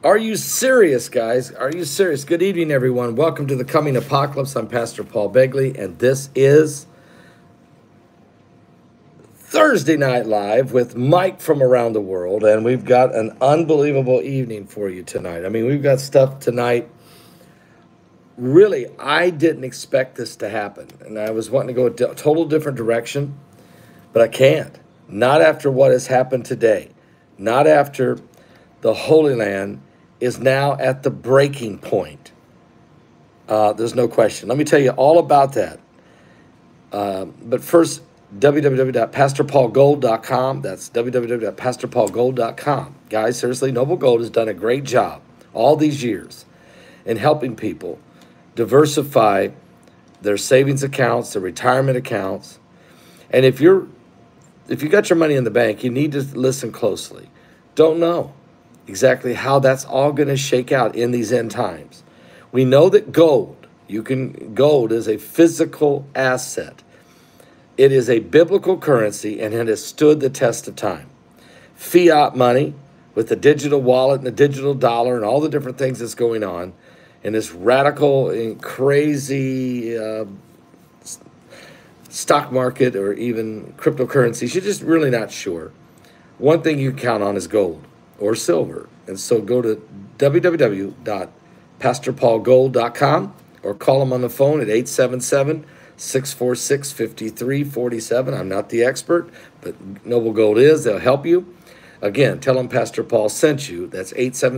Are you serious, guys? Are you serious? Good evening, everyone. Welcome to the Coming Apocalypse. I'm Pastor Paul Begley, and this is Thursday Night Live with Mike from around the world, and we've got an unbelievable evening for you tonight. I mean, we've got stuff tonight. Really, I didn't expect this to happen, and I was wanting to go a total different direction, but I can't. Not after what has happened today. Not after the Holy Land is now at the breaking point. There's no question. Let me tell you all about that. But first, www.pastorpaulgold.com. That's www.pastorpaulgold.com. Guys, seriously, Noble Gold has done a great job all these years in helping people diversify their savings accounts, their retirement accounts. And if you got your money in the bank, you need to listen closely. Don't know exactly how that's all going to shake out in these end times. We know that gold is a physical asset. It is a biblical currency, and it has stood the test of time. Fiat money with the digital wallet and the digital dollar and all the different things that's going on in this radical and crazy stock market or even cryptocurrencies, you're just really not sure. One thing you can count on is gold or silver. And so go to www.pastorpaulgold.com or call them on the phone at 877-646-5347. I'm not the expert, but Noble Gold is. They'll help you. Again, tell them Pastor Paul sent you. That's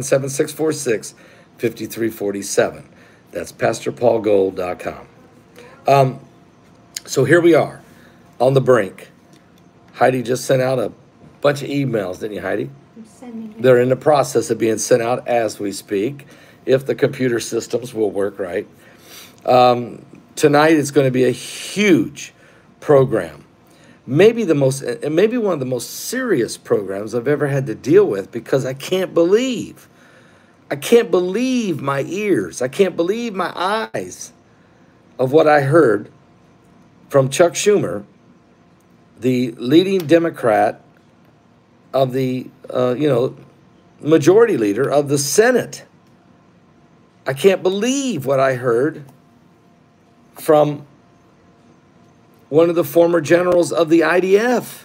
877-646-5347. That's pastorpaulgold.com. So here we are on the brink. Heidi just sent out a bunch of emails, didn't you, Heidi? They're in the process of being sent out as we speak, if the computer systems will work right. Tonight is going to be a huge program. Maybe one of the most serious programs I've ever had to deal with, because I can't believe my ears. I can't believe my eyes of what I heard from Chuck Schumer, the leading Democrat of the, majority leader of the Senate. I can't believe what I heard from one of the former generals of the IDF.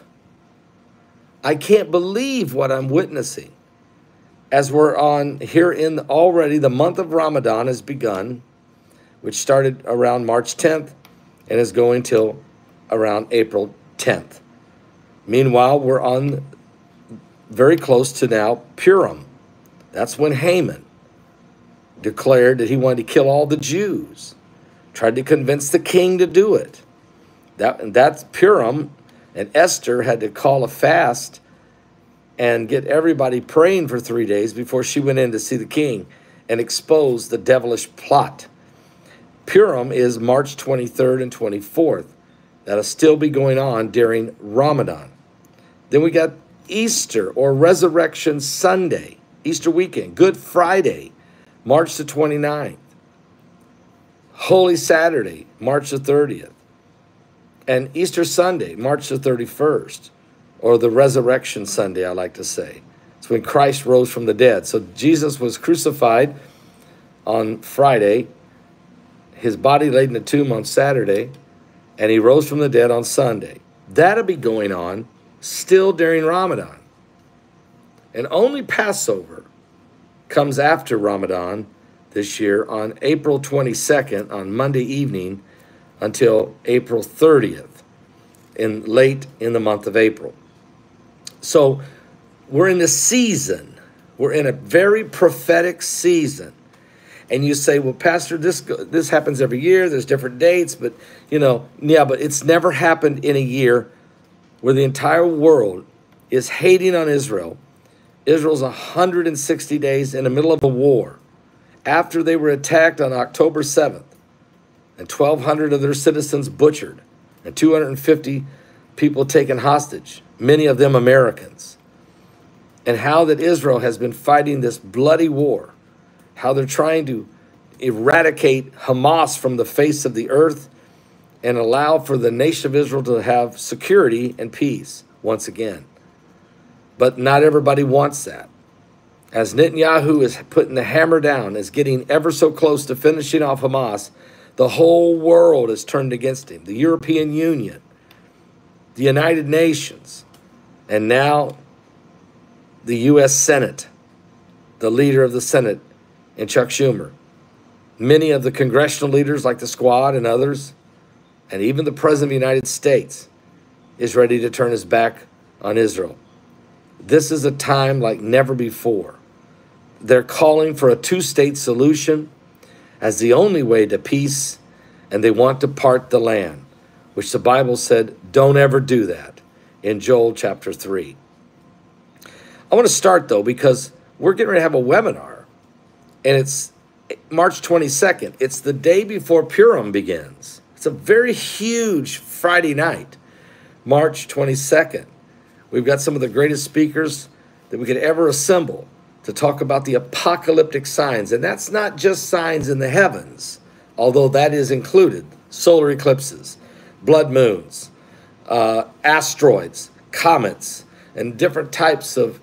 I can't believe what I'm witnessing as we're on here in already the month of Ramadan has begun, which started around March 10th and is going till around April 10th. Meanwhile, we're on very close to now Purim. That's when Haman declared that he wanted to kill all the Jews, tried to convince the king to do it. That's Purim, and Esther had to call a fast and get everybody praying for 3 days before she went in to see the king and expose the devilish plot. Purim is March 23rd and 24th. That'll still be going on during Ramadan. Then we got Easter or Resurrection Sunday, Easter weekend, Good Friday, March the 29th, Holy Saturday, March the 30th, and Easter Sunday, March the 31st, or the Resurrection Sunday, I like to say. It's when Christ rose from the dead. So Jesus was crucified on Friday, his body laid in the tomb on Saturday, and he rose from the dead on Sunday. That'll be going on still during Ramadan. And only Passover comes after Ramadan this year on April 22nd, on Monday evening, until April 30th, late in the month of April. So we're in a season. We're in a very prophetic season. And you say, well, Pastor, this happens every year. There's different dates, but, but it's never happened in a year where the entire world is hating on Israel. Israel's 160 days in the middle of a war after they were attacked on October 7th and 1,200 of their citizens butchered and 250 people taken hostage, many of them Americans. And how that Israel has been fighting this bloody war, how they're trying to eradicate Hamas from the face of the earth and allow for the nation of Israel to have security and peace once again. But not everybody wants that. As Netanyahu is putting the hammer down, is getting ever so close to finishing off Hamas, the whole world is turned against him. The European Union, the United Nations, and now the U.S. Senate, the leader of the Senate, and Chuck Schumer. Many of the congressional leaders like the Squad and others, and even the President of the United States is ready to turn his back on Israel. This is a time like never before. They're calling for a two-state solution as the only way to peace, and they want to part the land, which the Bible said, don't ever do that, in Joel chapter 3. I want to start, though, because we're getting ready to have a webinar, and it's March 22nd. It's the day before Purim begins. It's a very huge Friday night, March 22nd. We've got some of the greatest speakers that we could ever assemble to talk about the apocalyptic signs. And that's not just signs in the heavens, although that is included. Solar eclipses, blood moons, asteroids, comets, and different types of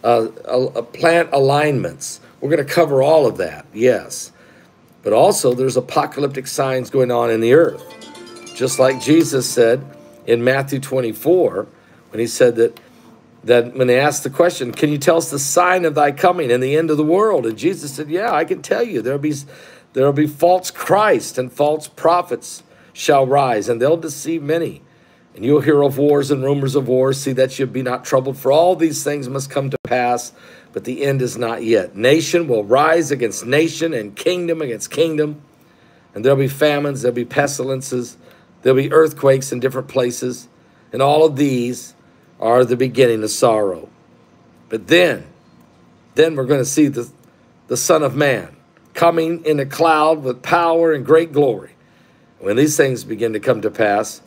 plant alignments. We're going to cover all of that, yes. But also there's apocalyptic signs going on in the earth. Just like Jesus said in Matthew 24, when he said that when they asked the question, can you tell us the sign of thy coming and the end of the world? And Jesus said, yeah, I can tell you. There'll be false Christ and false prophets shall rise, and they'll deceive many. And you'll hear of wars and rumors of wars. See that you be not troubled, for all these things must come to pass, but the end is not yet. Nation will rise against nation and kingdom against kingdom. And there'll be famines, there'll be pestilences, there'll be earthquakes in different places. And all of these are the beginning of sorrow. But then we're going to see the Son of Man coming in a cloud with power and great glory. When these things begin to come to pass,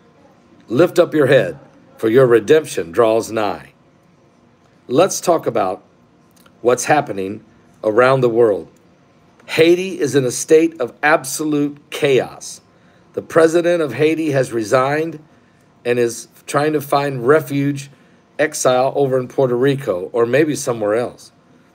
lift up your head, for your redemption draws nigh. Let's talk about what's happening around the world. Haiti is in a state of absolute chaos. The president of Haiti has resigned and is trying to find refuge, exile over in Puerto Rico or maybe somewhere else.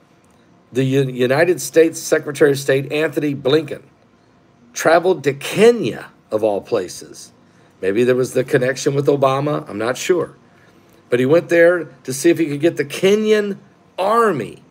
The United States Secretary of State, Anthony Blinken, traveled to Kenya, of all places. Maybe there was the connection with Obama, I'm not sure. But he went there to see if he could get the Kenyan army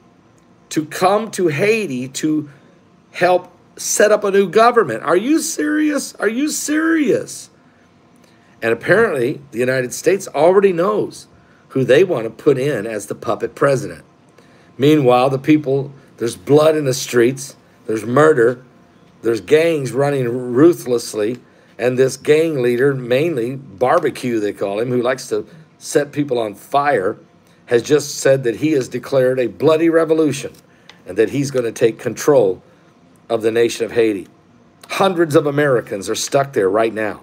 to come to Haiti to help set up a new government. Are you serious? Are you serious? And apparently, the United States already knows who they want to put in as the puppet president. Meanwhile, the people, there's blood in the streets, there's murder, there's gangs running ruthlessly, and this gang leader, mainly Barbecue they call him, who likes to set people on fire, has just said that he has declared a bloody revolution and that he's going to take control of the nation of Haiti. Hundreds of Americans are stuck there right now.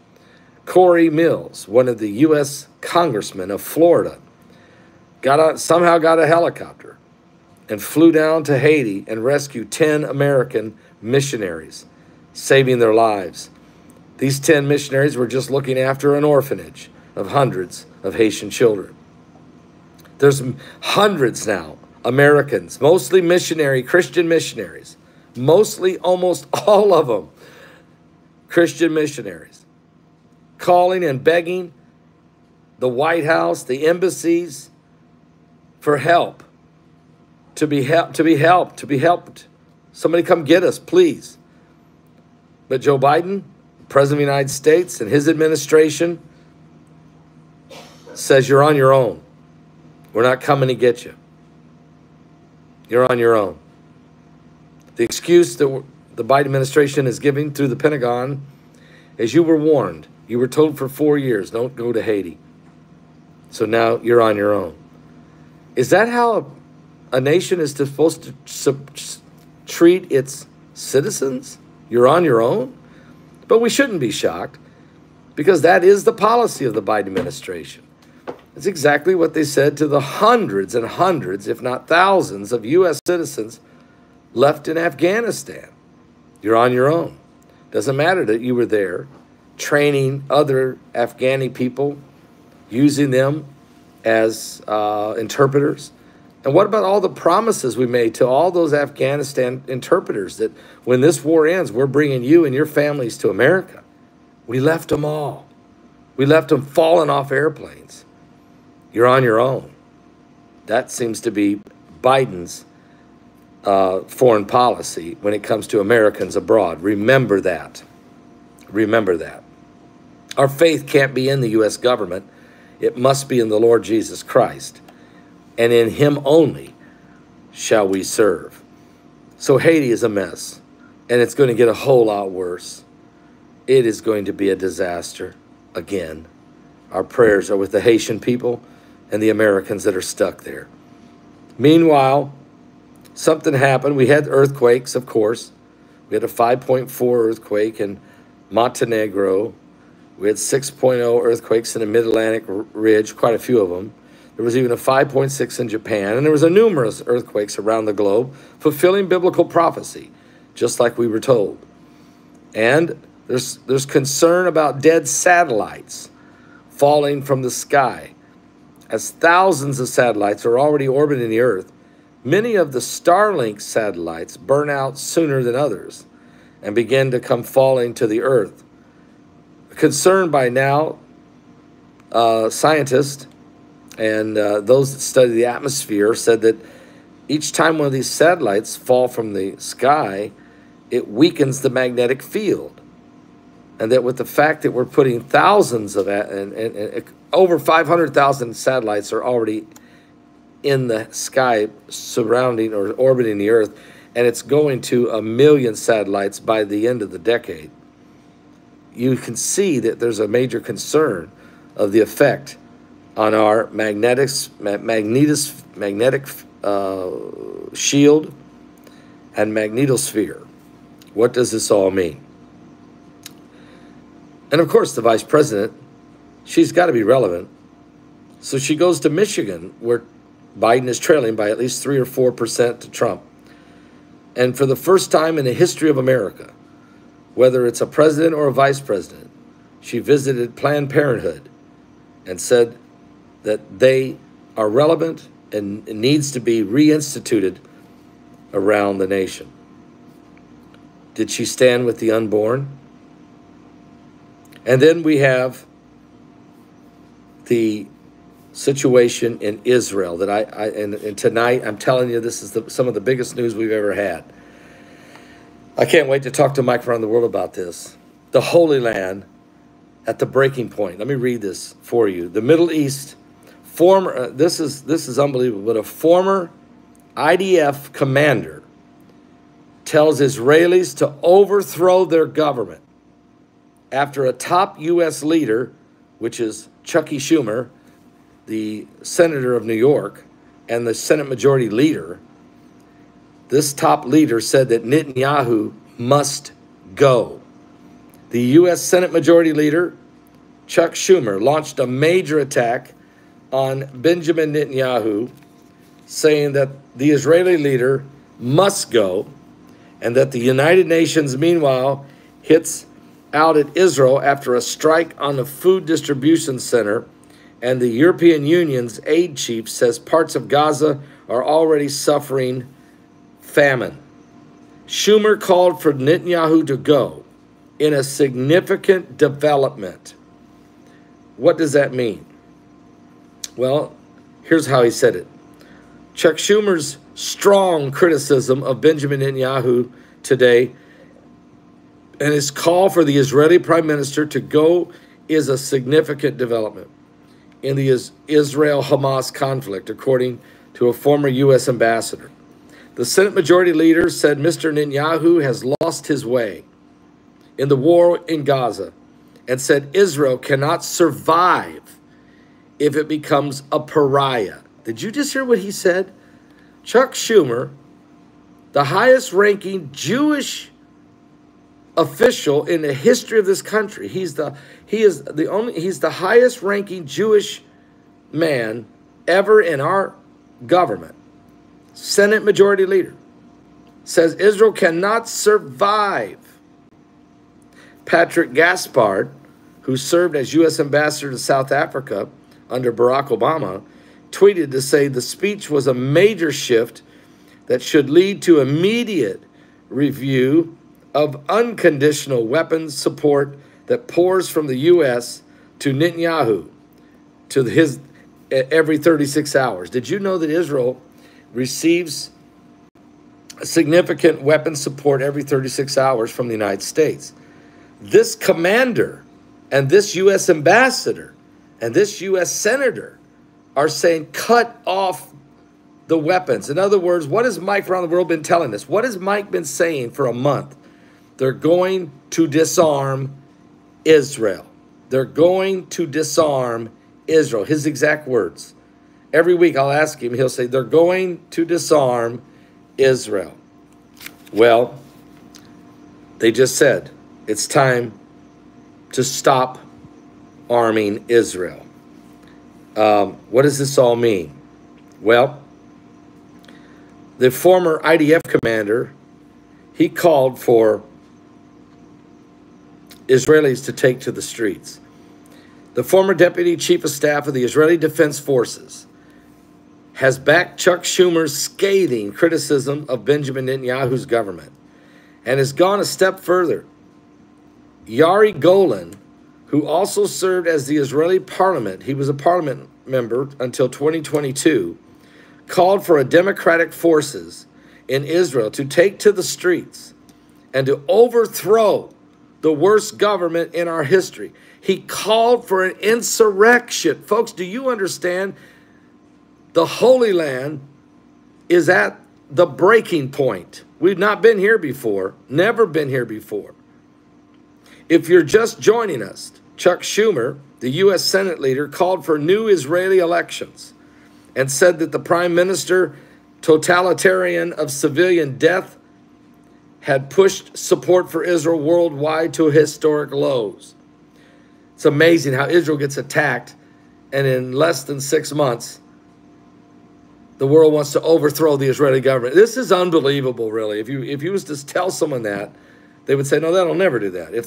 Corey Mills, one of the U.S. congressmen of Florida, somehow got a helicopter and flew down to Haiti and rescued 10 American missionaries, saving their lives. These 10 missionaries were just looking after an orphanage of hundreds of Haitian children. There's hundreds now, Americans, mostly missionary, Christian missionaries, mostly almost all of them Christian missionaries, calling and begging the White House, the embassies for help, to be helped. Somebody come get us, please. But Joe Biden, President of the United States, and his administration says you're on your own. We're not coming to get you. You're on your own. The excuse that the Biden administration is giving through the Pentagon is you were warned. You were told for 4 years, don't go to Haiti. So now you're on your own. Is that how a nation is supposed to treat its citizens? You're on your own? But we shouldn't be shocked, because that is the policy of the Biden administration. It's exactly what they said to the hundreds and hundreds, if not thousands, of U.S. citizens left in Afghanistan. You're on your own. Doesn't matter that you were there training other Afghani people, using them as interpreters And what about all the promises we made to all those Afghanistan interpreters that when this war ends, we're bringing you and your families to America? We left them all. We left them falling off airplanes. You're on your own. That seems to be Biden's foreign policy when it comes to Americans abroad. Remember that. Remember that. Our faith can't be in the U.S. government. It must be in the Lord Jesus Christ. And in him only shall we serve. So Haiti is a mess, and it's going to get a whole lot worse. It is going to be a disaster again. Our prayers are with the Haitian people and the Americans that are stuck there. Meanwhile, something happened. We had earthquakes, of course. We had a 5.4 earthquake in Montenegro. We had 6.0 earthquakes in the Mid-Atlantic Ridge, quite a few of them. There was even a 5.6 in Japan, and there was a numerous earthquakes around the globe, fulfilling biblical prophecy, just like we were told. And there's concern about dead satellites falling from the sky. As thousands of satellites are already orbiting the Earth, many of the Starlink satellites burn out sooner than others and begin to come falling to the Earth. Concerned by now, scientists and those that study the atmosphere said that each time one of these satellites fall from the sky, it weakens the magnetic field. And that with the fact that we're putting thousands of, and over 500,000 satellites are already in the sky surrounding or orbiting the Earth, and it's going to 1 million satellites by the end of the decade. You can see that there's a major concern of the effect on our magnetic shield and magnetosphere. What does this all mean? And of course, the vice president, she's got to be relevant. So she goes to Michigan, where Biden is trailing by at least 3 or 4% to Trump. And for the first time in the history of America, whether it's a president or a vice president, she visited Planned Parenthood and said that they are relevant and it needs to be reinstituted around the nation. Did she stand with the unborn? And then we have the situation in Israel that and tonight I'm telling you, this is some of the biggest news we've ever had. I can't wait to talk to Mike around the world about this. The Holy Land at the breaking point. Let me read this for you. The Middle East, this is unbelievable, but a former IDF commander tells Israelis to overthrow their government after a top U.S. leader, which is Chucky Schumer, the senator of New York, and the Senate Majority Leader, this top leader said that Netanyahu must go. The U.S. Senate Majority Leader, Chuck Schumer, launched a major attack on Benjamin Netanyahu, saying that the Israeli leader must go, and that the United Nations, meanwhile, hits out at Israel after a strike on the food distribution center, and the European Union's aid chief says parts of Gaza are already suffering famine. Schumer called for Netanyahu to go in a significant development. What does that mean? Well, here's how he said it. Chuck Schumer's strong criticism of Benjamin Netanyahu today and his call for the Israeli prime minister to go is a significant development in the Israel-Hamas conflict, according to a former U.S. ambassador. The Senate Majority Leader said Mr. Netanyahu has lost his way in the war in Gaza and said Israel cannot survive if it becomes a pariah. Did you just hear what he said? Chuck Schumer, the highest-ranking Jewish official in the history of this country. He's the highest-ranking Jewish man ever in our government. Senate Majority Leader says Israel cannot survive. Patrick Gaspard, who served as U.S. Ambassador to South Africa under Barack Obama, tweeted to say the speech was a major shift that should lead to immediate review of unconditional weapons support that pours from the U.S. to Netanyahu to his every 36 hours. Did you know that Israel receives significant weapons support every 36 hours from the United States? This commander and this U.S. ambassador and this U.S. senator are saying cut off the weapons. In other words, what has Mike around the world been telling us? What has Mike been saying for a month? They're going to disarm Israel. They're going to disarm Israel. His exact words. Every week I'll ask him, he'll say, they're going to disarm Israel. Well, they just said it's time to stop arming Israel. What does this all mean? Well, the former IDF commander, he called for Israelis to take to the streets. The former deputy chief of staff of the Israeli Defense Forces has backed Chuck Schumer's scathing criticism of Benjamin Netanyahu's government and has gone a step further. Yari Golan, who also served as the Israeli parliament, he was a parliament member until 2022, called for democratic forces in Israel to take to the streets and to overthrow the worst government in our history. He called for an insurrection. Folks, do you understand? The Holy Land is at the breaking point. We've not been here before, never been here before. If you're just joining us, Chuck Schumer, the U.S. Senate leader, called for new Israeli elections and said that the prime minister, totalitarian of civilian death, had pushed support for Israel worldwide to historic lows. It's amazing how Israel gets attacked, and in less than 6 months, the world wants to overthrow the Israeli government. This is unbelievable, really. If you was to tell someone that, they would say, no, that'll never do that.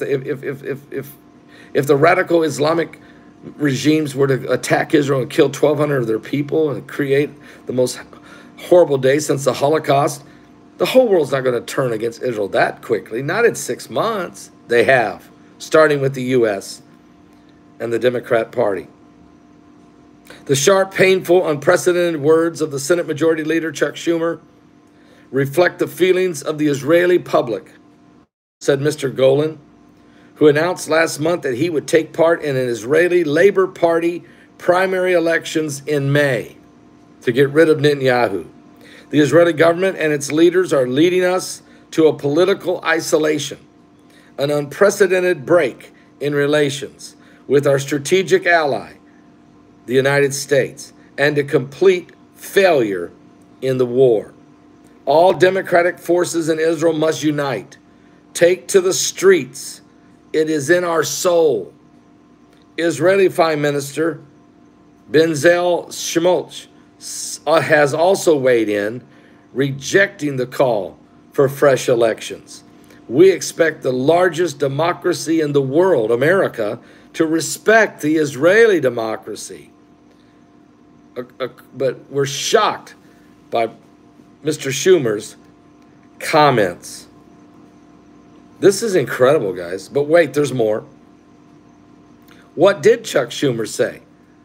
If the radical Islamic regimes were to attack Israel and kill 1,200 of their people and create the most horrible day since the Holocaust, the whole world's not going to turn against Israel that quickly. Not in 6 months. They have, starting with the U.S. and the Democrat Party. The sharp, painful, unprecedented words of the Senate Majority Leader Chuck Schumer reflect the feelings of the Israeli public, said Mr. Golan, who announced last month that he would take part in an Israeli Labor Party primary elections in May to get rid of Netanyahu. The Israeli government and its leaders are leading us to a political isolation, an unprecedented break in relations with our strategic ally, the United States, and a complete failure in the war. All democratic forces in Israel must unite. Take to the streets. It is in our soul. Israeli Prime Minister Bezalel Smotrich has also weighed in, rejecting the call for fresh elections. We expect the largest democracy in the world, America, to respect the Israeli democracy. But we're shocked by Mr. Schumer's comments. This is incredible, guys. But wait, there's more. What did Chuck Schumer say?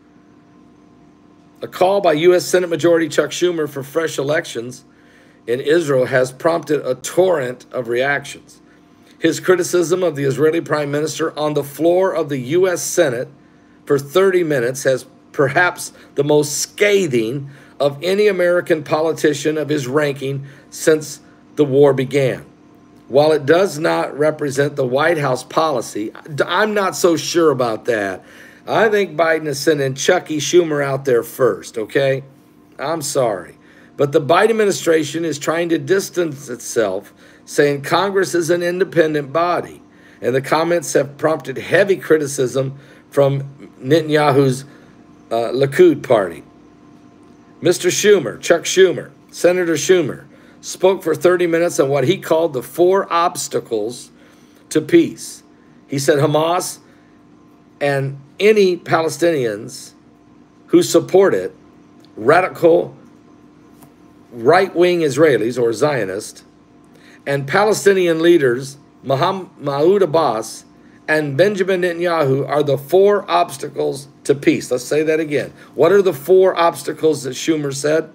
A call by U.S. Senate Majority Chuck Schumer for fresh elections in Israel has prompted a torrent of reactions. His criticism of the Israeli Prime Minister on the floor of the U.S. Senate for 30 minutes has perhaps the most scathing of any American politician of his ranking since the war began. While it does not represent the White House policy, I'm not so sure about that. I think Biden is sending Chucky Schumer out there first, okay? I'm sorry. But the Biden administration is trying to distance itself, saying Congress is an independent body. And the comments have prompted heavy criticism from Netanyahu's Likud party. Mr. Schumer, Chuck Schumer, Senator Schumer, spoke for 30 minutes on what he called the 4 obstacles to peace. He said Hamas and any Palestinians who support it radical right-wing Israelis, or Zionists, and Palestinian leaders, Mahmoud Abbas and Benjamin Netanyahu, are the four obstacles to peace. Let's say that again. What are the four obstacles that Schumer said?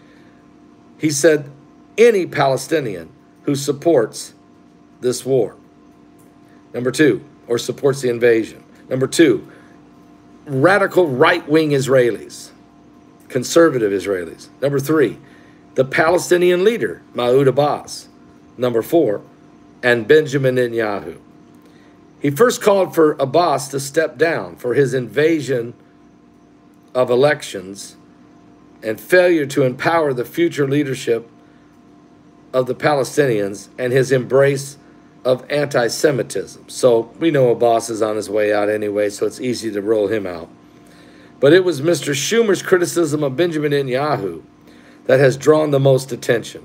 He said, any Palestinian who supports this war. Number two, or supports the invasion. Number two, radical right-wing Israelis, conservative Israelis. Number three, the Palestinian leader, Mahmoud Abbas. Number four, and Benjamin Netanyahu. He first called for Abbas to step down for his invasion of elections and failure to empower the future leadership of the Palestinians and his embrace of anti-Semitism. So we know Abbas is on his way out anyway, so it's easy to roll him out. But it was Mr. Schumer's criticism of Benjamin Netanyahu that has drawn the most attention.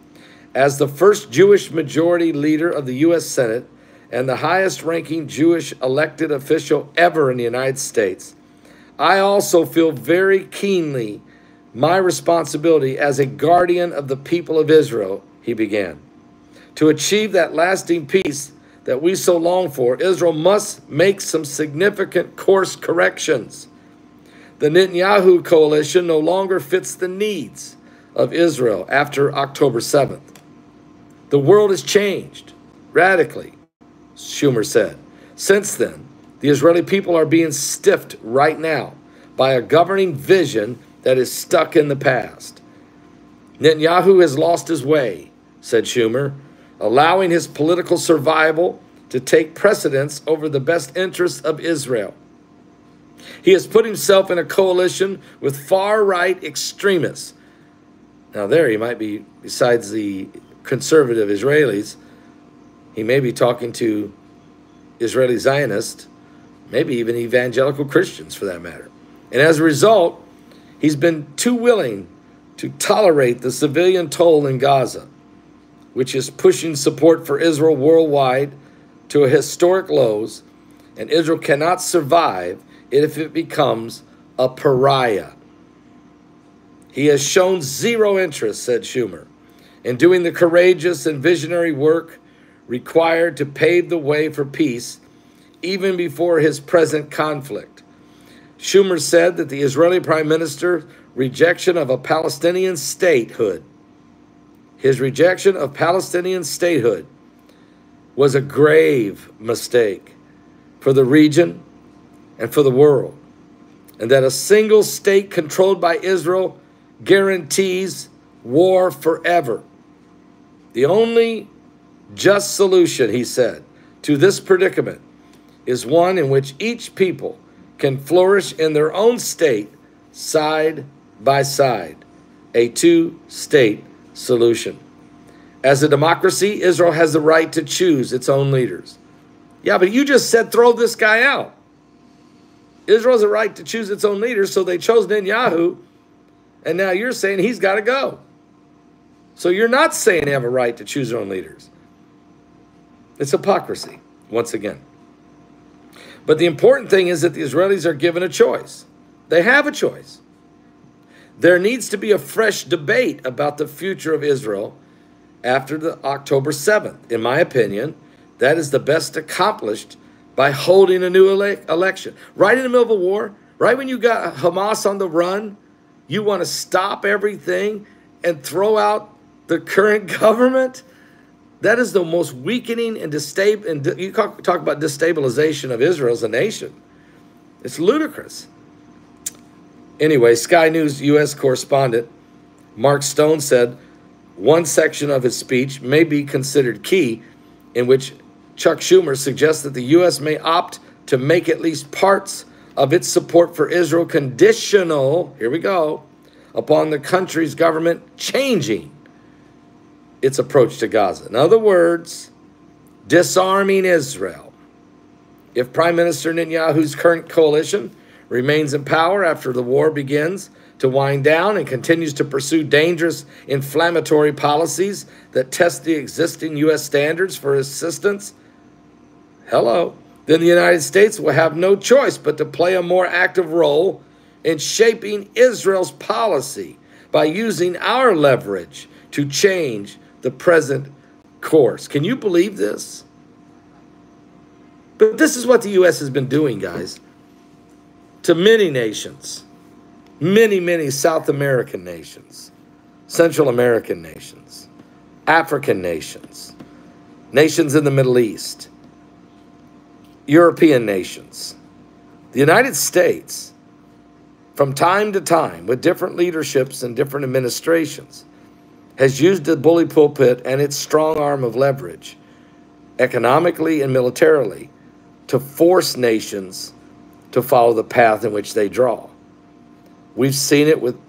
As the first Jewish majority leader of the U.S. Senate and the highest-ranking Jewish elected official ever in the United States, I also feel very keenly my responsibility as a guardian of the people of Israel, he began. To achieve that lasting peace that we so long for, Israel must make some significant course corrections. The Netanyahu coalition no longer fits the needs of Israel after October 7th. The world has changed radically, Schumer said. Since then, the Israeli people are being stiffed right now by a governing vision that is stuck in the past. Netanyahu has lost his way, said Schumer, allowing his political survival to take precedence over the best interests of Israel. He has put himself in a coalition with far-right extremists. Now there he might be, besides the conservative Israelis, he may be talking to Israeli Zionists, maybe even evangelical Christians for that matter. And as a result, he's been too willing to tolerate the civilian toll in Gaza, which is pushing support for Israel worldwide to a historic lows, and Israel cannot survive if it becomes a pariah. He has shown zero interest, said Schumer, in doing the courageous and visionary work required to pave the way for peace, even before his present conflict. Schumer said that the Israeli Prime Minister's rejection of a Palestinian statehood, his rejection of Palestinian statehood, was a grave mistake for the region and for the world, and that a single state controlled by Israel guarantees war forever. The only just solution, he said, to this predicament is one in which each people can flourish in their own state side by side, a two-state solution. As a democracy, Israel has the right to choose its own leaders. Yeah, but you just said throw this guy out. Israel has a right to choose its own leaders, so they chose Netanyahu, and now you're saying he's got to go. So you're not saying they have a right to choose their own leaders. It's hypocrisy, once again. But the important thing is that the Israelis are given a choice. They have a choice. There needs to be a fresh debate about the future of Israel after the October 7th. In my opinion, that is the best accomplished by holding a new election. Right in the middle of a war, right when you got Hamas on the run, you want to stop everything and throw out the current government? That is the most weakening and you talk about destabilization of Israel as a nation. It's ludicrous. Anyway, Sky News U.S. correspondent Mark Stone said one section of his speech may be considered key, in which Chuck Schumer suggests that the U.S. may opt to make at least parts of its support for Israel conditional, here we go, upon the country's government changing its approach to Gaza. In other words, disarming Israel. If Prime Minister Netanyahu's current coalition remains in power after the war begins to wind down and continues to pursue dangerous inflammatory policies that test the existing U.S. standards for assistance, then the United States will have no choice but to play a more active role in shaping Israel's policy by using our leverage to change the present course. Can you believe this? But this is what the U.S. has been doing, guys, to many nations, many South American nations, Central American nations, African nations, nations in the Middle East, European nations. The United States, from time to time, with different leaderships and different administrations, has used the bully pulpit and its strong arm of leverage, economically and militarily, to force nations to follow the path in which they draw. We've seen it with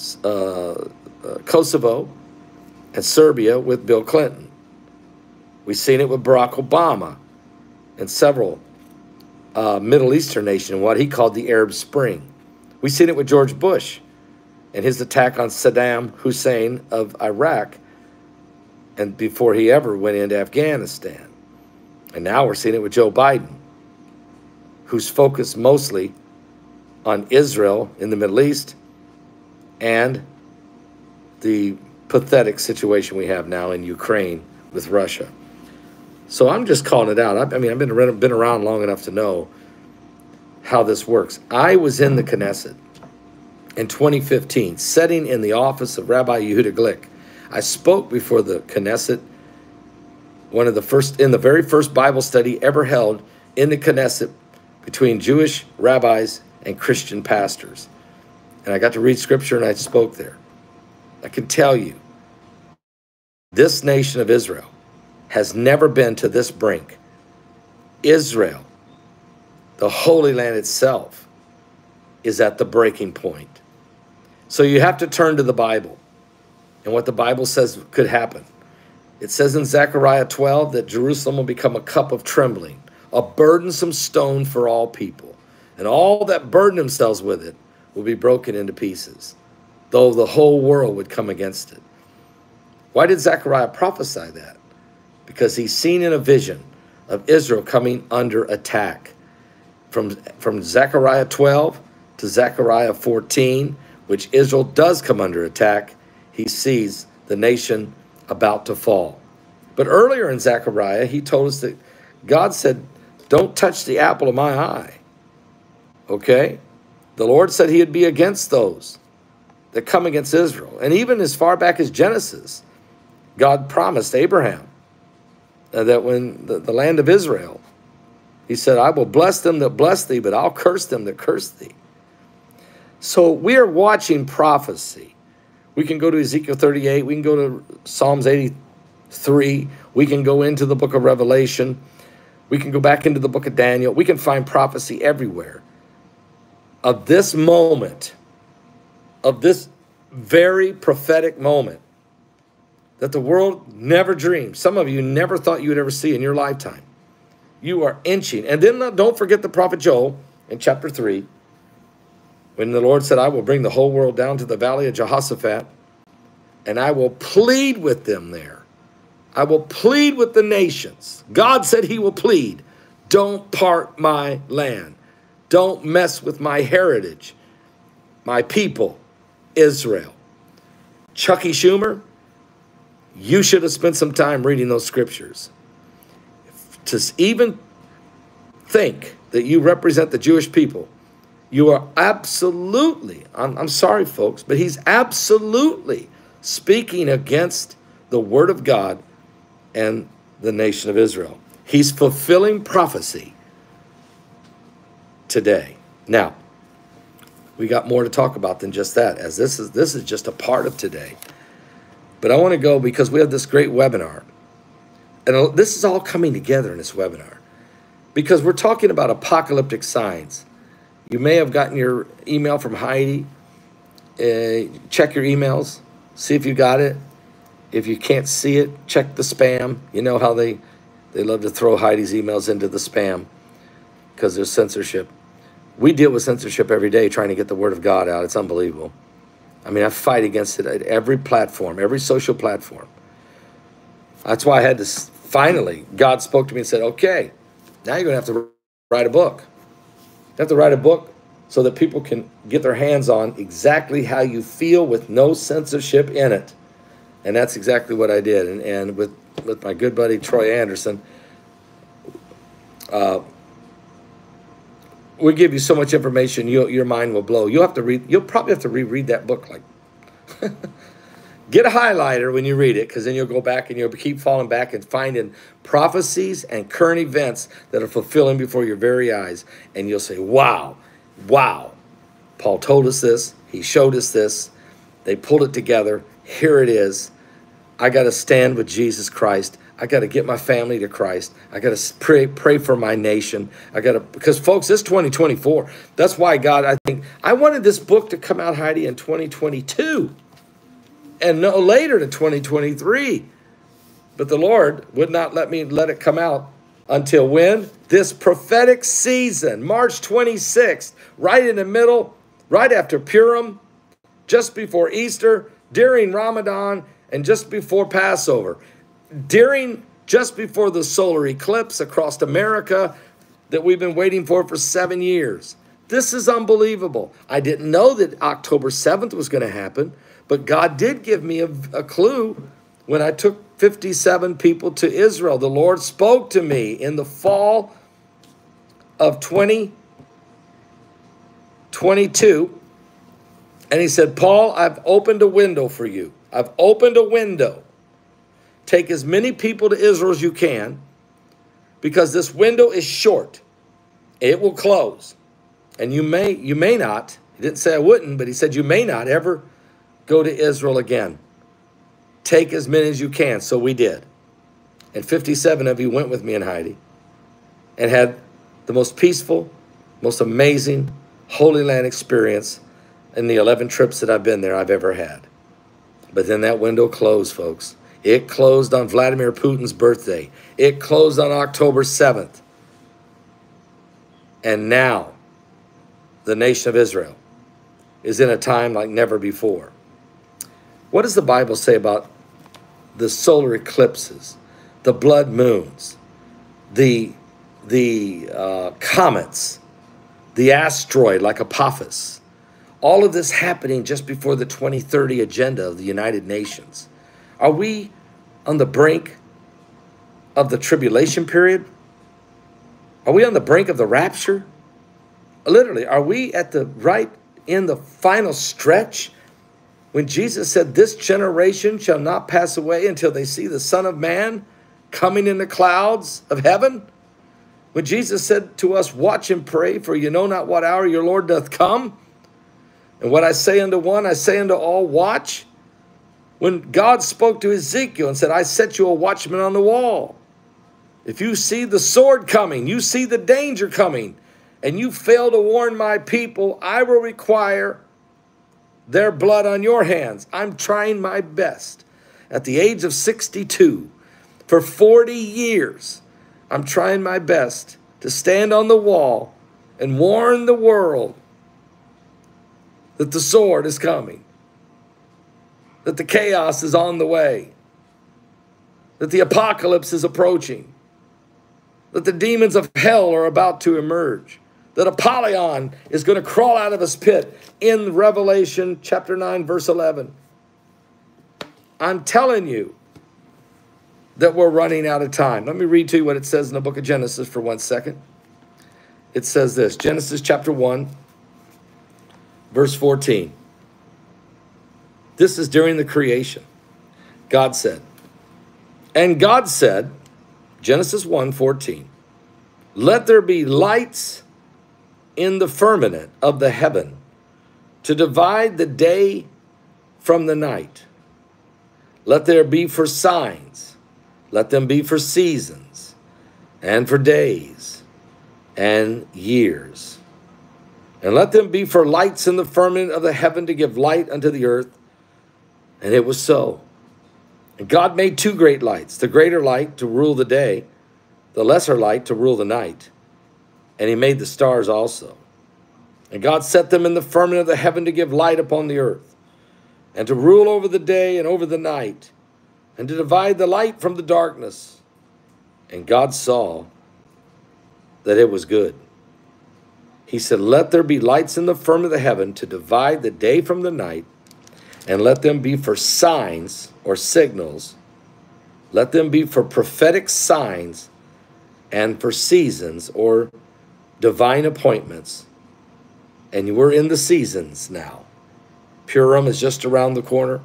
Kosovo and Serbia with Bill Clinton. We've seen it with Barack Obama and several Middle Eastern nations, what he called the Arab Spring. We've seen it with George Bush and his attack on Saddam Hussein of Iraq, and before he ever went into Afghanistan. And now we're seeing it with Joe Biden, who's focused mostly on Israel in the Middle East and the pathetic situation we have now in Ukraine with Russia. So I'm just calling it out. I mean, I've been around long enough to know how this works. I was in the Knesset in 2015, sitting in the office of Rabbi Yehuda Glick. I spoke before the Knesset, in the very first Bible study ever held in the Knesset between Jewish rabbis and Christian pastors. And I got to read scripture and I spoke there. I can tell you, this nation of Israel has never been to this brink. Israel, the Holy Land itself, is at the breaking point. So you have to turn to the Bible and what the Bible says could happen. It says in Zechariah 12 that Jerusalem will become a cup of trembling, a burdensome stone for all people, and all that burden themselves with it will be broken into pieces, though the whole world would come against it. Why did Zechariah prophesy that? Because he's seen in a vision of Israel coming under attack. From Zechariah 12 to Zechariah 14, which Israel does come under attack, he sees the nation about to fall. But earlier in Zechariah, he told us that God said, don't touch the apple of my eye. Okay? The Lord said he'd be against those that come against Israel. And even as far back as Genesis, God promised Abraham that when the land of Israel, he said, I will bless them that bless thee, but I'll curse them that curse thee. So we are watching prophecy. We can go to Ezekiel 38. We can go to Psalms 83. We can go into the book of Revelation. We can go back into the book of Daniel. We can find prophecy everywhere of this moment, of this very prophetic moment that the world never dreamed. Some of you never thought you would ever see in your lifetime. You are inching. And then don't forget the prophet Joel in chapter 3, when the Lord said, I will bring the whole world down to the valley of Jehoshaphat, and I will plead with them there. I will plead with the nations. God said he will plead. Don't part my land. Don't mess with my heritage, my people, Israel. Chucky Schumer, you should have spent some time reading those scriptures. To even think that you represent the Jewish people, you are absolutely, I'm sorry, folks, but he's absolutely speaking against the word of God and the nation of Israel. He's fulfilling prophecy today. Now, we got more to talk about than just that, as this is just a part of today. But I want to go because we have this great webinar. And this is all coming together in this webinar because we're talking about apocalyptic signs. You may have gotten your email from Heidi. Check your emails. See if you got it. If you can't see it, check the spam. You know how they love to throw Heidi's emails into the spam because there's censorship. We deal with censorship every day trying to get the word of God out. It's unbelievable. I mean, I fight against it at every platform, every social platform. That's why I had to, finally, God spoke to me and said, okay, now you're going to have to write a book. You have to write a book so that people can get their hands on exactly how you feel with no censorship in it. And that's exactly what I did. And with my good buddy Troy Anderson, we give you so much information, your mind will blow. You'll probably have to reread that book. Like, get a highlighter when you read it, because then you'll go back and you'll keep falling back and finding prophecies and current events that are fulfilling before your very eyes. And you'll say, wow, wow. Paul told us this. He showed us this. They pulled it together. Here it is. I got to stand with Jesus Christ. I got to get my family to Christ. I got to pray for my nation. Because folks, it's 2024. That's why God, I wanted this book to come out, Heidi, in 2022 and no later than 2023. But the Lord would not let it come out until when? This prophetic season, March 26th, right in the middle, right after Purim, just before Easter, during Ramadan, and just before Passover. Just before the solar eclipse across America that we've been waiting for 7 years. This is unbelievable. I didn't know that October 7th was going to happen, but God did give me a clue when I took 57 people to Israel. The Lord spoke to me in the fall of 2022, and he said, Paul, I've opened a window for you. I've opened a window. Take as many people to Israel as you can, because this window is short. It will close. And you may not, he didn't say I wouldn't, but he said you may not ever go to Israel again. Take as many as you can. So we did. And 57 of you went with me and Heidi and had the most peaceful, most amazing Holy Land experience in the 11 trips that I've been there I've ever had. But then that window closed, folks. It closed on Vladimir Putin's birthday. It closed on October 7th. And now, the nation of Israel is in a time like never before. What does the Bible say about the solar eclipses, the blood moons, the comets, the asteroid like Apophis? All of this happening just before the 2030 agenda of the United Nations. Are we on the brink of the tribulation period? Are we on the brink of the rapture? Literally, are we at in the final stretch when Jesus said, this generation shall not pass away until they see the Son of Man coming in the clouds of heaven? When Jesus said to us, watch and pray, for you know not what hour your Lord doth come. And what I say unto one, I say unto all, watch. When God spoke to Ezekiel and said, I set you a watchman on the wall. If you see the sword coming, you see the danger coming, and you fail to warn my people, I will require their blood on your hands. I'm trying my best. At the age of 62, for 40 years, I'm trying my best to stand on the wall and warn the world that the sword is coming, that the chaos is on the way, that the apocalypse is approaching, that the demons of hell are about to emerge, that Apollyon is going to crawl out of his pit in Revelation chapter 9, verse 11. I'm telling you that we're running out of time. Let me read to you what it says in the book of Genesis for 1 second. It says this, Genesis chapter 1, verse 14. This is during the creation. God said, and God said, Genesis 1:14, let there be lights in the firmament of the heaven to divide the day from the night. Let there be for signs, let them be for seasons, and for days, and years. And let them be for lights in the firmament of the heaven to give light unto the earth. And it was so. And God made two great lights, the greater light to rule the day, the lesser light to rule the night. And he made the stars also. And God set them in the firmament of the heaven to give light upon the earth, and to rule over the day and over the night, and to divide the light from the darkness. And God saw that it was good. He said, let there be lights in the firmament of the heaven to divide the day from the night, and let them be for signs or signals. Let them be for prophetic signs and for seasons or divine appointments. And we're in the seasons now. Purim is just around the corner.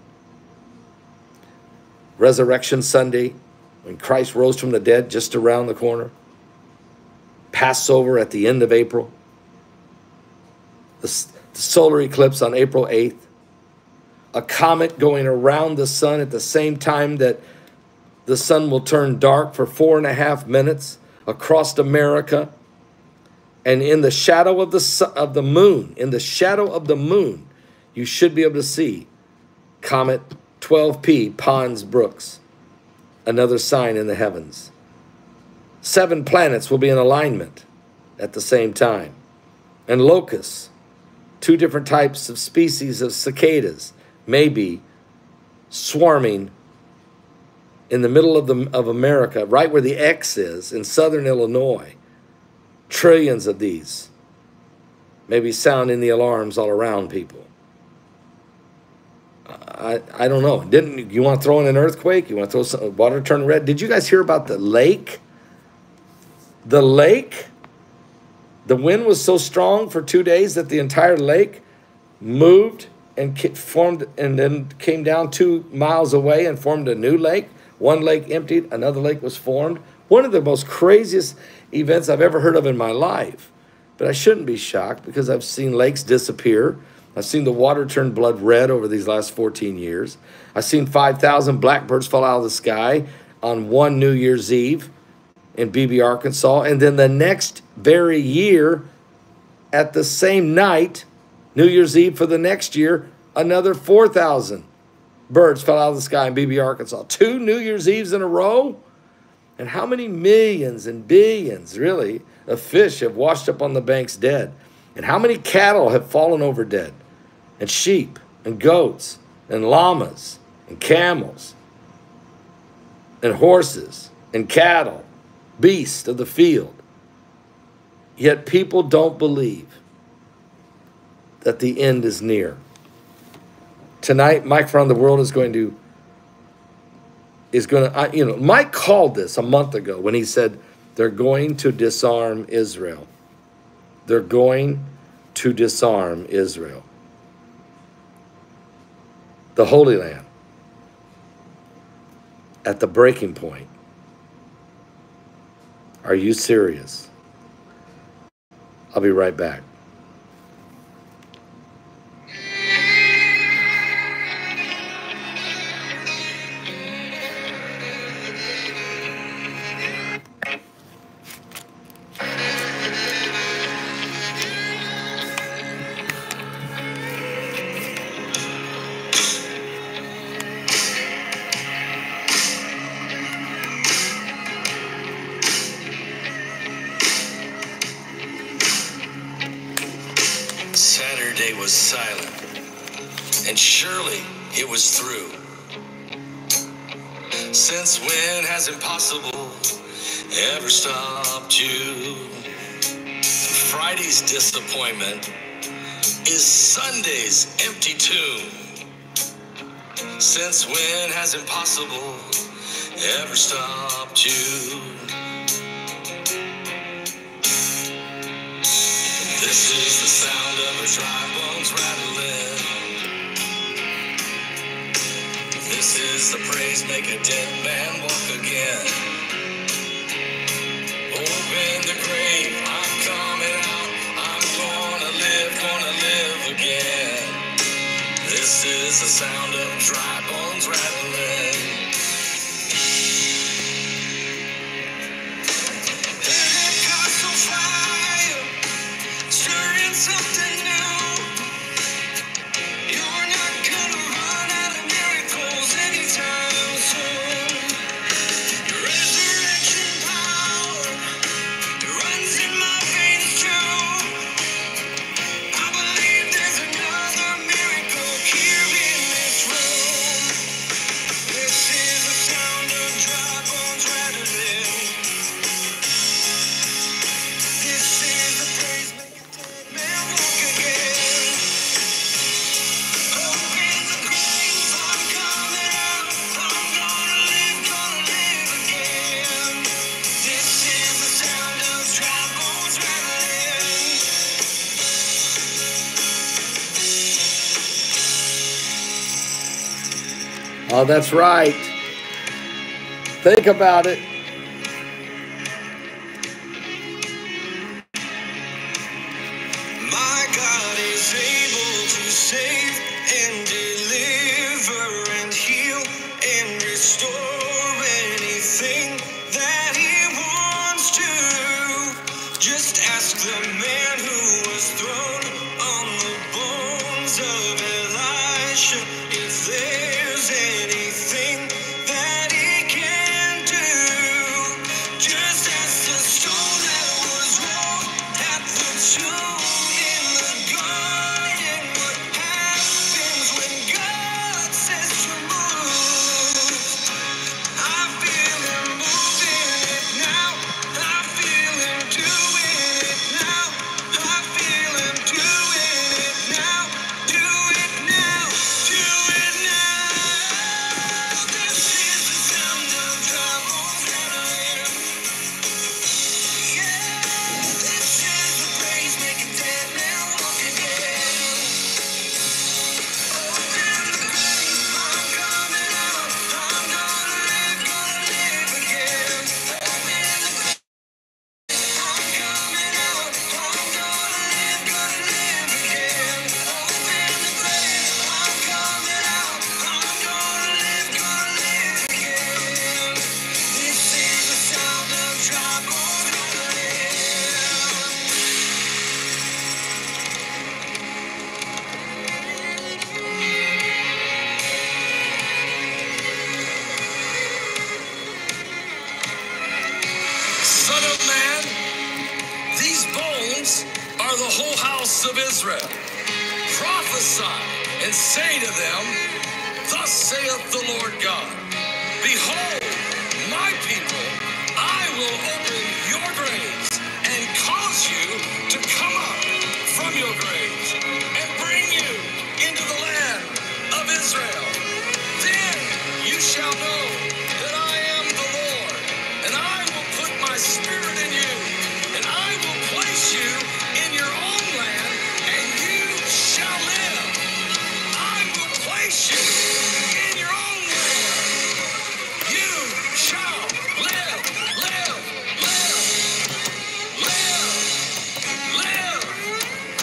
Resurrection Sunday, when Christ rose from the dead, just around the corner. Passover at the end of April. The solar eclipse on April 8th. A comet going around the sun at the same time that the sun will turn dark for 4.5 minutes across America. And in the shadow of the moon, in the shadow of the moon, you should be able to see Comet 12P Pons Brooks, another sign in the heavens. 7 planets will be in alignment at the same time. And locusts, 2 different types of species of cicadas, may be swarming in the middle of America, right where the X is, in southern Illinois. Trillions of these may be sounding the alarms all around people. I don't know. You want to throw in an earthquake? You want to throw some water turn red? Did you guys hear about the lake? The lake? The wind was so strong for 2 days that the entire lake moved and formed, and then came down 2 miles away and formed a new lake. One lake emptied, another lake was formed. One of the most craziest events I've ever heard of in my life. But I shouldn't be shocked because I've seen lakes disappear. I've seen the water turn blood red over these last 14 years. I've seen 5,000 blackbirds fall out of the sky on one New Year's Eve in Beebe, Arkansas. And then the next very year, at the same night, New Year's Eve for the next year, another 4,000 birds fell out of the sky in Beebe, Arkansas. 2 New Year's Eves in a row? And how many millions and billions, really, of fish have washed up on the banks dead? And how many cattle have fallen over dead? And sheep and goats and llamas and camels and horses and cattle, beasts of the field. Yet people don't believe that the end is near. Tonight, Mike from the world is going to, Mike called this a month ago when he said they're going to disarm Israel. They're going to disarm Israel. The Holy Land at the breaking point. Are you serious? I'll be right back. Saturday was silent, and surely it was through. Since when has impossible ever stopped you? Friday's disappointment is Sunday's empty tomb. Since when has impossible ever stopped you? This is the sound of a dry bones rattling. This is the praise make a dead man walk again. Open the grave, I'm coming out. I'm gonna live again. This is the sound of dry bones rattling. Something new. You're not gonna run out of miracles anytime soon. Your resurrection power runs in my veins too. I believe there's another miracle here in this room. This is the sound of dry Oh, that's right. Think about it. My God is able to save and deliver and heal and restore anything that He wants to. Just ask the man who was thrown on the bones of Elisha if there's anything that He can do. Just ask the stone that was rolled at the tomb in the garden what happens when God says to move. I feel Him moving it now. I feel Him doing it now. I feel Him doing it now. Do it now. Do it now. This is the sound of drum rolling. Yeah, this is the praise making dead men walk again. Open the grave, I'm coming out. I'm gonna live again. Open the grave, I'm coming out. I'm gonna live again. Open the grave, I'm coming out. I'm gonna live again. This is the sound of dry bones rattling. Son of man, these bones are the whole house of Israel. Prophesy and say to them, thus saith the Lord God, behold, my people, I will open your graves and cause you to come up from your graves and bring you into the land of Israel. Then you shall know that I am the Lord, and I will put my spirit in you, and I will place you in your own land, and you shall live. I will place you in your own land. You shall live, live, live, live, live.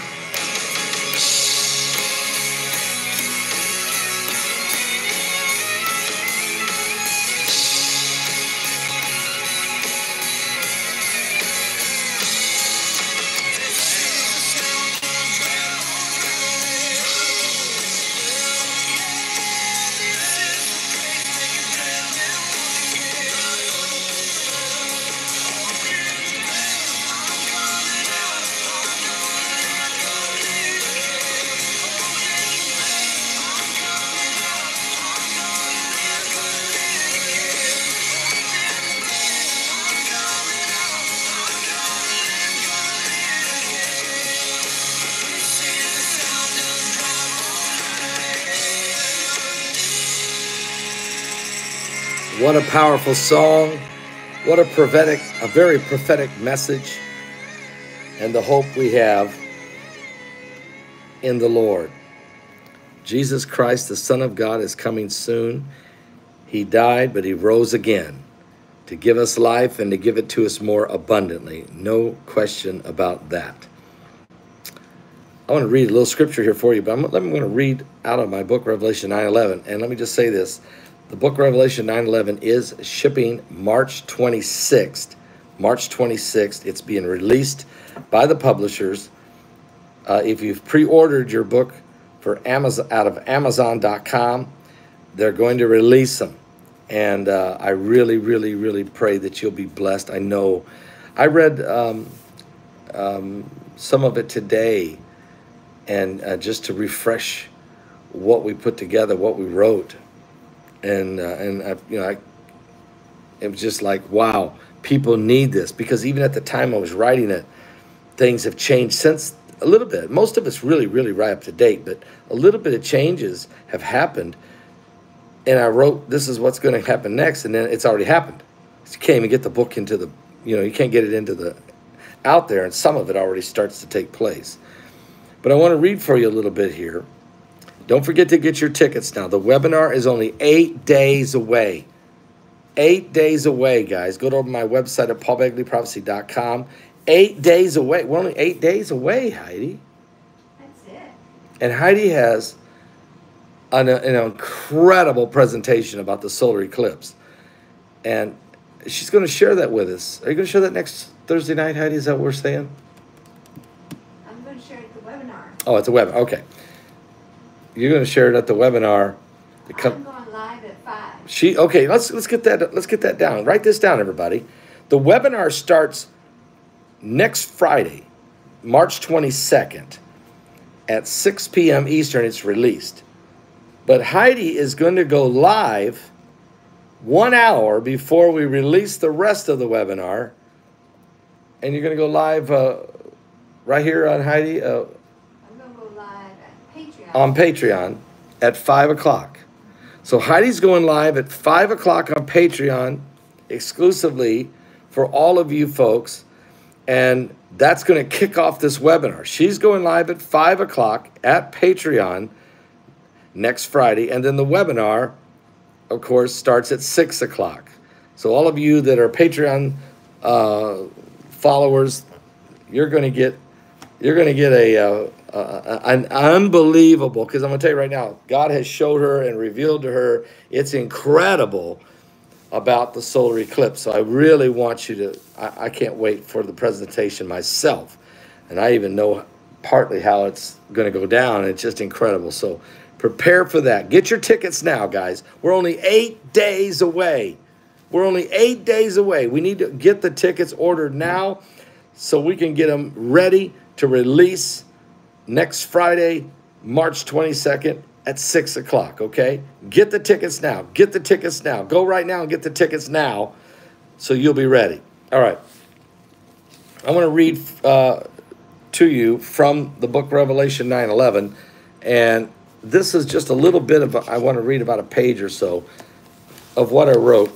What a powerful song. What a very prophetic message, and the hope we have in the Lord. Jesus Christ, the Son of God, is coming soon. He died, but He rose again to give us life and to give it to us more abundantly. No question about that. I want to read a little scripture here for you, but I'm going to read out of my book, Revelation 9:11. And let me just say this. The book of Revelation 9:11 is shipping March 26th. March 26th. It's being released by the publishers. If you've pre-ordered your book for Amazon out of Amazon.com, they're going to release them. And I really, really, really pray that you'll be blessed. I know. I read some of it today, and just to refresh what we put together, what we wrote. And you know, it was just like, wow, people need this, because even at the time I was writing it, things have changed since a little bit. Most of it's really, really right up to date, but a little bit of changes have happened. And I wrote, this is what's going to happen next, and then it's already happened. You can't even get the book into the, you can't get it into the, out there, and some of it already starts to take place. But I want to read for you a little bit here. Don't forget to get your tickets now. The webinar is only 8 days away. 8 days away, guys. Go to my website at paulbegleyprophecy.com. 8 days away. We're only 8 days away, Heidi. That's it. And Heidi has an incredible presentation about the solar eclipse. And she's going to share that with us. Are you going to share that next Thursday night, Heidi? Is that what we're saying? I'm going to share it at the webinar. Oh, it's a webinar. Okay. You're going to share it at the webinar. I'm going live at 5. Okay, let's get that down. Write this down, everybody. The webinar starts next Friday, March 22nd at 6 p.m. Eastern. It's released. But Heidi is going to go live 1 hour before we release the rest of the webinar. And you're going to go live right here on Heidi. I'm going to go live at Patreon. On Patreon at 5 o'clock. So Heidi's going live at 5 o'clock on Patreon exclusively for all of you folks. And that's going to kick off this webinar. She's going live at 5 o'clock at Patreon next Friday. And then the webinar, of course, starts at 6 o'clock. So all of you that are Patreon followers, you're going to get an unbelievable, because I'm going to tell you right now, God has showed her and revealed to her, it's incredible about the solar eclipse. So I really want you to, I can't wait for the presentation myself. And I even know partly how it's going to go down. It's just incredible. So prepare for that. Get your tickets now, guys. We're only 8 days away. We're only 8 days away. We need to get the tickets ordered now so we can get them ready to release next Friday, March 22nd at 6 o'clock, okay? Get the tickets now. Get the tickets now. Go right now and get the tickets now so you'll be ready. All right. I want to read to you from the book Revelation 9:11, and this is just a little bit of, I want to read about a page or so of what I wrote,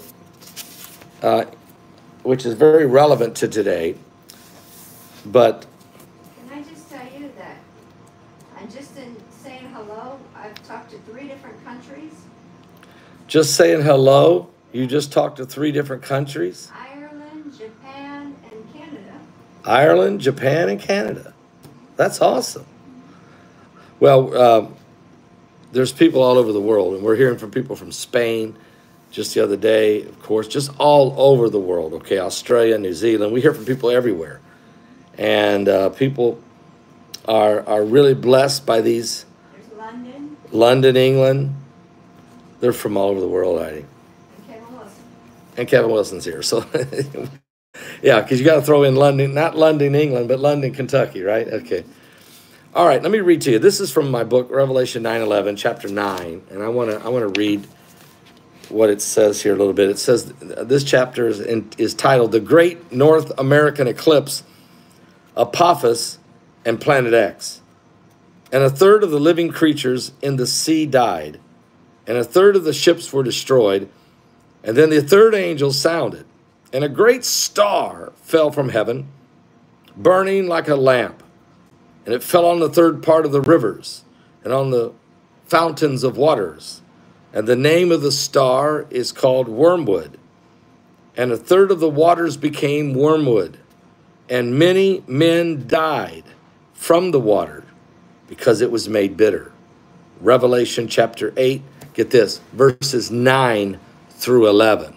which is very relevant to today, but Can I just tell you that I'm just in saying hello. I've talked to 3 different countries. just saying hello, you just talked to 3 different countries? Ireland, Japan, and Canada. Ireland, Japan, and Canada. That's awesome. Well, there's people all over the world, and we're hearing from people from Spain just the other day, of course, just all over the world, okay? Australia, New Zealand. We hear from people everywhere. And people are really blessed by these. There's London. London, England. They're from all over the world, Heidi. And Kevin Wilson. And Kevin Wilson's here. So, yeah, because you got to throw in London, not London, England, but London, Kentucky, right? Okay. All right, let me read to you. This is from my book, Revelation 9:11, chapter 9. And I want to read what it says here a little bit. It says, this chapter is titled, The Great North American Eclipse, Apophis, and Planet X. And 1/3 of the living creatures in the sea died, and 1/3 of the ships were destroyed. And then the 3rd angel sounded, and a great star fell from heaven, burning like a lamp. And it fell on the 3rd part of the rivers, and on the fountains of waters. And the name of the star is called Wormwood. And 1/3 of the waters became wormwood. And many men died from the water because it was made bitter. Revelation chapter 8, get this, verses 9 through 11.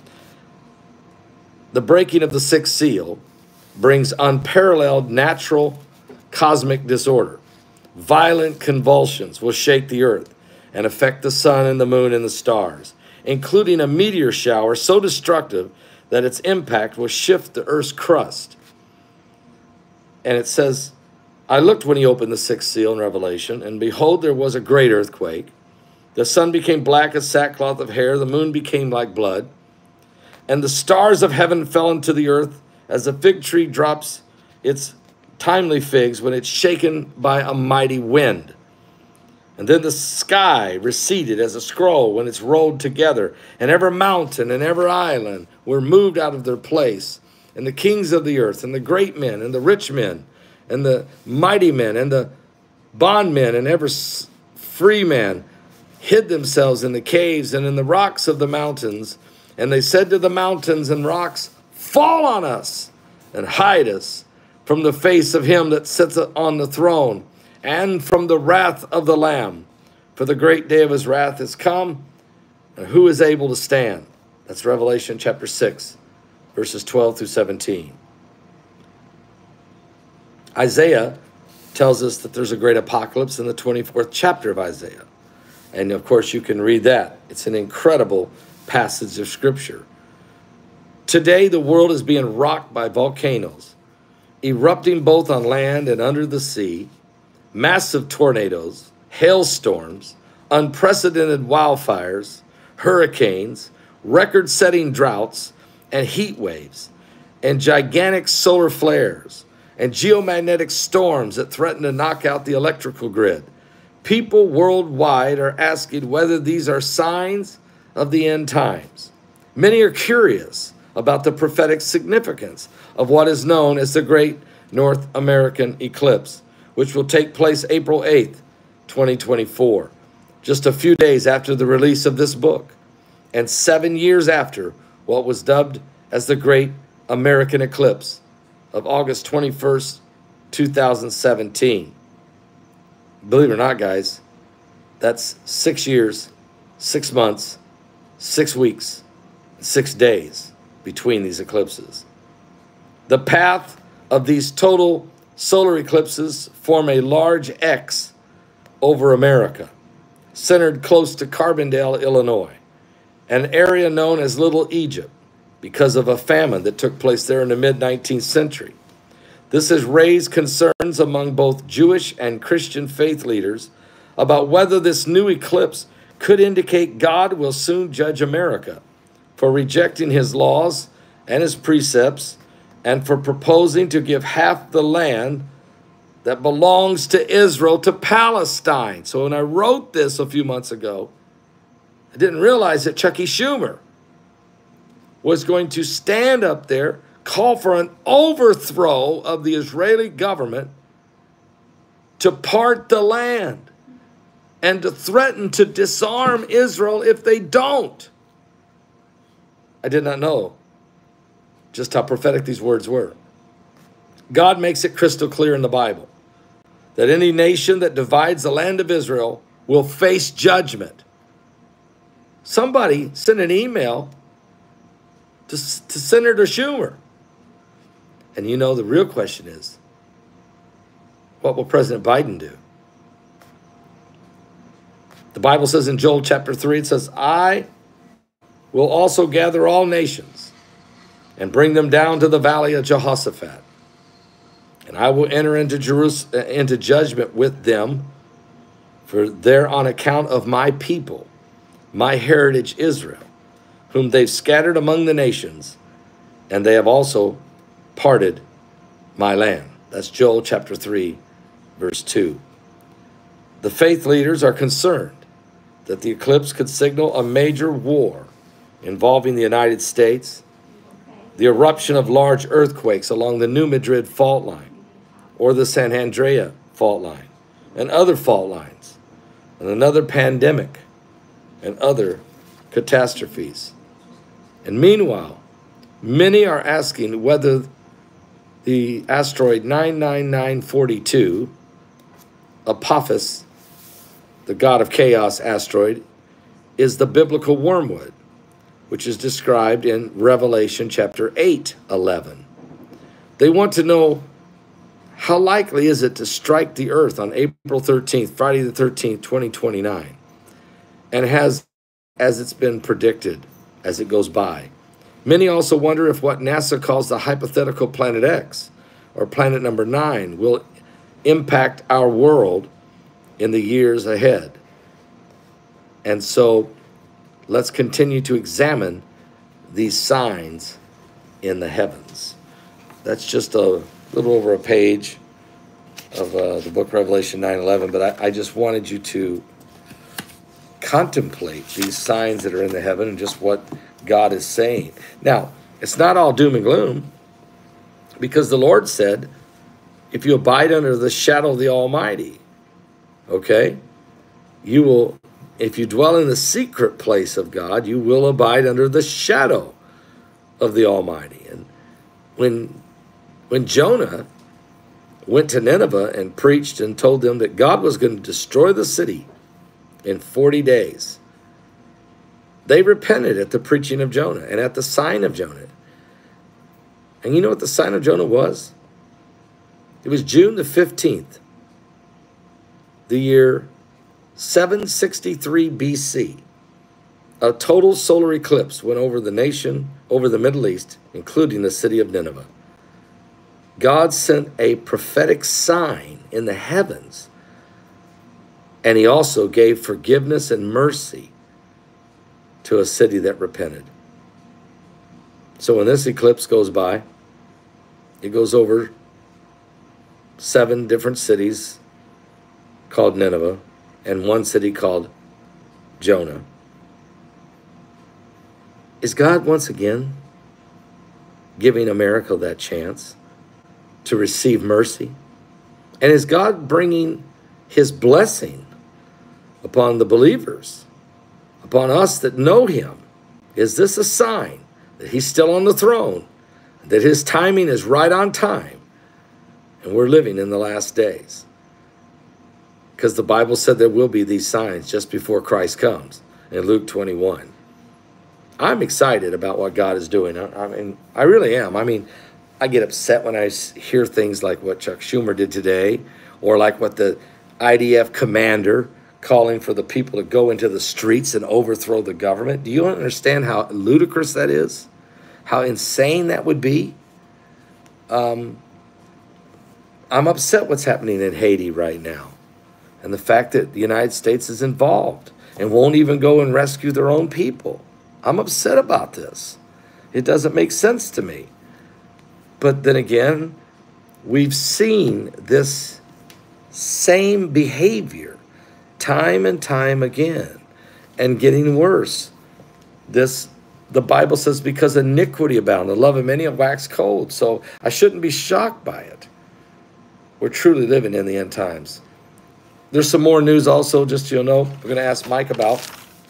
The breaking of the 6th seal brings unparalleled natural cosmic disorder. Violent convulsions will shake the earth and affect the sun and the moon and the stars, including a meteor shower so destructive that its impact will shift the earth's crust. And it says, I looked when he opened the 6th seal in Revelation, and behold, there was a great earthquake. The sun became black as sackcloth of hair, the moon became like blood, and the stars of heaven fell into the earth as a fig tree drops its timely figs when it's shaken by a mighty wind. And then the sky receded as a scroll when it's rolled together, and every mountain and every island were moved out of their place. And the kings of the earth, and the great men, and the rich men, and the mighty men, and the bondmen, and every free men hid themselves in the caves and in the rocks of the mountains. And they said to the mountains and rocks, fall on us and hide us from the face of him that sits on the throne and from the wrath of the Lamb. For the great day of his wrath is come, and who is able to stand? That's Revelation chapter 6, verses 12 through 17. Isaiah tells us that there's a great apocalypse in the 24th chapter of Isaiah. And of course, you can read that. It's an incredible passage of scripture. Today, the world is being rocked by volcanoes, erupting both on land and under the sea, massive tornadoes, hailstorms, unprecedented wildfires, hurricanes, record-setting droughts, and heat waves, and gigantic solar flares, and geomagnetic storms that threaten to knock out the electrical grid. People worldwide are asking whether these are signs of the end times. Many are curious about the prophetic significance of what is known as the Great North American Eclipse, which will take place April 8th, 2024, just a few days after the release of this book, and 7 years after what was dubbed as the Great American Eclipse of August 21st, 2017. Believe it or not, guys, that's 6 years, 6 months, 6 weeks, 6 days between these eclipses. The path of these total solar eclipses form a large X over America, centered close to Carbondale, Illinois, an area known as Little Egypt because of a famine that took place there in the mid-19th century. This has raised concerns among both Jewish and Christian faith leaders about whether this new eclipse could indicate God will soon judge America for rejecting his laws and his precepts and for proposing to give half the land that belongs to Israel to Palestine. So when I wrote this a few months ago, I didn't realize that Chucky Schumer was going to stand up there, call for an overthrow of the Israeli government to part the land and to threaten to disarm Israel if they don't. I did not know just how prophetic these words were. God makes it crystal clear in the Bible that any nation that divides the land of Israel will face judgment. Somebody sent an email to Senator Schumer. And you know, the real question is, what will President Biden do? The Bible says in Joel chapter 3, it says, I will also gather all nations and bring them down to the valley of Jehoshaphat. And I will enter into Jerusalem, into judgment with them, for they're on account of my people, my heritage Israel, whom they've scattered among the nations, and they have also parted my land. That's Joel chapter 3, verse 2. The faith leaders are concerned that the eclipse could signal a major war involving the United States, the eruption of large earthquakes along the New Madrid fault line, or the San Andrea fault line, and other fault lines, and another pandemic, and other catastrophes. And meanwhile, many are asking whether the asteroid 99942, Apophis, the god of chaos asteroid, is the biblical wormwood, which is described in Revelation chapter 8:11. They want to know, how likely is it to strike the earth on April 13th, Friday the 13th, 2029? And as it's been predicted as it goes by. Many also wonder if what NASA calls the hypothetical Planet X, or planet number 9, will impact our world in the years ahead. And so let's continue to examine these signs in the heavens. That's just a little over a page of the book Revelation 9:11, but I just wanted you to contemplate these signs that are in the heaven and just what God is saying. Now, it's not all doom and gloom, because the Lord said, if you abide under the shadow of the Almighty, okay, you will, if you dwell in the secret place of God, you will abide under the shadow of the Almighty. And when Jonah went to Nineveh and preached and told them that God was going to destroy the city in 40 days, they repented at the preaching of Jonah and at the sign of Jonah. And you know what the sign of Jonah was? It was June the 15th, the year 763 BC. A total solar eclipse went over the nation, over the Middle East, including the city of Nineveh. God sent a prophetic sign in the heavens, and he also gave forgiveness and mercy to a city that repented. So when this eclipse goes by, it goes over 7 different cities called Nineveh and 1 city called Jonah. Is God once again giving America that chance to receive mercy? And is God bringing his blessing upon the believers, upon us that know him? Is this a sign that he's still on the throne, that his timing is right on time, and we're living in the last days? Because the Bible said there will be these signs just before Christ comes in Luke 21. I'm excited about what God is doing. I mean, I really am. I mean, I get upset when I hear things like what Chuck Schumer did today, or like what the IDF commander calling for the people to go into the streets and overthrow the government. Do you understand how ludicrous that is? How insane that would be? I'm upset what's happening in Haiti right now, and the fact that the United States is involved and won't even go and rescue their own people. I'm upset about this. It doesn't make sense to me. But then again, we've seen this same behavior time and time again, and getting worse. The Bible says, because iniquity abound, the love of many will wax cold. So I shouldn't be shocked by it. We're truly living in the end times. There's some more news also, just so you know, we're going to ask Mike about.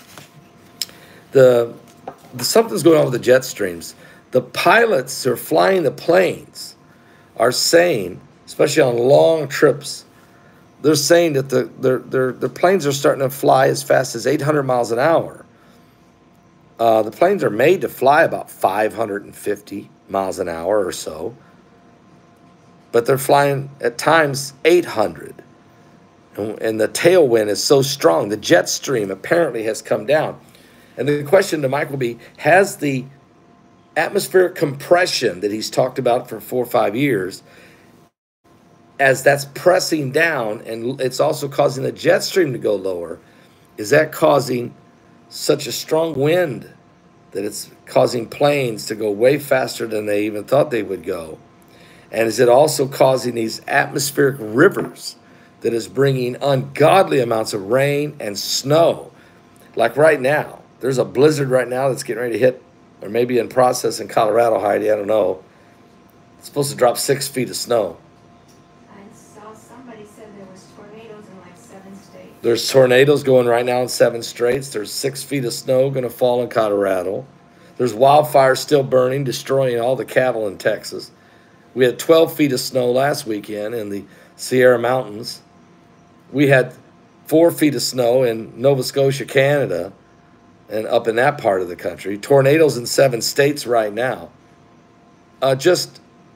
Something's going on with the jet streams. The pilots who are flying the planes are saying, especially on long trips, they're saying that their planes are starting to fly as fast as 800 miles an hour. The planes are made to fly about 550 miles an hour or so, but they're flying at times 800. And the tailwind is so strong. The jet stream apparently has come down. And the question to Mike will be, has the atmospheric compression that he's talked about for 4 or 5 years, as that's pressing down and it's also causing the jet stream to go lower, is that causing such a strong wind that it's causing planes to go way faster than they even thought they would go? And is it also causing these atmospheric rivers that is bringing ungodly amounts of rain and snow? Like right now, there's a blizzard right now that's getting ready to hit, or maybe in process in Colorado, Heidi, I don't know. It's supposed to drop 6 feet of snow. I saw somebody said there was tornadoes in like 7 states. There's tornadoes going right now in 7 states. There's 6 feet of snow going to fall in Colorado. There's wildfires still burning, destroying all the cattle in Texas. We had 12 feet of snow last weekend in the Sierra Mountains. We had 4 feet of snow in Nova Scotia, Canada, and up in that part of the country. Tornadoes in 7 states right now. This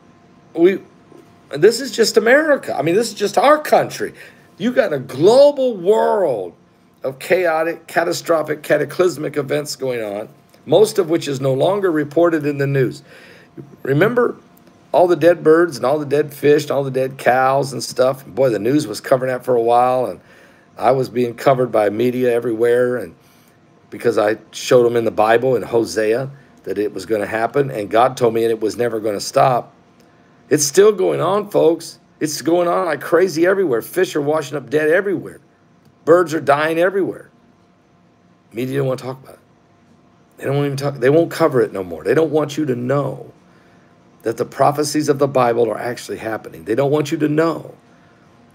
is just America. I mean, this is just our country. You got a global world of chaotic, catastrophic, cataclysmic events going on, most of which is no longer reported in the news. Remember all the dead birds and all the dead fish and all the dead cows and stuff? Boy, the news was covering that for a while, and I was being covered by media everywhere, and because I showed them in the Bible in Hosea that it was going to happen, and God told me it was never going to stop. It's still going on, folks. It's going on like crazy everywhere. Fish are washing up dead everywhere. Birds are dying everywhere. Media don't want to talk about it. They don't even talk. They won't cover it no more. They don't want you to know that the prophecies of the Bible are actually happening. They don't want you to know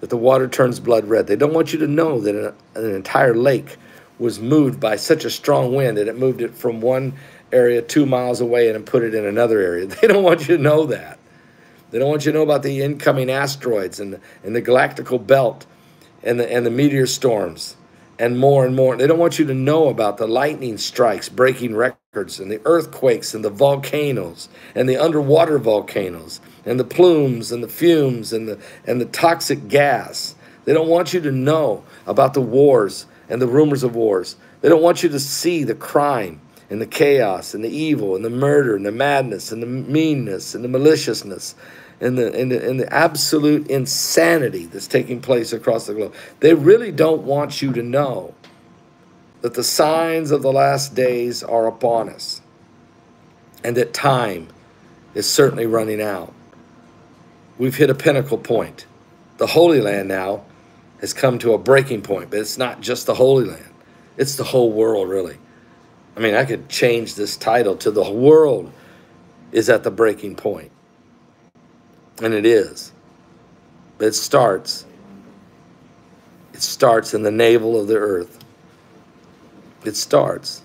that the water turns blood red. They don't want you to know that an entire lake was moved by such a strong wind that it moved it from one area 2 miles away and put it in another area. They don't want you to know that. They don't want you to know about the incoming asteroids and the galactical belt and the meteor storms and more and more. They don't want you to know about the lightning strikes breaking records and the earthquakes and the volcanoes and the underwater volcanoes and the plumes and the fumes and the toxic gas. They don't want you to know about the wars and the rumors of wars. They don't want you to see the crime and the chaos and the evil and the murder and the madness and the meanness and the maliciousness and the absolute insanity that's taking place across the globe. They really don't want you to know that the signs of the last days are upon us and that time is certainly running out. We've hit a pinnacle point. The Holy Land now has come to a breaking point, but it's not just the Holy Land. It's the whole world, really. I mean, I could change this title to "The World is at the Breaking Point." And it is. But it starts in the navel of the earth. It starts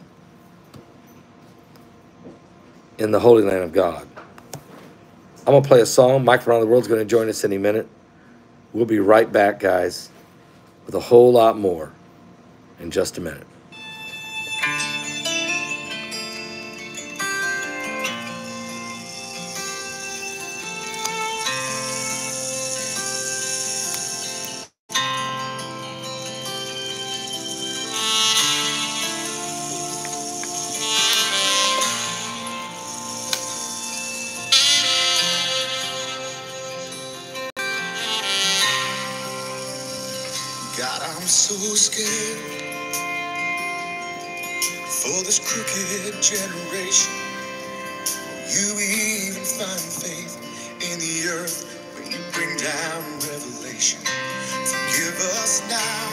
in the Holy Land of God. I'm going to play a song. Mike from around the world is going to join us any minute. We'll be right back, guys, with a whole lot more in just a minute. God, I'm so scared for this crooked generation. You even find faith in the earth when you bring down revelation. Forgive us now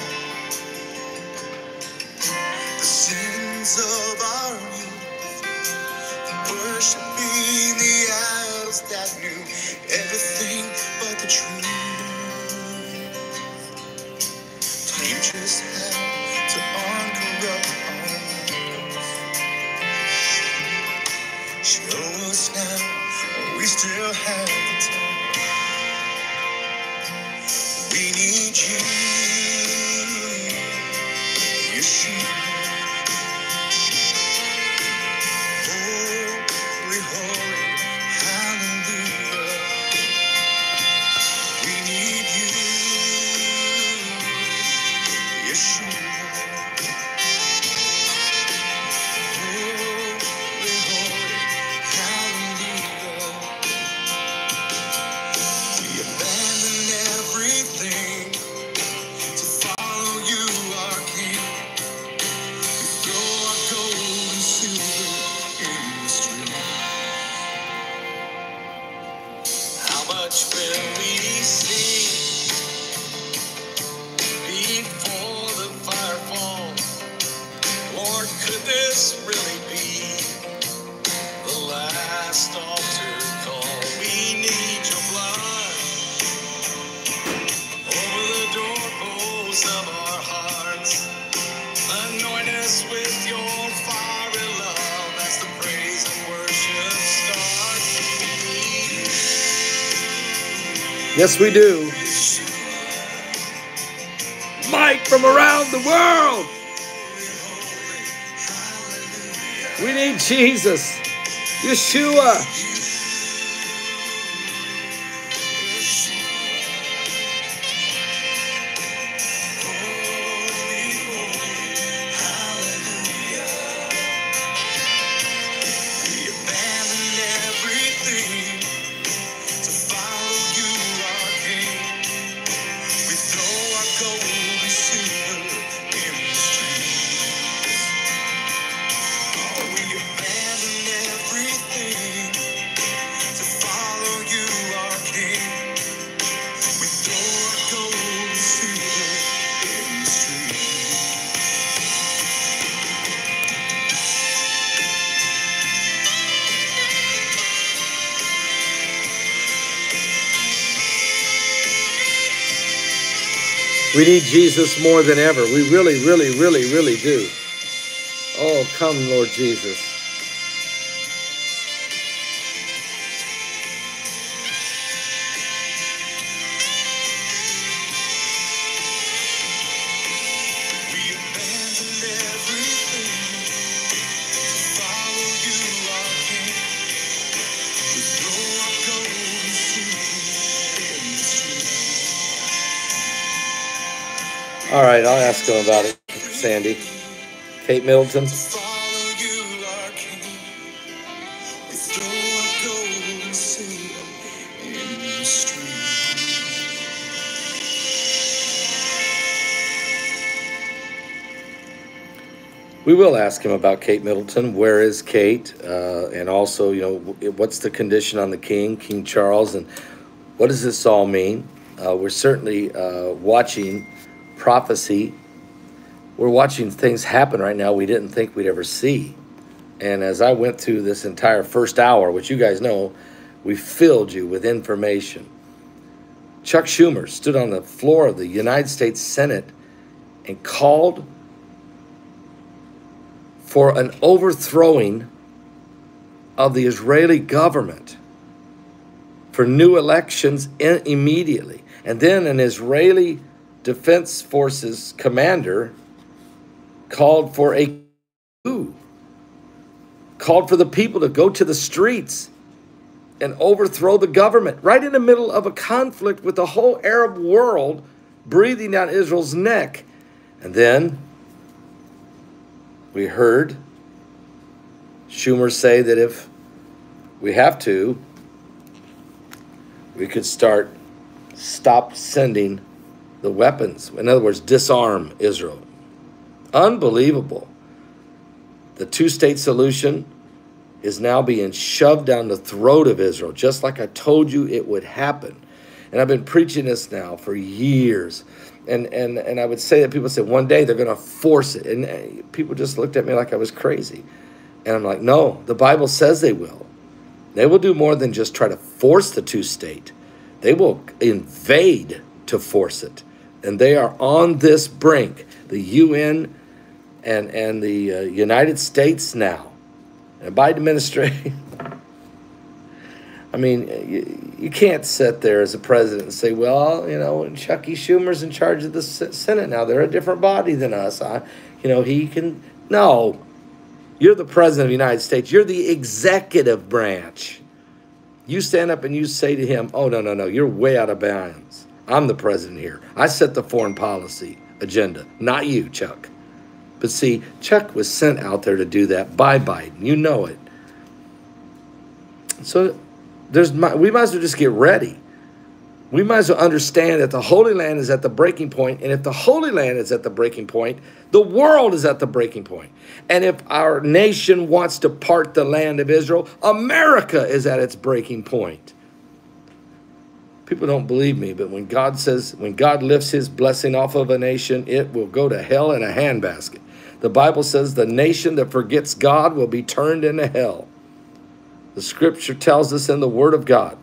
the sins of our youth, worshiping the idols that knew everything but the truth. Teach us how to uncorrupt our minds. Show us now we still have the time. We need you, Yeshua. Holy, holy, hallelujah. We need you, Yeshua. Holy, holy, hallelujah. We abandon everything to follow you, our King. We throw our gold and silver in the stream. How much will we see before the fire falls? Lord, could this really be the last altar call? We need your blood over the doorposts of our hearts. Anoint us with your fiery love as the praise and worship starts. Yes, we do. Mike from around the world. We need Jesus, Yeshua. We abandon everything to follow you, our King. We throw our gold and silver in the streets. Oh, we abandon everything We need Jesus more than ever. We really, really, really, really do. Oh, come, Lord Jesus. We abandoned everything to follow you, our King. We throw our gold and silver in the street. All right, I'll ask him about it, Sandy. Kate Middleton. Follow you, our King. We throw our gold and silver in the street. We will ask him about Kate Middleton. Where is Kate? And also, you know, what's the condition on the king, King Charles, and what does this all mean? We're certainly watching prophecy. We're watching things happen right now we didn't think we'd ever see. And as I went through this entire first hour, which you guys know, we filled you with information. Chuck Schumer stood on the floor of the United States Senate and called for an overthrowing of the Israeli government, for new elections immediately. And then an Israeli Defense Forces commander called for a coup, called for the people to go to the streets and overthrow the government right in the middle of a conflict with the whole Arab world breathing down Israel's neck. And then we heard Schumer say that if we have to, we could stop sending the weapons. In other words, disarm Israel. Unbelievable. The two-state solution is now being shoved down the throat of Israel, just like I told you it would happen. And I've been preaching this now for years. And I would say that people say, one day they're going to force it. And people just looked at me like I was crazy. And I'm like, no, the Bible says they will. They will do more than just try to force the two-state. They will invade to force it. And they are on this brink. The UN and the United States now. And Biden administration. I mean, you can't sit there as a president and say, well, you know, Chucky Schumer's in charge of the Senate now. They're a different body than us. He can. No. You're the president of the United States. You're the executive branch. You stand up and you say to him, oh, no, you're way out of bounds. I'm the president here. I set the foreign policy agenda, not you, Chuck. But see, Chuck was sent out there to do that by Biden. You know it. So we might as well just get ready. We might as well understand that the Holy Land is at the breaking point. And if the Holy Land is at the breaking point, the world is at the breaking point. And if our nation wants to part the land of Israel, America is at its breaking point. People don't believe me, but when God lifts his blessing off of a nation, it will go to hell in a handbasket. The Bible says the nation that forgets God will be turned into hell. The scripture tells us in the Word of God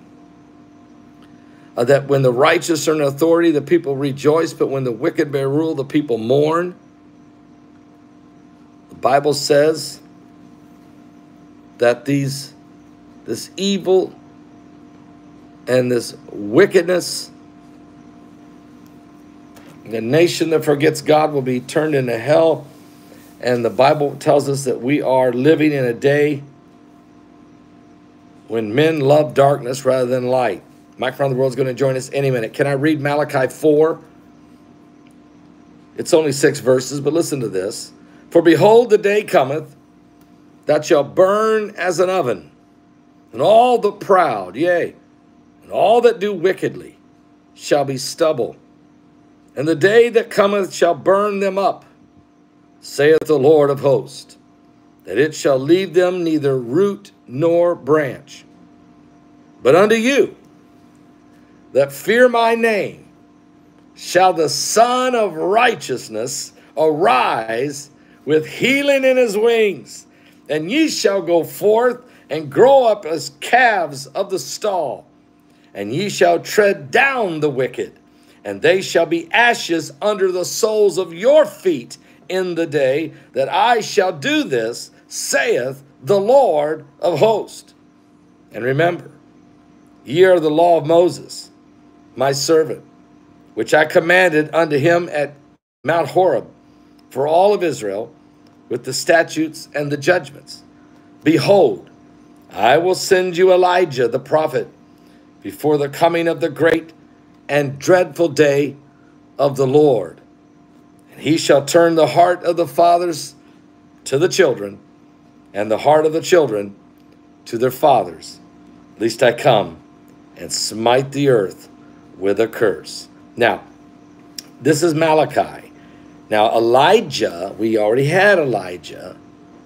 that when the righteous are in authority, the people rejoice, but when the wicked bear rule, the people mourn. The Bible says that this evil and this wickedness, the nation that forgets God will be turned into hell. And the Bible tells us that we are living in a day when men love darkness rather than light. Mike from the World is going to join us any minute. Can I read Malachi 4? It's only 6 verses, but listen to this. For behold, the day cometh that shall burn as an oven, and all the proud, yea, and all that do wickedly shall be stubble. And the day that cometh shall burn them up, saith the Lord of hosts, that it shall leave them neither root nor branch. But unto you that fear my name shall the Son of Righteousness arise with healing in his wings, and ye shall go forth and grow up as calves of the stall, and ye shall tread down the wicked, and they shall be ashes under the soles of your feet in the day that I shall do this, saith the Lord of hosts. And remember, ye are the law of Moses, my servant, which I commanded unto him at Mount Horeb for all of Israel, with the statutes and the judgments. Behold, I will send you Elijah the prophet before the coming of the great and dreadful day of the Lord. And he shall turn the heart of the fathers to the children, and the heart of the children to their fathers, lest I come and smite the earth with a curse. Now, this is Malachi. Now, Elijah, we already had Elijah.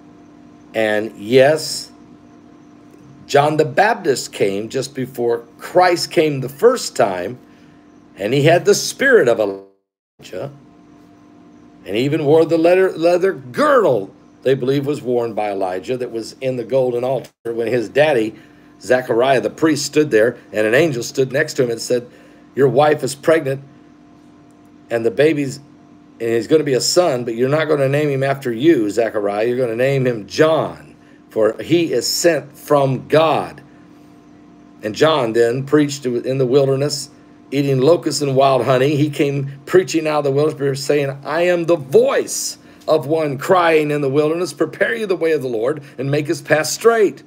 And yes, John the Baptist came just before Christ came the first time. And he had the spirit of Elijah. And he even wore the leather girdle they believe was worn by Elijah that was in the golden altar when his daddy, Zechariah, the priest, stood there. And an angel stood next to him and said, your wife is pregnant. And the baby's, and he's going to be a son, but you're not going to name him after you, Zechariah. You're going to name him John, for he is sent from God. And John then preached in the wilderness, eating locusts and wild honey. He came preaching out of the wilderness, saying, I am the voice of one crying in the wilderness, prepare you the way of the Lord, and make his path straight.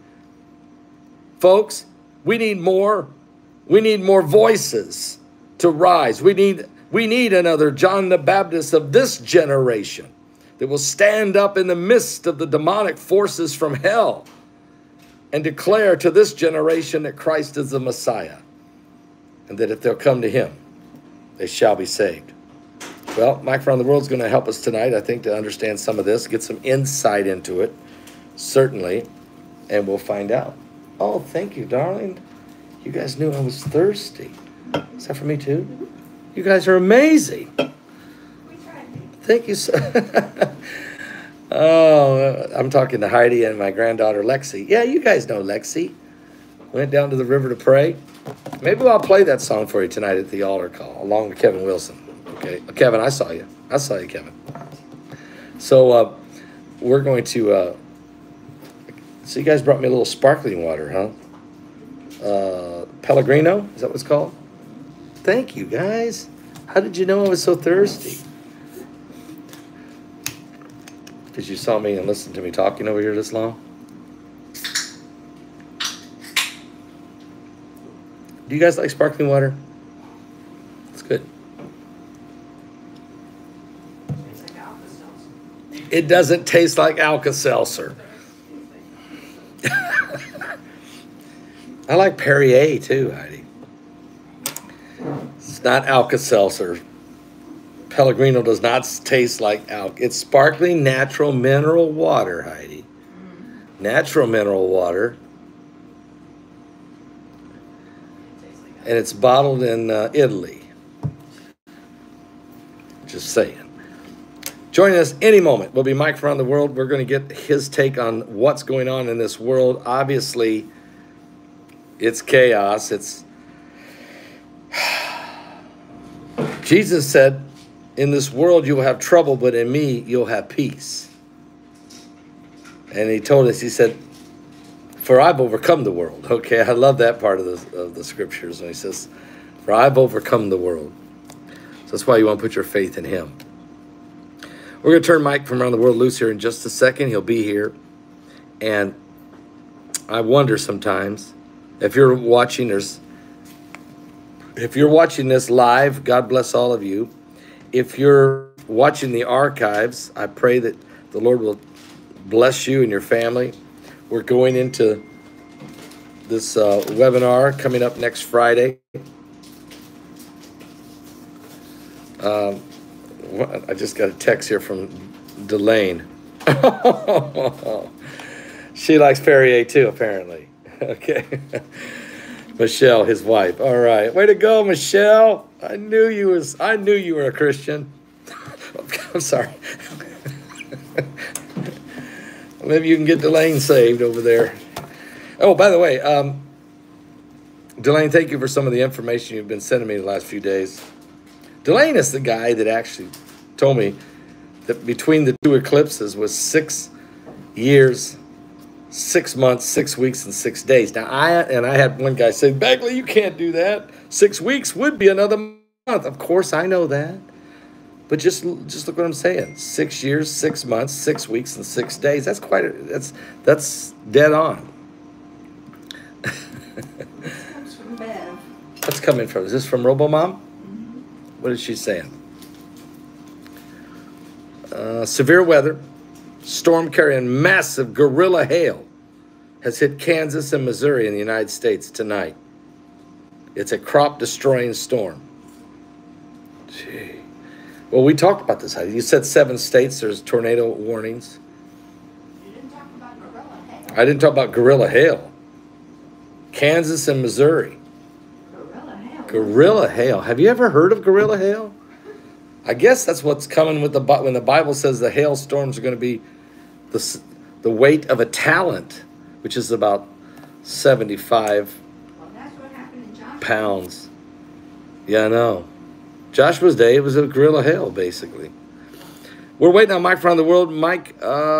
Folks, we need more. We need more voices to rise. We need another John the Baptist of this generation that will stand up in the midst of the demonic forces from hell and declare to this generation that Christ is the Messiah, and that if they'll come to him, they shall be saved. Well, Mike from the World is going to help us tonight, I think, to understand some of this, get some insight into it, certainly, and we'll find out. Oh, thank you, darling. You guys knew I was thirsty. Is that for me too? You guys are amazing. We tried. Thank you so Oh, I'm talking to Heidi and my granddaughter Lexi. Yeah, you guys know Lexi. Went down to the river to pray. Maybe I'll play that song for you tonight at the altar call, along with Kevin Wilson. Okay, Kevin, I saw you. I saw you, Kevin. So we're going to. So you guys brought me a little sparkling water, huh? Pellegrino, is that what it's called? Thank you, guys. How did you know I was so thirsty? Because you saw me and listened to me talking over here this long? Do you guys like sparkling water? It's good. It doesn't taste like Alka-Seltzer. I like Perrier too, Heidi. It's not Alka-Seltzer. Pellegrino does not taste like Alka. It's sparkling natural mineral water, Heidi. Natural mineral water. And it's bottled in Italy. Just saying. Joining us any moment will be Mike from around the world. We're going to get his take on what's going on in this world. Obviously, it's chaos. It's Jesus said, in this world you will have trouble, but in me you'll have peace. And he told us, he said, for I've overcome the world. Okay, I love that part of the scriptures when he says, for I've overcome the world. So that's why you want to put your faith in him. We're going to turn Mike from around the world loose here in just a second. He'll be here. And I wonder sometimes, if you're watching this live, God bless all of you. If you're watching the archives, I pray that the Lord will bless you and your family. We're going into this webinar coming up next Friday. I just got a text here from Delane. She likes Perrier too, apparently. Okay. Michelle, his wife. All right. Way to go, Michelle. I knew you were a Christian. I'm sorry. Maybe you can get Delane saved over there. Oh, by the way, Delane, thank you for some of the information you've been sending me the last few days. Delane is the guy that actually told me that between the two eclipses was 6 years, 6 months, 6 weeks, and 6 days. Now, I had one guy say, Begley, you can't do that. 6 weeks would be another month. Of course, I know that. But just look what I'm saying. 6 years, 6 months, 6 weeks, and 6 days. That's that's dead on. This comes from Bev. What's coming from? Is this from RoboMom? What is she saying? Severe weather, storm carrying massive gorilla hail has hit Kansas and Missouri in the United States tonight. It's a crop-destroying storm. Gee. Well, we talked about this. You said 7 states there's tornado warnings. You didn't talk about gorilla hail. I didn't talk about gorilla hail. Kansas and Missouri. Gorilla hail. Gorilla hail. Have you ever heard of gorilla hail? I guess that's what's coming with when the Bible says the hailstorms are going to be the weight of a talent, which is about 75 Well, that's what happened in Joshua. pounds. Yeah, I know. Joshua's day, it was a gorilla hail, basically. We're waiting on Mike from the world. Mike,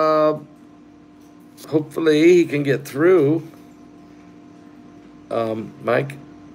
hopefully he can get through. Mike.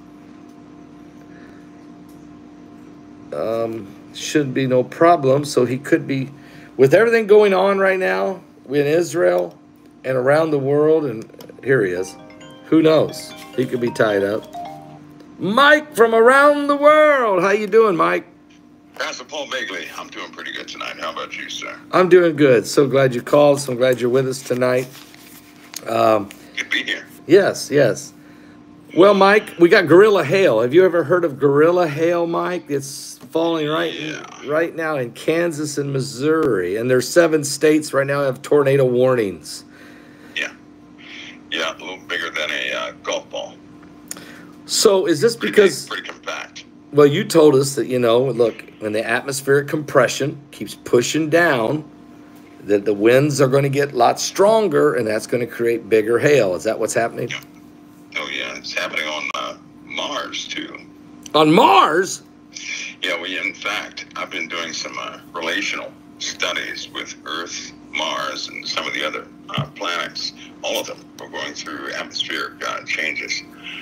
Should be no problem. So he could be, with everything going on right now in Israel and around the world, and here he is. Who knows? He could be tied up. Mike from around the world. How you doing, Mike? Pastor Paul Begley, I'm doing pretty good tonight. How about you, sir? I'm doing good. So glad you called. So glad you're with us tonight. Good to be here. Yes, yes. Well, Mike, we got gorilla hail. Have you ever heard of gorilla hail, Mike? It's falling right now in Kansas and Missouri. And there's 7 states right now that have tornado warnings. Yeah, a little bigger than a golf ball. So is this because... Pretty compact. Well, you told us that, look, when the atmospheric compression keeps pushing down, that the winds are going to get a lot stronger, and that's going to create bigger hail. Is that what's happening? Oh, yeah. It's happening on Mars, too. On Mars? Yeah, in fact, I've been doing some relational studies with Earth, Mars, and some of the other planets. All of them are going through atmospheric changes.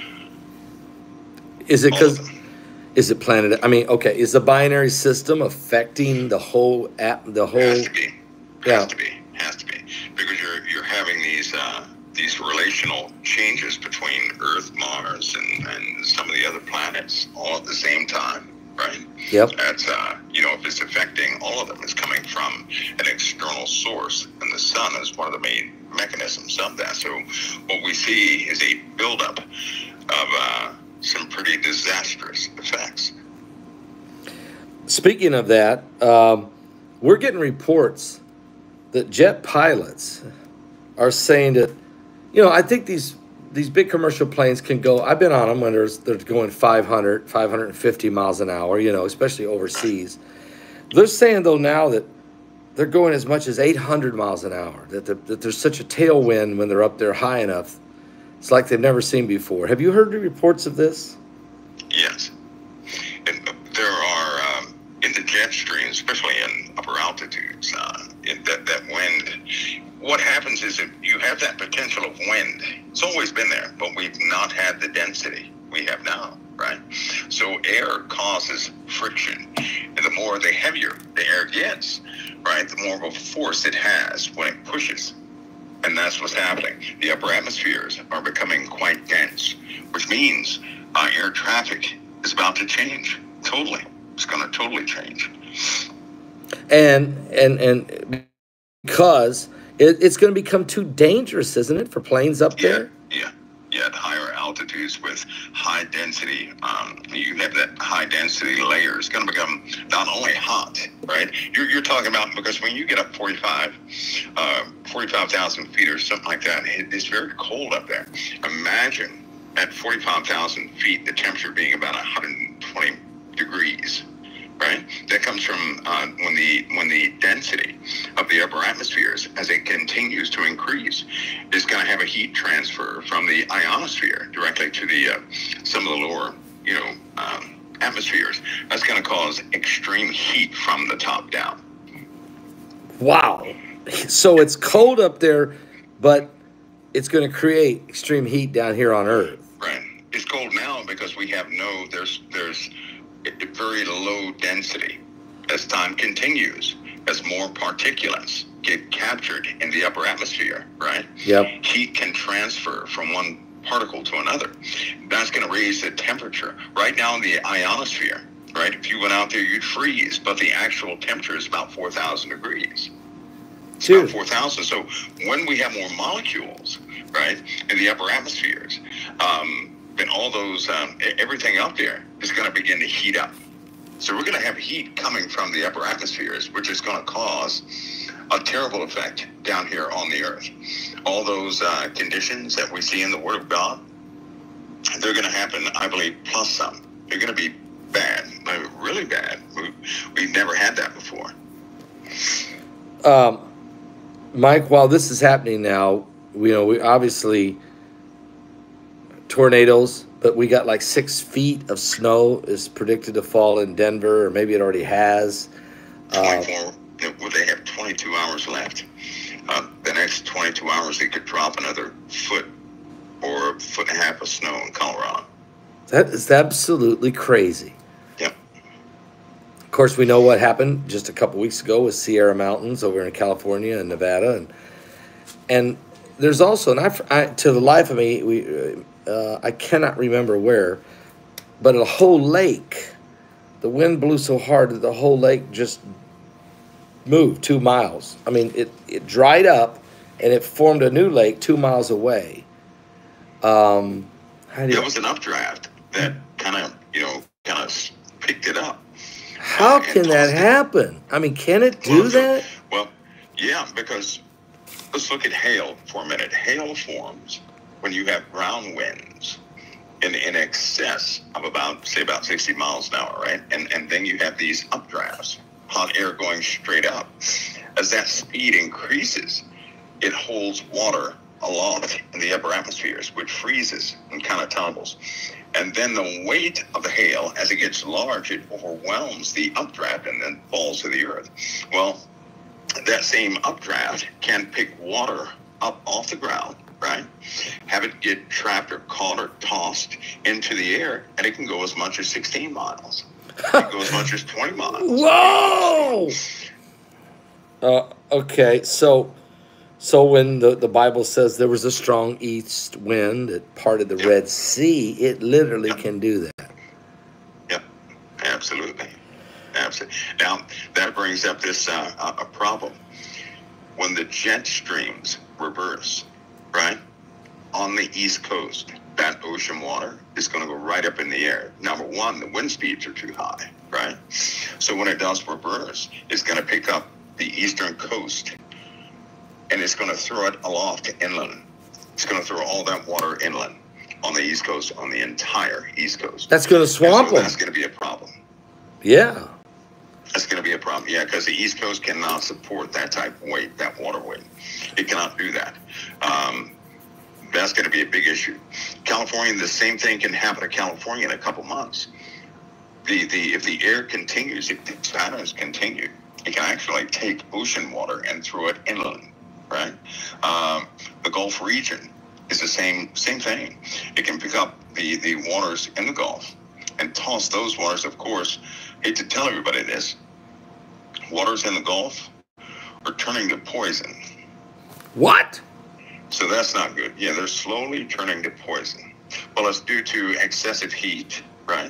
Is it because... Is it planet? I mean, okay. Is the binary system affecting the whole Has to be. Has to be. Because you're having these relational changes between Earth, Mars, and some of the other planets all at the same time, right? Yep. That's if it's affecting all of them, it's coming from an external source, and the sun is one of the main mechanisms of that. So what we see is a buildup of some pretty disastrous effects. Speaking of that, we're getting reports that jet pilots are saying that, I think these big commercial planes can go, I've been on them when they're going 500, 550 miles an hour, especially overseas. They're saying, though, now that they're going as much as 800 miles an hour, that there's such a tailwind when they're up there high enough. It's like they've never seen before. Have you heard the reports of this? Yes. And there are, in the jet stream, especially in upper altitudes, that wind, what happens is that you have that potential of wind. It's always been there, but we've not had the density we have now, right? So air causes friction. And the heavier the air gets, right, the more of a force it has when it pushes. And that's what's happening. The upper atmospheres are becoming quite dense, which means air traffic is about to change. Totally. It's going to totally change. And because it's going to become too dangerous, isn't it, for planes up there? Yeah, at higher altitudes with high density, you have that high density layer. It's going to become not only hot, right? You're talking about, because when you get up 45,000 feet or something like that, it's very cold up there. Imagine at 45,000 feet, the temperature being about 120 degrees. Right? That comes from when the density of the upper atmospheres, as it continues to increase, is going to have a heat transfer from the ionosphere directly to the some of the lower atmospheres. That's going to cause extreme heat from the top down. Wow. So it's cold up there, but it's going to create extreme heat down here on Earth. Right. It's cold now because we have there's a very low density. As time continues, as more particulates get captured in the upper atmosphere, right? Yep. Heat can transfer from one particle to another. That's going to raise the temperature. Right now in the ionosphere, right? If you went out there, you'd freeze, but the actual temperature is about 4,000 degrees. It's about 4,000. So when we have more molecules, right, in the upper atmospheres, then all those, everything up there is going to begin to heat up. So we're going to have heat coming from the upper atmospheres, which is going to cause a terrible effect down here on the Earth. All those conditions that we see in the Word of God, they're going to happen, I believe, plus some. They're going to be bad, really bad. We've never had that before. Mike, while this is happening now, we obviously tornadoes, but we got like 6 feet of snow is predicted to fall in Denver, or maybe it already has. 24. They have 22 hours left. The next 22 hours, they could drop another foot or a foot and a half of snow in Colorado. That is absolutely crazy. Yep. Of course, we know what happened just a couple weeks ago with Sierra Mountains over in California and Nevada, and there's also, and I to the life of me, I cannot remember where, but a whole lake, the wind blew so hard that the whole lake just moved 2 miles. I mean, it dried up, and it formed a new lake 2 miles away. It was an updraft that kind of picked it up. How can that happen? I mean, can it do that? Well, yeah, because let's look at hail for a minute. Hail forms when you have ground winds in excess of about 60 miles an hour, right? And then you have these updrafts, hot air going straight up. As that speed increases, it holds water aloft in the upper atmospheres, which freezes and kind of tumbles. And then the weight of the hail, as it gets large, it overwhelms the updraft and then falls to the earth. Well, that same updraft can pick water up off the ground, right? Have it get trapped or caught or tossed into the air, and it can go as much as 16 miles. It can go as much as 20 miles. Whoa! Okay, so when the Bible says there was a strong east wind that parted the Red Sea, it literally can do that. Yep, absolutely. Absolutely. Now, that brings up this a problem. When the jet streams reverse, right, on the East Coast, that ocean water is going to go right up in the air. Number one, the wind speeds are too high, right? So when it does reverse, it's going to pick up the eastern coast, and it's going to throw it aloft inland. It's going to throw all that water inland on the East Coast, on the entire East Coast. That's going to swamp them. That's going to be a problem. Yeah. That's going to be a problem, yeah, because the East Coast cannot support that type of weight, that water weight. It cannot do that. That's going to be a big issue. California, the same thing can happen to California in a couple months. If the air continues, if the patterns continue, it can actually take ocean water and throw it inland, right? The Gulf region is the same thing. It can pick up the waters in the Gulf and toss those waters, of course. Hate to tell everybody this, waters in the Gulf are turning to poison. What? So that's not good. Yeah, they're slowly turning to poison. Well, it's due to excessive heat, right?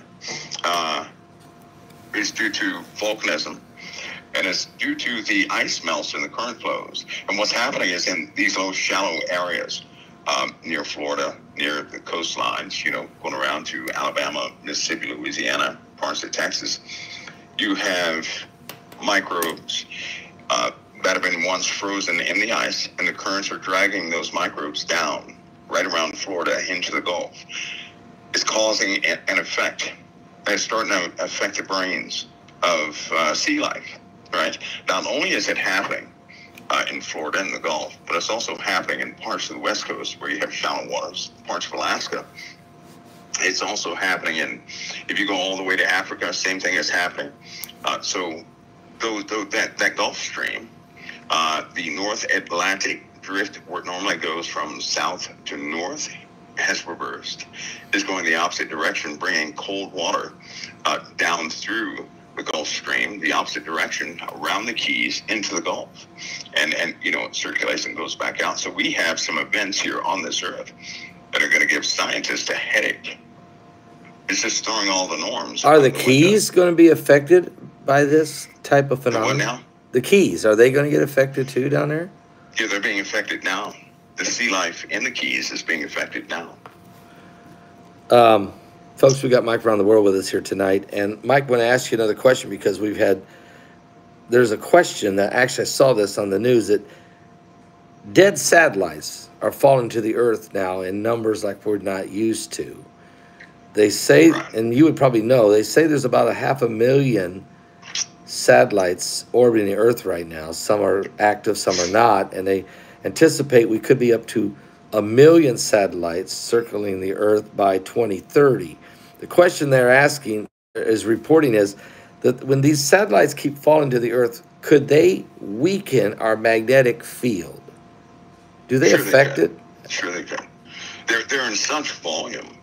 It's due to volcanism, and it's due to the ice melts in the current flows. And what's happening is in these low, shallow areas near Florida, near the coastlines, going around to Alabama, Mississippi, Louisiana, parts of Texas, you have microbes that have been once frozen in the ice, and the currents are dragging those microbes down right around Florida into the Gulf. It's causing an effect. It's starting to affect the brains of sea life, right? Not only is it happening in Florida and the Gulf, but it's also happening in parts of the West Coast where you have shallow waters, parts of Alaska. It's also happening if you go all the way to Africa, same thing is happening. So that Gulf Stream, the North Atlantic drift, where it normally goes from south to north, has reversed. Is going the opposite direction, bringing cold water down through the Gulf Stream, the opposite direction, around the Keys into the Gulf. And circulation goes back out. So we have some events here on this earth that are going to give scientists a headache. It's just throwing all the norms. Are the Keys going to be affected by this type of phenomenon? The what now? The Keys, are they going to get affected too down there? Yeah, they're being affected now. The sea life in the Keys is being affected now. Folks, we got Mike around the world with us here tonight. And Mike, I want to ask you another question, because there's a question that actually I saw this on the news, that dead satellites are falling to the earth now in numbers like we're not used to. They say, and you would probably know, they say there's about 500,000 satellites orbiting the earth right now. Some are active, some are not, and they anticipate we could be up to 1 million satellites circling the earth by 2030. The question they're asking, is reporting, is that when these satellites keep falling to the earth, could they weaken our magnetic field? Do they affect it? Sure they can. They're in such volume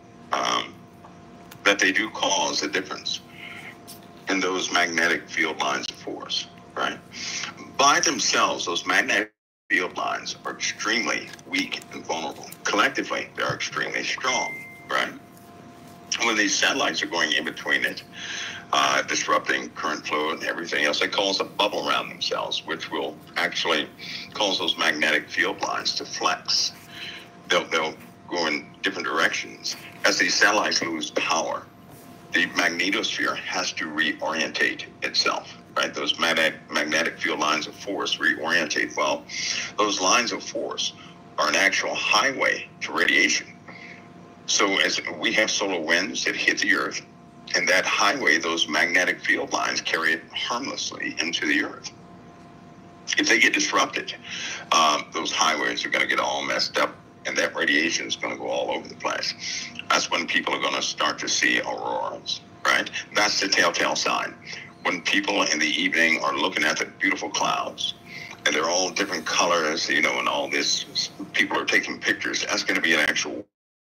that they do cause a difference in those magnetic field lines of force, right? By themselves, those magnetic field lines are extremely weak and vulnerable. Collectively, they're extremely strong, right? When these satellites are going in between it, disrupting current flow and everything else, they cause a bubble around themselves, which will actually cause those magnetic field lines to flex. They'll go in different directions. As these satellites lose power, the magnetosphere has to reorientate itself, right? Those magnetic field lines of force reorientate. Well, those lines of force are an actual highway to radiation. So as we have solar winds that hit the earth, and that highway, those magnetic field lines carry it harmlessly into the earth. If they get disrupted, those highways are going to get all messed up, and that radiation is going to go all over the place. That's when people are going to start to see auroras, right? That's the telltale sign. When people in the evening are looking at the beautiful clouds, and they're all different colors, and all this, people are taking pictures, that's going to be an actual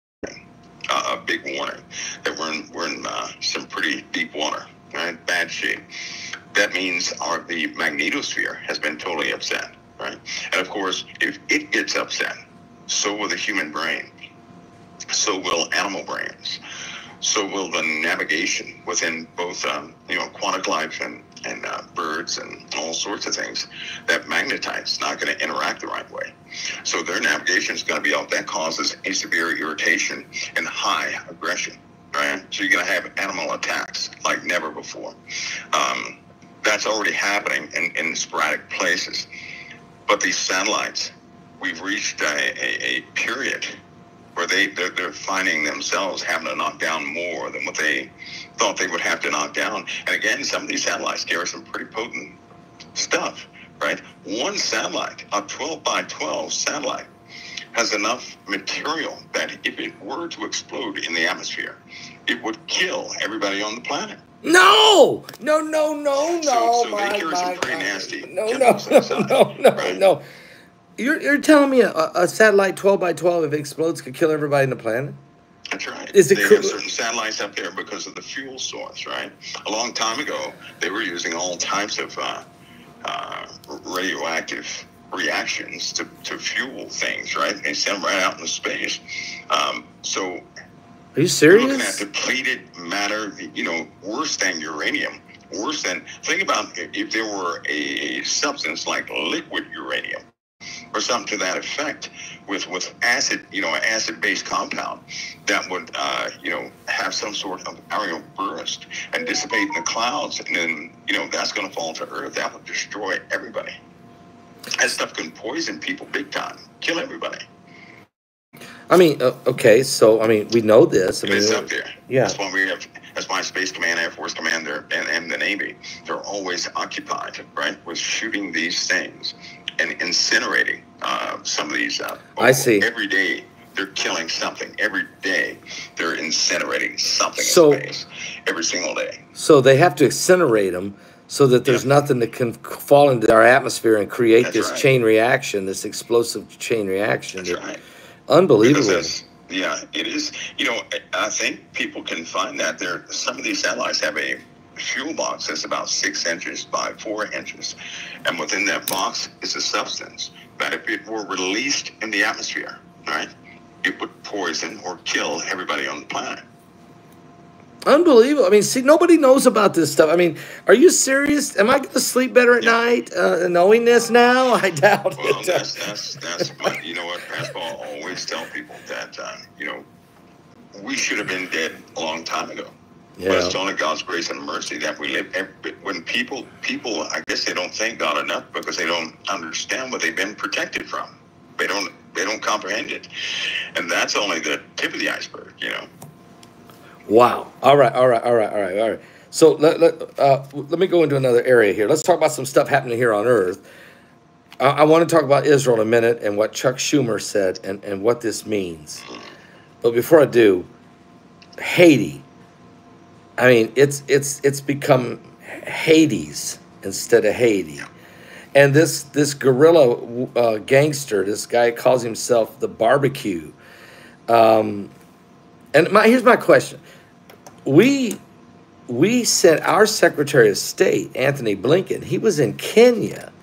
a big warning that we're in some pretty deep water, right? Bad shape. That means the magnetosphere has been totally upset, right? And of course, if it gets upset, so will the human brain, so will animal brains, so will the navigation within both aquatic life and birds and all sorts of things. That magnetite's not going to interact the right way. So their navigation is going to be off. That causes a severe irritation and high aggression, right? So you're going to have animal attacks like never before. That's already happening in sporadic places. But these satellites, we've reached a period where they're finding themselves having to knock down more than what they thought they would have to knock down. And again, some of these satellites carry some pretty potent stuff, right? One satellite, a 12 by 12 satellite, has enough material that if it were to explode in the atmosphere, it would kill everybody on the planet. No. So they carry some pretty nasty chemicals inside, right? No. You're telling me a satellite 12 by 12, if it explodes, could kill everybody on the planet? That's right. Is it they have certain satellites up there because of the fuel source, right? A long time ago, they were using all types of radioactive reactions to fuel things, right? They sent them right out into space. So are you serious? You're looking at depleted matter, worse than uranium. Think about if there were a substance like liquid uranium, or something to that effect, with acid, an acid-based compound that would, have some sort of aerial burst and dissipate in the clouds, and then, that's going to fall to Earth. That would destroy everybody. That stuff can poison people big time, kill everybody. I mean, okay, so we know this. It's up there. Yeah. That's why Space Command, Air Force Command, and the Navy, they're always occupied, right, with shooting these things and incinerating some of these I see. everyday They're killing something every day. They're incinerating something So- in space every single day. So they have to incinerate them so that there's nothing that can fall into our atmosphere and create That's this right. chain reaction, this explosive chain reaction. That's right. Unbelievable. Because it is. You know, I think people can find that there. Some of these satellites have a fuel box that's about 6 inches by 4 inches, and within that box is a substance that, if it were released in the atmosphere, right, it would poison or kill everybody on the planet. Unbelievable. I mean, see, nobody knows about this stuff. I mean, are you serious? Am I going to sleep better at night knowing this now? I doubt Well, it. that's what, you know what, Pastor, I always tell people that, you know, we should have been dead a long time ago. But Yeah. it's only God's grace and mercy that we live. When people, I guess they don't thank God enough because they don't understand what they've been protected from. They don't comprehend it. And that's only the tip of the iceberg, you know. Wow. All right. So let me go into another area here. Let's talk about some stuff happening here on Earth. I want to talk about Israel in a minute and what Chuck Schumer said and what this means. But before I do, Haiti. I mean, it's become Hades instead of Haiti. And this guerrilla gangster, this guy calls himself the Barbecue. And here's my question. We sent our Secretary of State, Anthony Blinken, he was in Kenya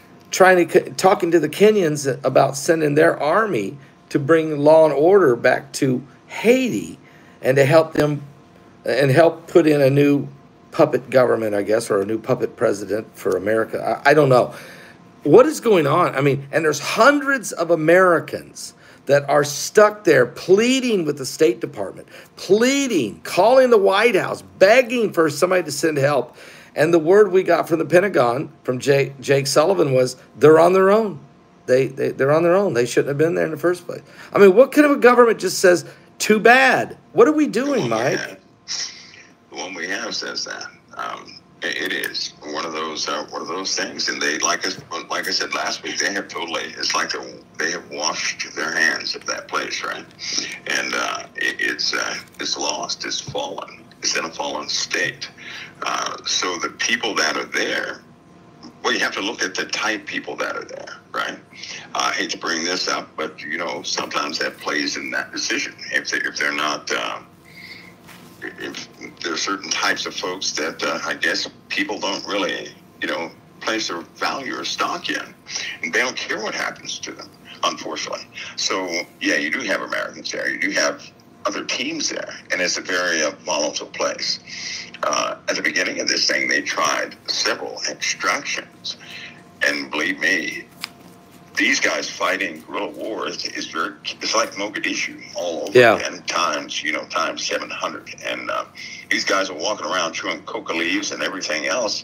talking to the Kenyans about sending their army to bring law and order back to Haiti and to help them and help put in a new puppet government, I guess, or a new puppet president for America. I don't know. What is going on? I mean, and there's hundreds of Americans that are stuck there pleading with the State Department, calling the White House, begging for somebody to send help. And the word we got from the Pentagon, from Jake Sullivan, was they're on their own. They're on their own. They shouldn't have been there in the first place. I mean, what kind of a government just says, too bad? What are we doing, Mike? The one we have says that. It is one of those things, and they, like I said last week, they have totally. It's like they have washed their hands of that place, right? And it's lost. It's fallen. It's in a fallen state. So the people that are there, well, you have to look at the type people that are there, right? I hate to bring this up, but you know, sometimes that plays in that decision. If they're not. If there are certain types of folks that I guess people don't really, you know, place their value or stock in, and they don't care what happens to them, unfortunately. So yeah, you do have Americans there, you do have other teams there, and it's a very volatile place. At the beginning of this thing, they tried several extractions, and believe me, these guys fighting guerrilla wars it's like Mogadishu all over again, times 700. And these guys are walking around chewing coca leaves and everything else.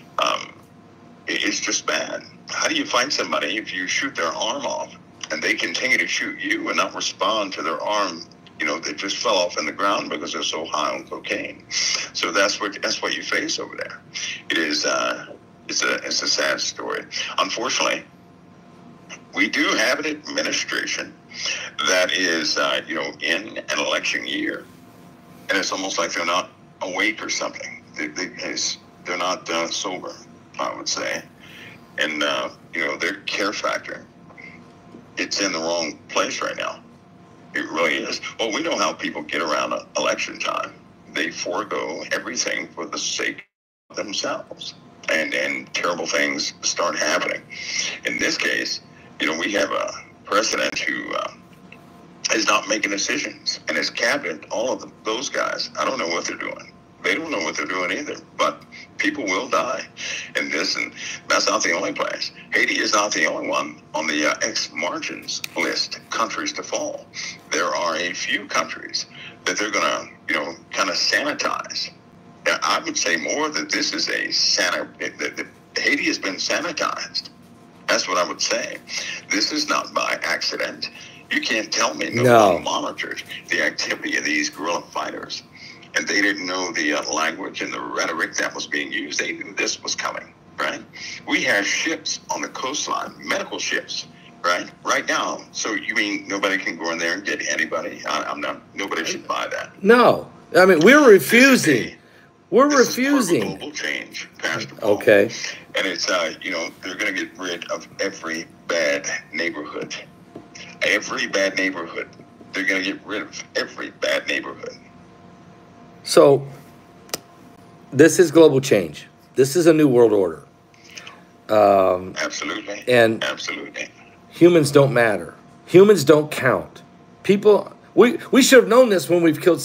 It's just bad. How do you fight somebody if you shoot their arm off and they continue to shoot you and not respond to their arm, you know, that just fell off in the ground because they're so high on cocaine? So that's what you face over there. It is it's a sad story. Unfortunately, we do have an administration that is, in an election year, and it's almost like they're not awake or something. They're not sober, I would say. And, their care factor, it's in the wrong place right now. It really is. Well, we know how people get around election time. They forego everything for the sake of themselves, and terrible things start happening. In this case, we have a president who is not making decisions, and his cabinet, all of those guys, I don't know what they're doing. They don't know what they're doing either, but people will die in this, and that's not the only place. Haiti is not the only one on the ex-margins list, countries to fall. There are a few countries that they're going to, kind of sanitize. I would say more that this is Haiti has been sanitized. That's what I would say. This is not by accident. You can't tell me no one monitored the activity of these guerrilla fighters. And they didn't know the language and the rhetoric that was being used. They knew this was coming, right? We have ships on the coastline, medical ships, Right now. So you mean nobody can go in there and get anybody? I'm not. Nobody should buy that. No, I mean we're refusing. This is part of a global change, Pastor Paul. Okay. And it's they're going to get rid of every bad neighborhood. Every bad neighborhood. They're going to get rid of every bad neighborhood. So this is global change. This is a new world order. Absolutely. And absolutely. Humans don't matter. Humans don't count. People, we should have known this when we've killed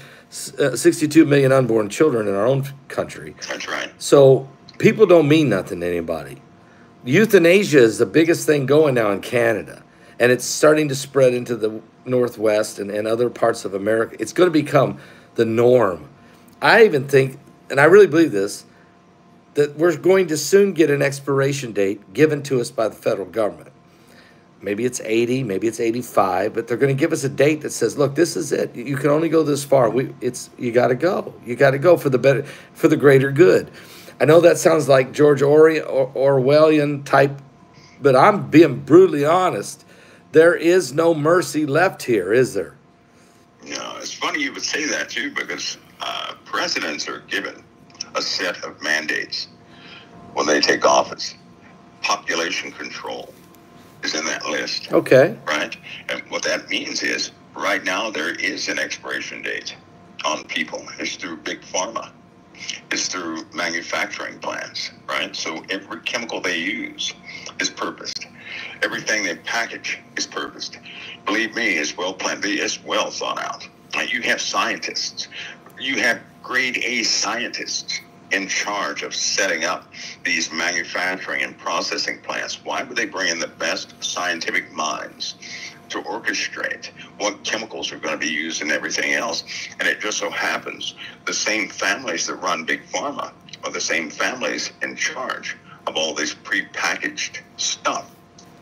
62 million unborn children in our own country. That's right. So people don't mean nothing to anybody. Euthanasia is the biggest thing going now in Canada. And it's starting to spread into the Northwest and other parts of America. It's going to become the norm. I even think, and I really believe this, that we're going to soon get an expiration date given to us by the federal government. Maybe it's 80, maybe it's 85, but they're going to give us a date that says, look, this is it. You can only go this far. You got to go. You got to go for the greater good. I know that sounds like George Orwellian type, but I'm being brutally honest. There is no mercy left here, is there? No, it's funny you would say that too, because presidents are given a set of mandates when they take office. Population control is in that list. Okay. Right? And what that means is, right now there is an expiration date on people. It's through big pharma. It's through manufacturing plants, right? So every chemical they use is purposed. Everything they package is purposed. Believe me, it's well planned. It's well thought out. You have scientists. You have grade A scientists in charge of setting up these manufacturing and processing plants. Why would they bring in the best scientific minds to orchestrate what chemicals are going to be used and everything else? And it just so happens the same families that run Big Pharma are the same families in charge of all this prepackaged stuff.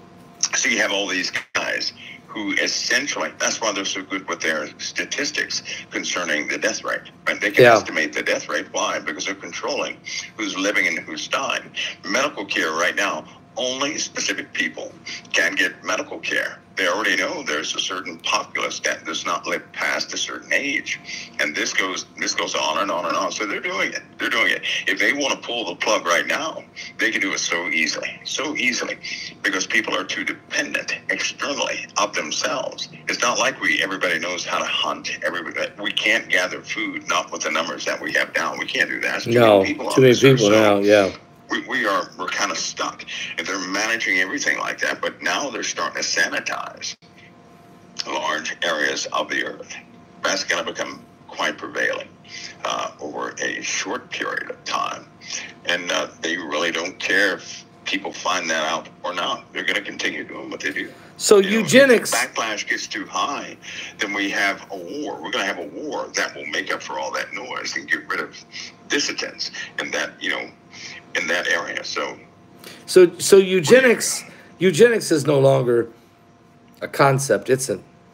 So you have all these guys who essentially, that's why they're so good with their statistics concerning the death rate. Right? They can estimate the death rate. Why? Because they're controlling who's living and who's dying. Medical care right now, only specific people can get medical care. They already know there's a certain populace that does not live past a certain age. And this goes on and on and on. So they're doing it. They're doing it. If they want to pull the plug right now, they can do it so easily, because people are too dependent externally of themselves. It's not like everybody knows how to hunt. We can't gather food, not with the numbers that we have now. We can't do that. Too many people now, yeah. We're kind of stuck, and they're managing everything like that. But now they're starting to sanitize large areas of the earth. That's going to become quite prevailing over a short period of time, and they really don't care if people find that out or not. They're going to continue doing what they do. So eugenics, if the backlash gets too high, then we have a war. We're going to have a war that will make up for all that noise and get rid of dissidents and that in that area. So eugenics is no longer a concept. It's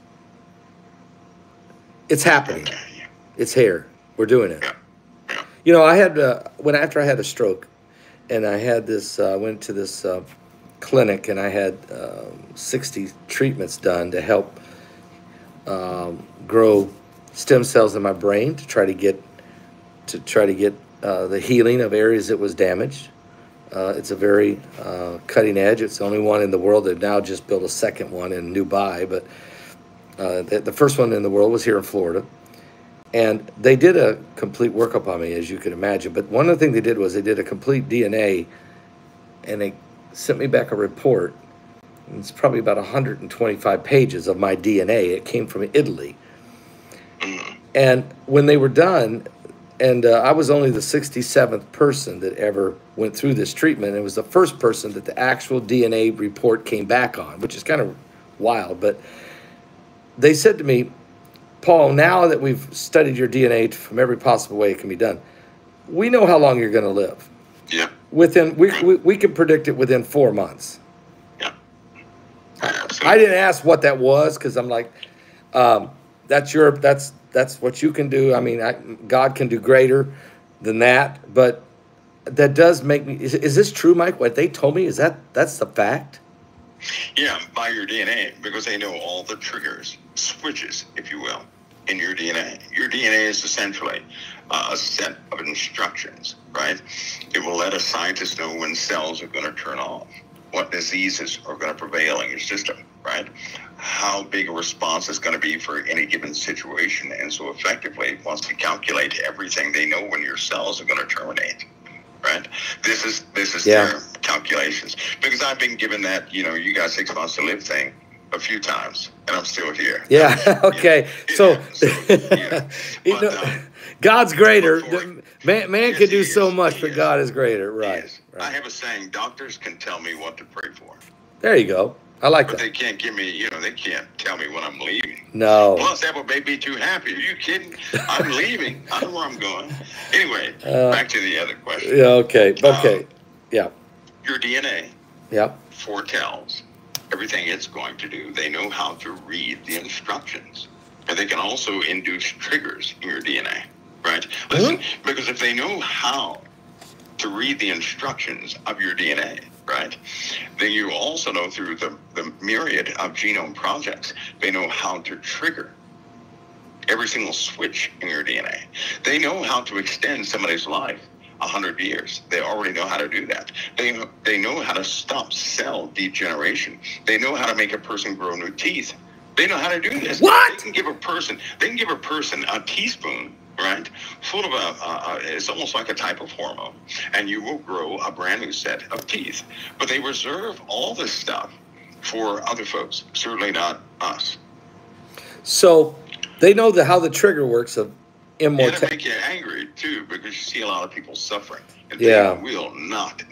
happening. It's here. We're doing it. Yeah. I had after I had a stroke, and I had this. I went to this clinic, and I had 60 treatments done to help grow stem cells in my brain to try to get the healing of areas that was damaged. It's a very cutting edge. It's the only one in the world. They've now just built a second one in Dubai, but the first one in the world was here in Florida. And they did a complete workup on me, as you could imagine. But one of the things they did was they did a complete DNA, and they sent me back a report. It's probably about 125 pages of my DNA. It came from Italy. And when they were done, and I was only the 67th person that ever went through this treatment. It was the first person that the actual DNA report came back on, which is kind of wild. But they said to me, Paul, now that we've studied your DNA from every possible way it can be done, we know how long you're going to live. Yeah. We can predict it within 4 months. Yeah. I didn't ask what that was, because I'm like, that's what you can do. I mean, God can do greater than that. But that does make me. Is this true, Mike? What they told me, that's the fact? Yeah, by your DNA, because they know all the triggers, switches, if you will, in your DNA. Your DNA is essentially a set of instructions, right? It will let a scientist know when cells are going to turn off, what diseases are going to prevail in your system, right? How big a response is going to be for any given situation. And so effectively, once they calculate everything, they know when your cells are going to terminate. Right. This is their calculations, because I've been given that, you got 6 months to live thing a few times, and I'm still here. Yeah. Okay. So, But, God's greater. Man yes, can do he so is. much, He but is. God is greater. Right. Yes. Right. I have a saying: doctors can tell me what to pray for, There you go. I like but that. they can't give me, they can't tell me when I'm leaving. No. Plus, Apple may be too happy. Are you kidding? I'm leaving. I know where I'm going. Anyway, back to the other question. Yeah. Okay. Okay. Yeah. Your DNA Yeah. foretells everything it's going to do. They know how to read the instructions. And they can also induce triggers in your DNA, right? Listen, because if they know how to read the instructions of your DNA, right, then you also know through the myriad of genome projects, they know how to trigger every single switch in your DNA. They know how to extend somebody's life 100 years. They already know how to do that. They know how to stop cell degeneration. They know how to make a person grow new teeth. They know how to do this. What? They can give a person a teaspoon, right, full of it's almost like a type of hormone, and you will grow a brand new set of teeth. But they reserve all this stuff for other folks, certainly not us. So they know how the trigger works of And immortality. it make you angry too, because you see a lot of people suffering, and Yeah. they will not.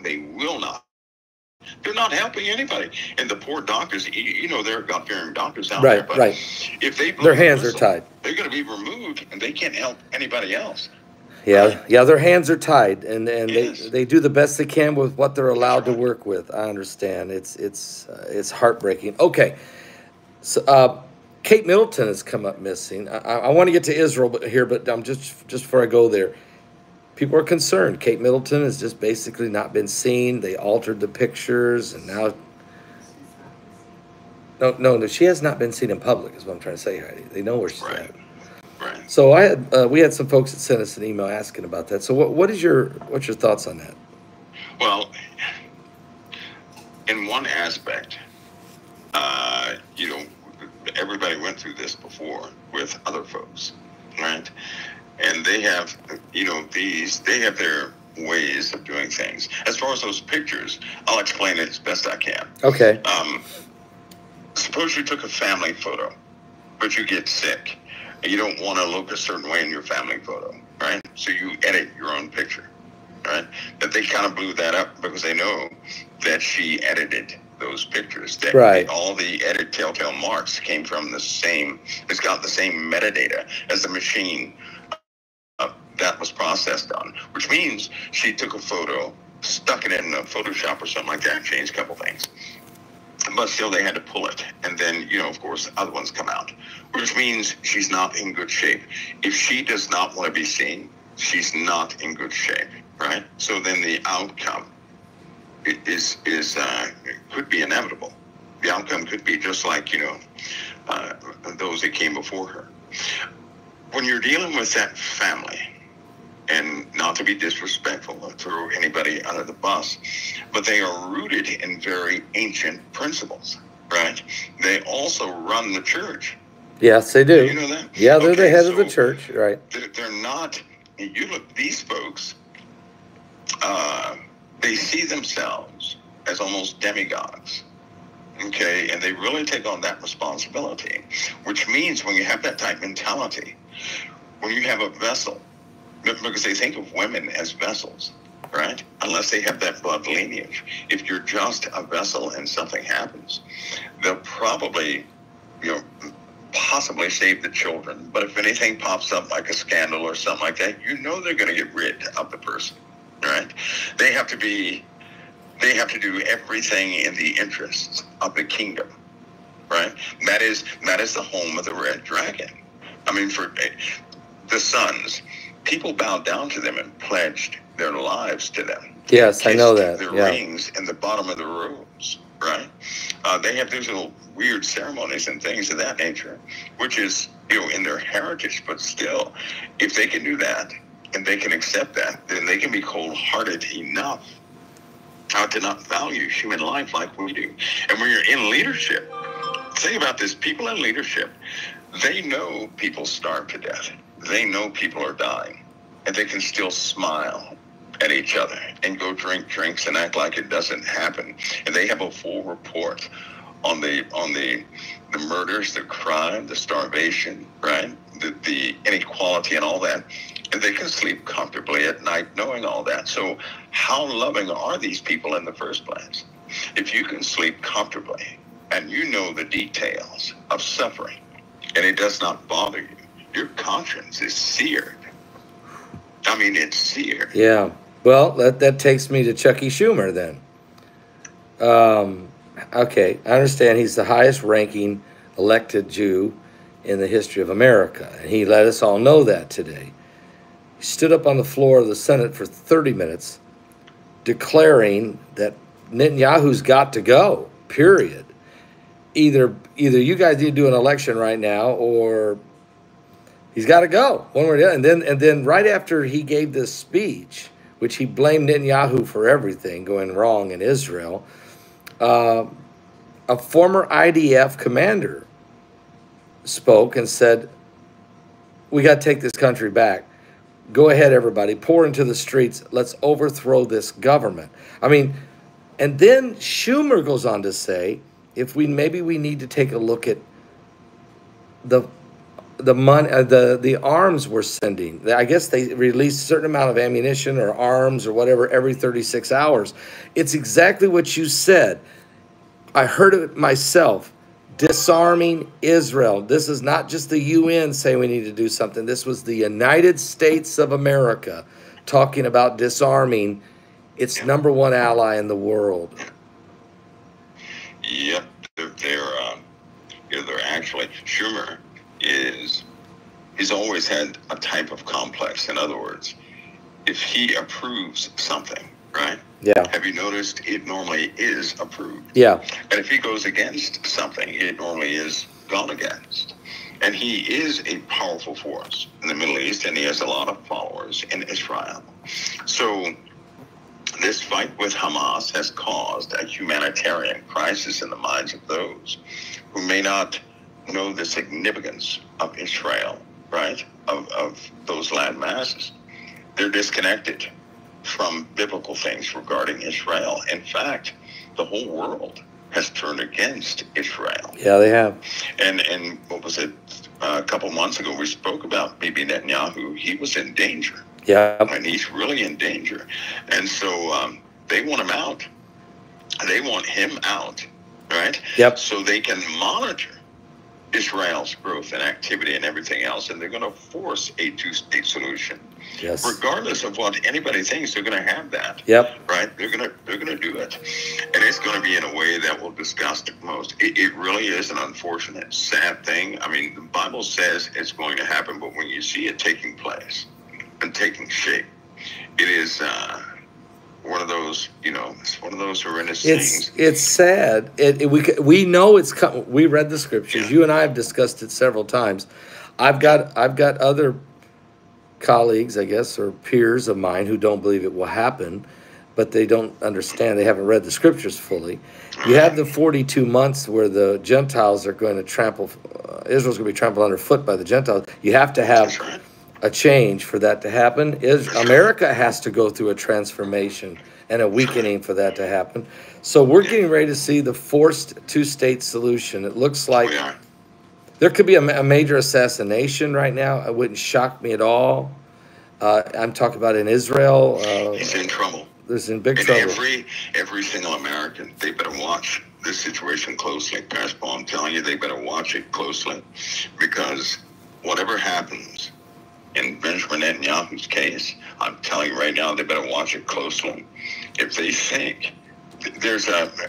They're not helping anybody. And the poor doctors, there are God-fearing doctors out there, but if they blow Their hands the are whistle, tied. they're going to be removed, and they can't help anybody else. Yeah, Right? yeah, their hands are tied, and Yes. they do the best they can with what they're allowed to right. work with. I understand. It's heartbreaking. Okay, so Kate Middleton has come up missing. I want to get to Israel here, but just before I go there, people are concerned. Kate Middleton has just basically not been seen. They altered the pictures, and now no, she has not been seen in public. Is what I'm trying to say, Heidi. They know where she's Right. at. Right. So we had some folks that sent us an email asking about that. So what's your thoughts on that? Well, in one aspect, everybody went through this before with other folks, right? And they have, they have their ways of doing things. As far as those pictures, I'll explain it as best I can. Okay. Suppose you took a family photo, but you get sick, and you don't want to look a certain way in your family photo, right? So you edit your own picture, right? But they kind of blew that up because they know that she edited those pictures. That all the edit telltale marks came from it's got the same metadata as the machine that was processed on, which means she took a photo, stuck it in a Photoshop or something like that, changed a couple things. But still, they had to pull it. And then, of course, other ones come out, which means she's not in good shape. If she does not want to be seen, she's not in good shape, right? So then the outcome is could be inevitable. The outcome could be just like, those that came before her. When you're dealing with that family, and not to be disrespectful or throw anybody under the bus, but they are rooted in very ancient principles, right? They also run the church. Yes, they do. You know that? Yeah, they're the head of the church, right? They're not, you look, these folks, they see themselves as almost demigods. Okay, and they really take on that responsibility, which means when you have that type mentality, when you have a vessel, because they think of women as vessels, right? Unless they have that blood lineage. If you're just a vessel and something happens, they'll probably, possibly save the children. But if anything pops up like a scandal or something like that, they're going to get rid of the person, right? They have to do everything in the interests of the kingdom, right? That is the home of the red dragon. I mean, for the sons, people bowed down to them and pledged their lives to them. Yes, I know that. The Yeah. rings in the bottom of the robes, right? They have these little weird ceremonies and things of that nature, which is, in their heritage. But still, if they can do that and they can accept that, then they can be cold-hearted enough to not value human life like we do. And when you're in leadership, think about this: people in leadership, they know people starve to death. They know people are dying, and they can still smile at each other and go drink drinks and act like it doesn't happen. And they have a full report on the murders, the crime, the starvation, right? The inequality and all that. And they can sleep comfortably at night knowing all that. So how loving are these people in the first place? If you can sleep comfortably and you know the details of suffering and it does not bother you, your conscience is seared. I mean, it's seared. Yeah. Well, that takes me to Chucky Schumer then. Okay, I understand he's the highest ranking elected Jew in the history of America. And he let us all know that today. He stood up on the floor of the Senate for 30 minutes declaring that Netanyahu's got to go, period. Either you guys need to do an election right now, or he's got to go, one way or the other. And then right after he gave this speech, which he blamed Netanyahu for everything going wrong in Israel, a former IDF commander spoke and said, we got to take this country back. Go ahead, everybody. Pour into the streets. Let's overthrow this government. I mean, and then Schumer goes on to say, maybe we need to take a look at the money, the arms we're sending. I guess they release a certain amount of ammunition or arms or whatever every 36 hours. It's exactly what you said. I heard it myself. Disarming Israel. This is not just the UN saying we need to do something. This was the United States of America talking about disarming its #1 ally in the world. Yep, they're actually, Schumer he's always had a type of complex. In other words, if he approves something, right? Yeah. Have you noticed it normally is approved? Yeah. And if he goes against something, it normally is gone against. And he is a powerful force in the Middle East, and he has a lot of followers in Israel. So this fight with Hamas has caused a humanitarian crisis in the minds of those who may not know the significance of Israel, right? Of those land masses. They're disconnected from biblical things regarding Israel. In fact, the whole world has turned against Israel. Yeah, they have. And what was it? A couple months ago, we spoke about Bibi Netanyahu. He was in danger. Yeah. And he's really in danger. And so they want him out. They want him out, right? Yep. So they can monitor Israel's growth and activity and everything else, and they're going to force a two-state solution. Yes. Regardless of what anybody thinks, they're going to have that. Yep. Right? They're going to do it, and it's going to be in a way that will disgust most. It really is an unfortunate, sad thing. I mean, the Bible says it's going to happen, but when you see it taking place and taking shape, it is one of those, it's one of those horrendous things. It's sad. We know it's coming. We read the scriptures. Yeah. You and I have discussed it several times. I've got other colleagues, I guess, or peers of mine who don't believe it will happen, but they don't understand. They haven't read the scriptures fully. You have the 42 months where the Gentiles are going to trample. Israel's going to be trampled underfoot by the Gentiles. You have to have a change for that to happen. America has to go through a transformation and a weakening for that to happen. So we're getting ready to see the forced two-state solution. It looks like there could be a major assassination right now. It wouldn't shock me at all. I'm talking about in Israel. He's in trouble. He's in big and trouble. Every single American, they better watch this situation closely. Pastor Paul, I'm telling you, they better watch it closely, because whatever happens in Benjamin Netanyahu's case, I'm telling you right now, they better watch it closely. If they think there's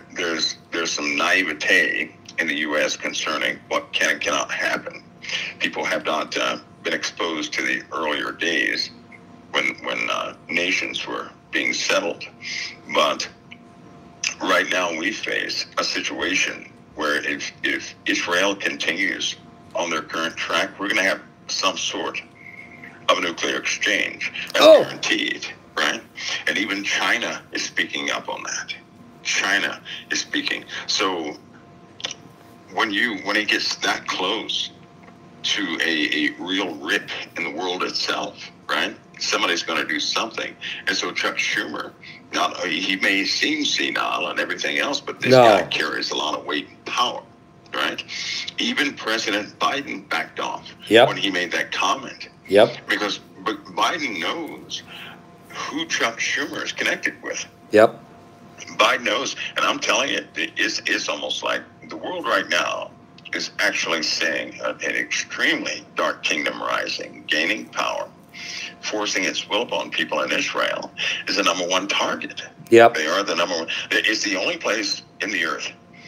some naivete in the U.S. concerning what can and cannot happen. People have not been exposed to the earlier days when nations were being settled. But right now we face a situation where if Israel continues on their current track, we're going to have some sort of a nuclear exchange. That's guaranteed, right? And even China is speaking up on that. China is speaking. So when it gets that close to a real rip in the world itself, right? Somebody's going to do something. And so Chuck Schumer, he may seem senile and everything else, but this guy carries a lot of weight and power, right? Even President Biden backed off when he made that comment. Because Biden knows who Chuck Schumer is connected with. Biden knows, and I'm telling you, it's almost like the world right now is actually seeing an extremely dark kingdom rising, gaining power, forcing its will upon people in Israel is the number one target. They are the number one. It's the only place in the earth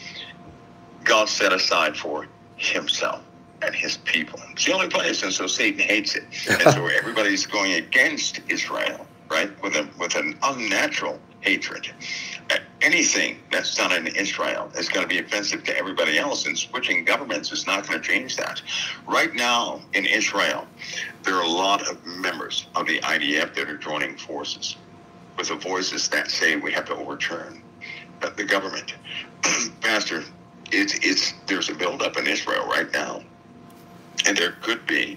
God set aside for himself and his people. It's the only place, and so Satan hates it. And so everybody's going against Israel, right, with an unnatural hatred. Anything that's done in Israel is going to be offensive to everybody else, and switching governments is not going to change that. Right now in Israel, there are a lot of members of the IDF that are joining forces with the voices that say we have to overturn the government. Pastor, there's a buildup in Israel right now, and there could be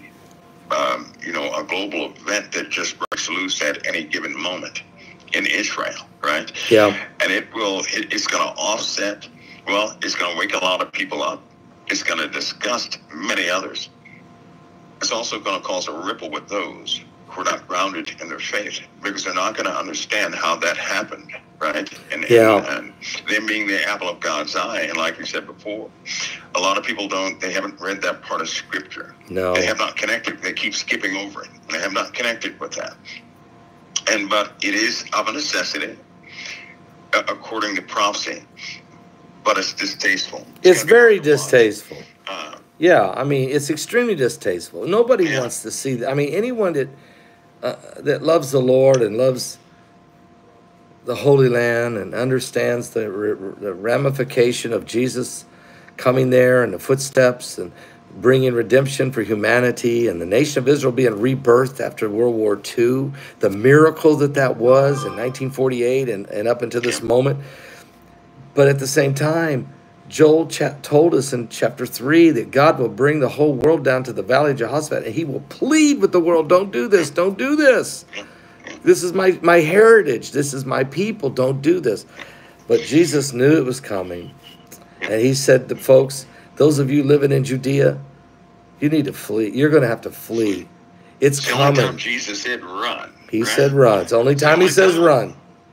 a global event that just breaks loose at any given moment in Israel, right? And it's going to offset, it's going to wake a lot of people up. It's going to disgust many others. It's also going to cause a ripple with those who are not grounded in their faith, because they're not going to understand how that happened, right? And them being the apple of God's eye, and like we said before, a lot of people they haven't read that part of Scripture. They have not connected. They keep skipping over it. They have not connected with that. But it is of a necessity, according to prophecy. But it's distasteful. It's very distasteful. I mean, it's extremely distasteful. Nobody wants to see that. I mean, anyone that loves the Lord and loves the Holy Land and understands the ramification of Jesus coming there and the footsteps and bringing redemption for humanity and the nation of Israel being rebirthed after World War II, the miracle that was in 1948 and up until this moment. But at the same time, Joel told us in chapter 3 that God will bring the whole world down to the valley of Jehoshaphat, and he will plead with the world, don't do this, don't do this. This is my heritage. This is my people. Don't do this. But Jesus knew it was coming. And he said to folks, those of you living in Judea, you need to flee. You're going to have to flee. It's coming. The only time Jesus said run. He said run. It's the only time he says run.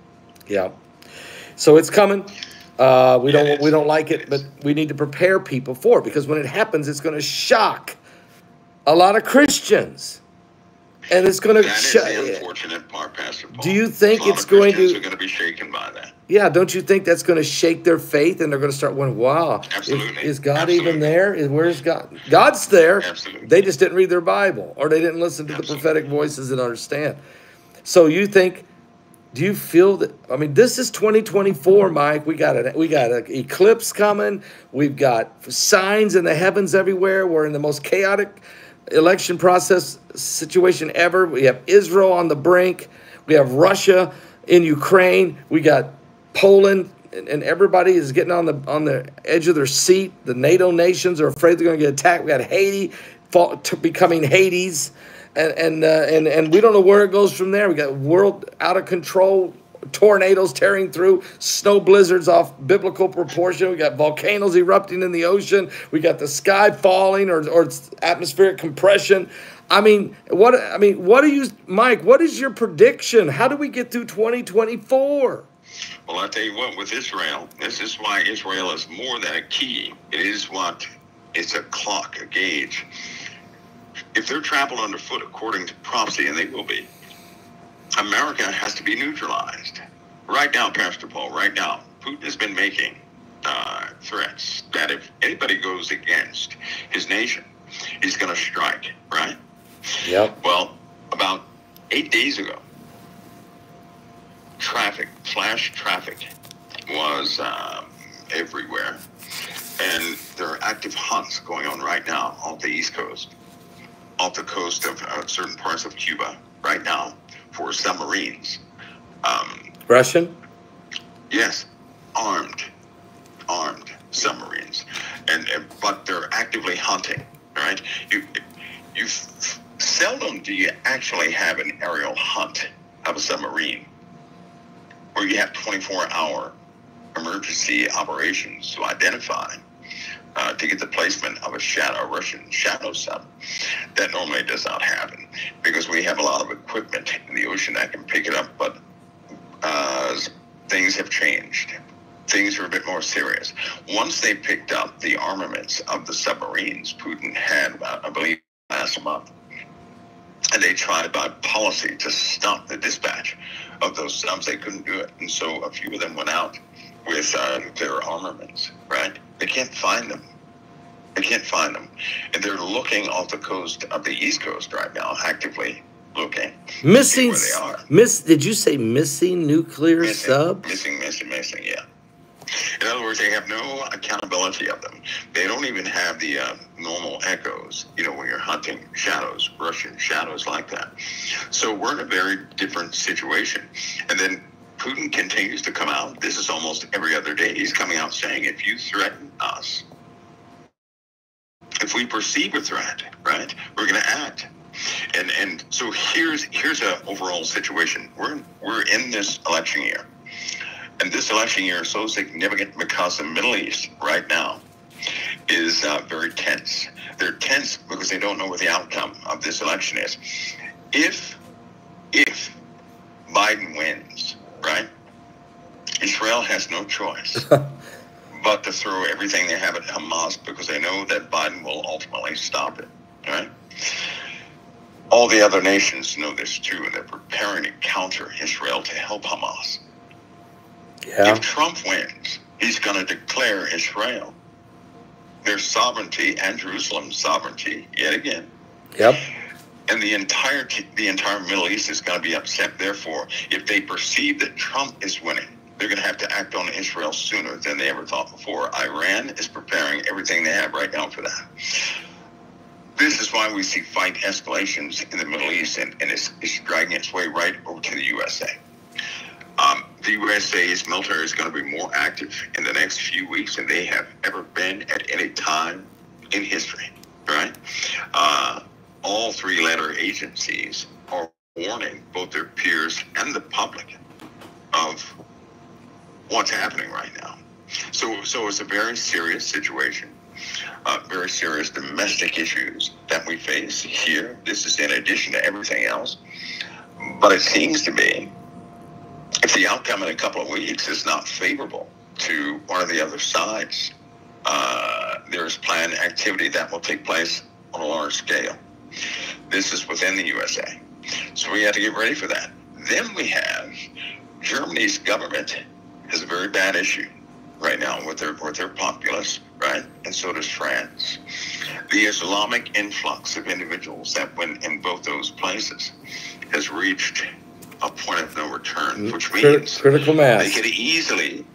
So it's coming. We don't like it, but we need to prepare people for it, because when it happens, it's going to shock a lot of Christians. And it's going to... That is the unfortunate part, Pastor Paul. Do you think it's going to... are going to be shaken by that. Yeah, don't you think that's going to shake their faith, and they're going to start wondering, wow, is God even there? Where's God? God's there. Absolutely. They just didn't read their Bible, or they didn't listen to the prophetic voices and understand. So you think... Do you feel that? I mean, this is 2024, Mike. We got an eclipse coming. We've got signs in the heavens everywhere. We're in the most chaotic election process situation ever. We have Israel on the brink. We have Russia in Ukraine. We got Poland, and everybody is getting on the edge of their seat. The NATO nations are afraid they're going to get attacked. We got Haiti becoming Hades. And we don't know where it goes from there. We got world out of control, tornadoes tearing through, snow blizzards off biblical proportion. We got volcanoes erupting in the ocean. We got the sky falling or atmospheric compression. What do you, Mike? What is your prediction? How do we get through 2024? Well, I'll tell you what. With Israel, this is why Israel is more than a key. It's a clock, a gauge. If they're trampled underfoot according to prophecy, and they will be, America has to be neutralized. Right now, Pastor Paul, right now, Putin has been making threats that if anybody goes against his nation, he's going to strike, right? Well, about 8 days ago, flash traffic was everywhere. And there are active hunts going on right now off the East Coast, off the coast of certain parts of Cuba right now for submarines. Russian? Yes, armed submarines, and but they're actively hunting. Right? You seldom do you actually have an aerial hunt of a submarine where you have 24-hour emergency operations to identify, to get the placement of a Russian shadow sub. That normally does not happen because we have a lot of equipment in the ocean that can pick it up, but things have changed. Things are a bit more serious. Once they picked up the armaments of the submarines, Putin had, I believe, last month, and they tried by policy to stop the dispatch of those subs. They couldn't do it. And so a few of them went out with their armaments, right? They can't find them. They can't find them. And they're looking off the coast of the East Coast right now, actively looking. Missing, where they are. Did you say missing nuclear subs? Missing, yeah. In other words, they have no accountability of them. They don't even have the normal echoes, you know, when you're hunting shadows, Russian shadows like that. So we're in a very different situation. And then Putin continues to come out. This is almost every other day. He's coming out saying, if you threaten us, if we perceive a threat, right, we're going to act. And so here's an overall situation. We're in this election year. And this election year is so significant because the Middle East right now is very tense. They're tense because they don't know what the outcome of this election is. If Biden wins, right, Israel has no choice but to throw everything they have at Hamas because they know that Biden will ultimately stop it, right? All the other nations know this too, and they're preparing to counter Israel to help Hamas. Yeah. If Trump wins, he's going to declare Israel their sovereignty and Jerusalem's sovereignty yet again. Yep. And the entire Middle East is going to be upset. Therefore, if they perceive that Trump is winning, they're going to have to act on Israel sooner than they ever thought before. Iran is preparing everything they have right now for that. This is why we see fight escalations in the Middle East, and it's dragging its way right over to the USA. The USA's military is going to be more active in the next few weeks than they have ever been at any time in history, right? All three-letter agencies are warning both their peers and the public of what's happening right now. So it's a very serious situation, very serious domestic issues that we face here. This is in addition to everything else. But it seems to be, if the outcome in a couple of weeks is not favorable to one of the other sides, there's planned activity that will take place on a large scale. This is within the USA. So we have to get ready for that. Then we have Germany's government has a very bad issue right now with their populace, right? And so does France. The Islamic influx of individuals that went in both those places has reached a point of no return, which means critical mass. They could easily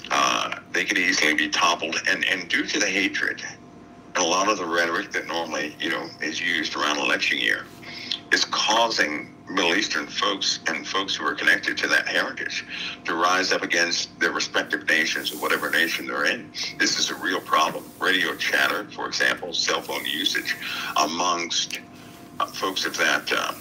be toppled, and due to the hatred and a lot of the rhetoric that normally, is used around election year, is causing Middle Eastern folks and folks who are connected to that heritage to rise up against their respective nations or whatever nation they're in. This is a real problem. Radio chatter, for example, cell phone usage amongst folks of that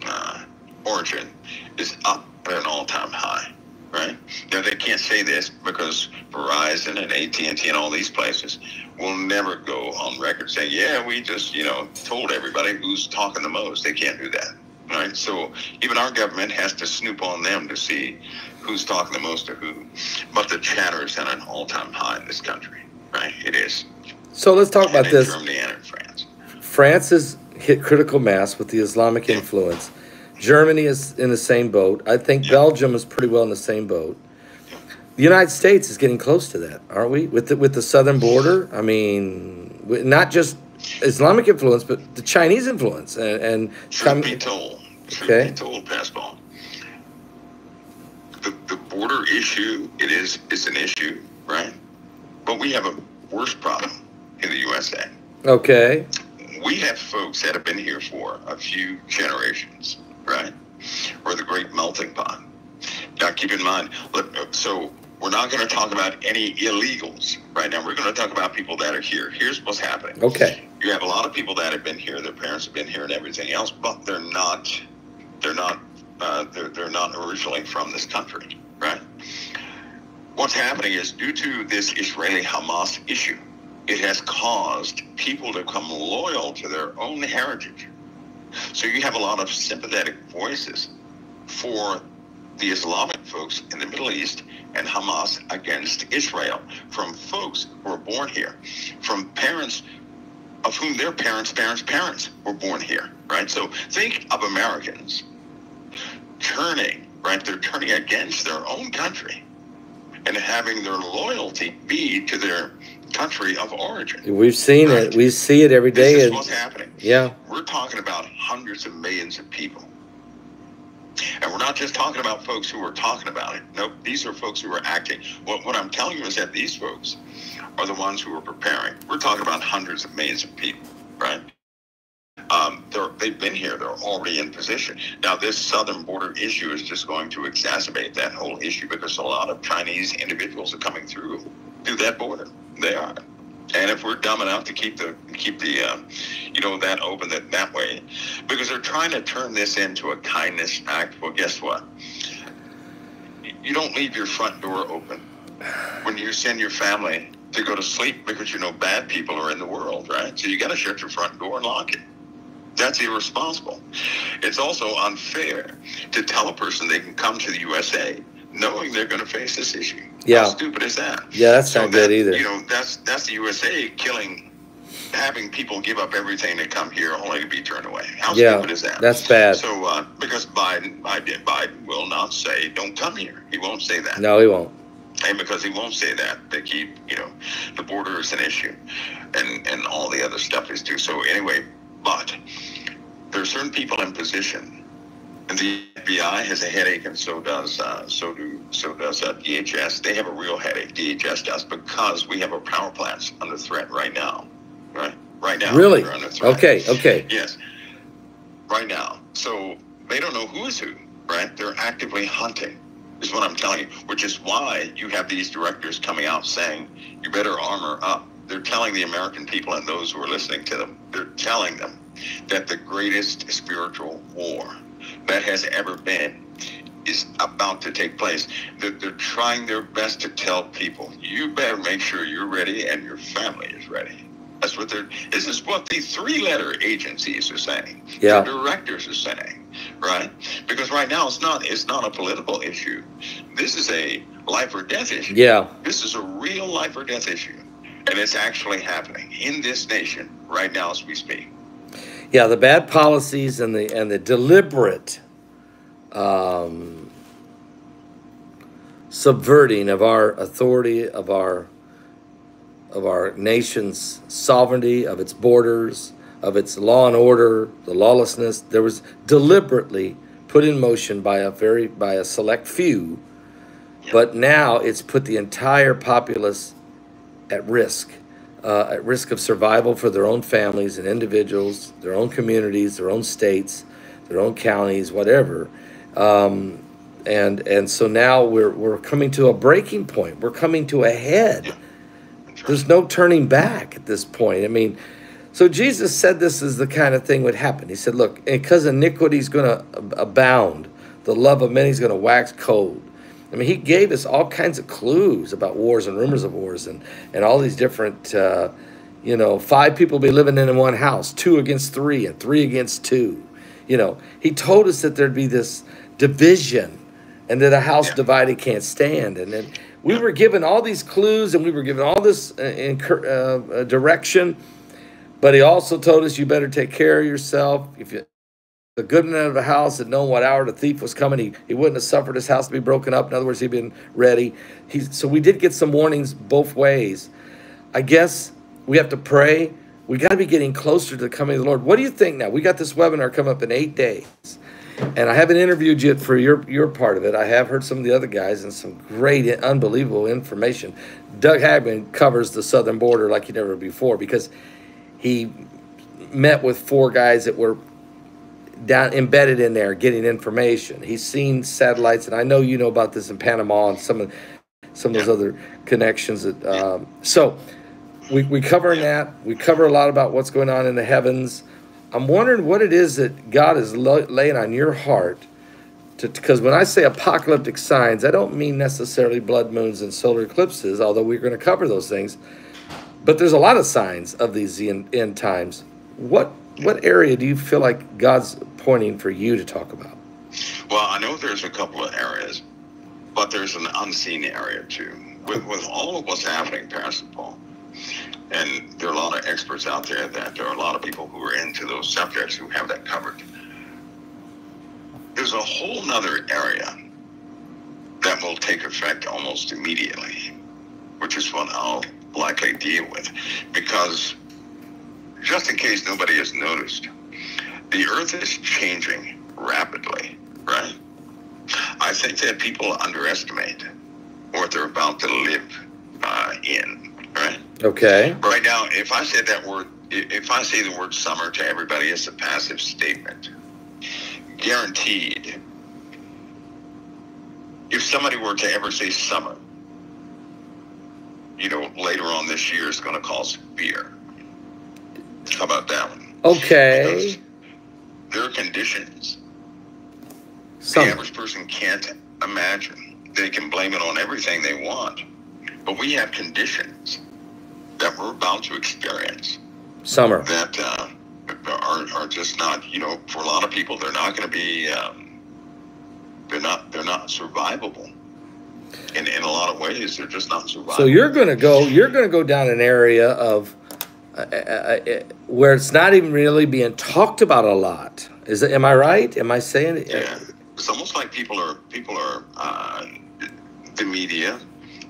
origin is up at an all-time high, right? Now, they can't say this because Verizon and AT&T and all these places will never go on record saying, yeah, we just, told everybody who's talking the most. They can't do that, right? So even our government has to snoop on them to see who's talking the most to who. But the chatter is at an all-time high in this country, right? It is. So let's talk about this. Germany and in France. France has hit critical mass with the Islamic influence. Germany is in the same boat. I think Belgium is pretty well in the same boat. The United States is getting close to that, aren't we? With the southern border, I mean, not just Islamic influence, but the Chinese influence. Truth be told, Pascal, the border issue, it's an issue, right? But we have a worse problem in the USA. Okay. We have folks that have been here for a few generations, right? Or the great melting pot. Now, keep in mind, so we're not going to talk about any illegals right now. We're going to talk about people that are here. Here's what's happening. Okay. You have a lot of people that have been here. Their parents have been here and everything else, but they're not originally from this country, right? What's happening is, due to this Israeli-Hamas issue, it has caused people to become loyal to their own heritage. So you have a lot of sympathetic voices for the Islamic folks in the Middle East and Hamas against Israel, from folks who were born here, from parents of whom their parents' were born here, right? So think of Americans turning, right? They're turning against their own country and having their loyalty be to their country of origin. We've seen it. We see it every day. This is what's happening. Yeah. We're talking about hundreds of millions of people. And we're not just talking about folks who are talking about it. Nope, these are folks who are acting. What I'm telling you is that these folks are the ones who are preparing. We're talking about hundreds of millions of people, right? They've been here. They're already in position. Now, this southern border issue is just going to exacerbate that whole issue, because a lot of Chinese individuals are coming through that border. They are. And if we're dumb enough to keep the that open that way, because they're trying to turn this into a kindness act. Well, guess what? You don't leave your front door open when you send your family to go to sleep, because you know bad people are in the world, right? So you got to shut your front door and lock it. That's irresponsible. It's also unfair to tell a person they can come to the USA knowing they're going to face this issue. Yeah. How stupid is that? Yeah, that's not good either. That's the USA having people give up everything to come here only to be turned away. How stupid is that? That's bad. So, because Biden will not say, don't come here. He won't say that. No, he won't. And because he won't say that, they keep, the border is an issue, and all the other stuff is too. So anyway, but there are certain people in position. And the FBI has a headache, and so does DHS. They have a real headache. DHS does, because we have our power plants under threat right now. Right now. Really? They're under threat. Okay. Yes. Right now. So they don't know who is who. Right? They're actively hunting, is what I'm telling you. Which is why you have these directors coming out saying, "You better armor up." They're telling the American people and those who are listening to them. They're telling them that the greatest spiritual war that has ever been is about to take place. They're trying their best to tell people, you better make sure you're ready and your family is ready. This is what the 3-letter agencies are saying. Yeah. The directors are saying, right? Because right now it's not a political issue. This is a life or death issue. Yeah. This is a real life or death issue. And it's actually happening in this nation right now as we speak. Yeah, the bad policies and the deliberate subverting of our authority, of our nation's sovereignty, of its borders, of its law and order, the lawlessness, there was deliberately put in motion by a select few, but now it's put the entire populace at risk of survival for their own families and individuals, their own communities, their own states, their own counties, whatever. And so now we're coming to a breaking point. We're coming to a head. There's no turning back at this point. I mean, so Jesus said this is the kind of thing would happen. He said, look, because iniquity is going to abound, the love of many is going to wax cold. I mean, he gave us all kinds of clues about wars and rumors of wars and all these different, 5 people be living in one house, 2 against 3 and 3 against 2. He told us that there'd be this division and that a house divided can't stand. And then we were given all these clues and we were given all this direction. But he also told us you better take care of yourself. If the good man of the house had known what hour the thief was coming, he wouldn't have suffered his house to be broken up. In other words, he'd been ready. So we did get some warnings both ways. I guess we have to pray. We got to be getting closer to the coming of the Lord. What do you think now? We got this webinar coming up in 8 days. And I haven't interviewed you for your part of it. I have heard some of the other guys and some great, unbelievable information. Doug Hagman covers the southern border like he never before because he met with 4 guys that were down embedded in there getting information. He's seen satellites, and I know you know about this in Panama and some of those other connections. That so we cover that. We cover a lot about what's going on in the heavens. I'm wondering what it is that God is laying on your heart, because when I say apocalyptic signs, I don't mean necessarily blood moons and solar eclipses, although we're going to cover those things. But there's a lot of signs of these end times. What area do you feel like God's pointing for you to talk about? Well, I know there's a couple of areas, but there's an unseen area too. With all of what's happening, Pastor Paul, and there are a lot of experts out there that there are a lot of people who are into those subjects who have that covered. There's a whole nother area that will take effect almost immediately, which is what I'll likely deal with, because just in case nobody has noticed, the earth is changing rapidly, right? I think that people underestimate what they're about to live in, right? Okay. Right now, if I say the word summer to everybody, it's a passive statement. Guaranteed, if somebody were to ever say summer, later on this year, it's going to cause fear. How about that one? Okay. Because there are conditions the average person can't imagine. They can blame it on everything they want, but we have conditions that we're about to experience. Summer. That are just not, for a lot of people, they're not going to be, they're not survivable. In a lot of ways, they're just not survivable. So you're going to go down an area of where it's not even really being talked about a lot. Am I right? Am I saying it? Yeah. It's almost like people are the media,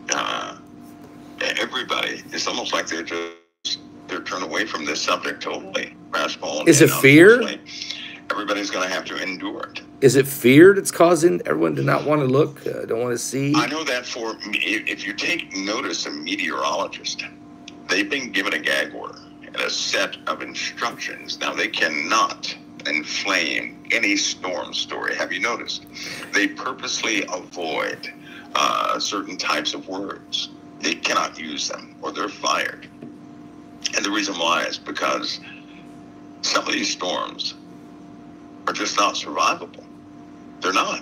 everybody. It's almost like they're turned away from this subject totally. Is it fear? Everybody's going to have to endure it. Is it fear that's causing everyone to not want to look, don't want to see? I know that if you take notice of meteorologists, they've been given a gag order and a set of instructions. Now, they cannot inflame any storm story. Have you noticed? They purposely avoid certain types of words. They cannot use them or they're fired. And the reason why is because some of these storms are just not survivable. They're not.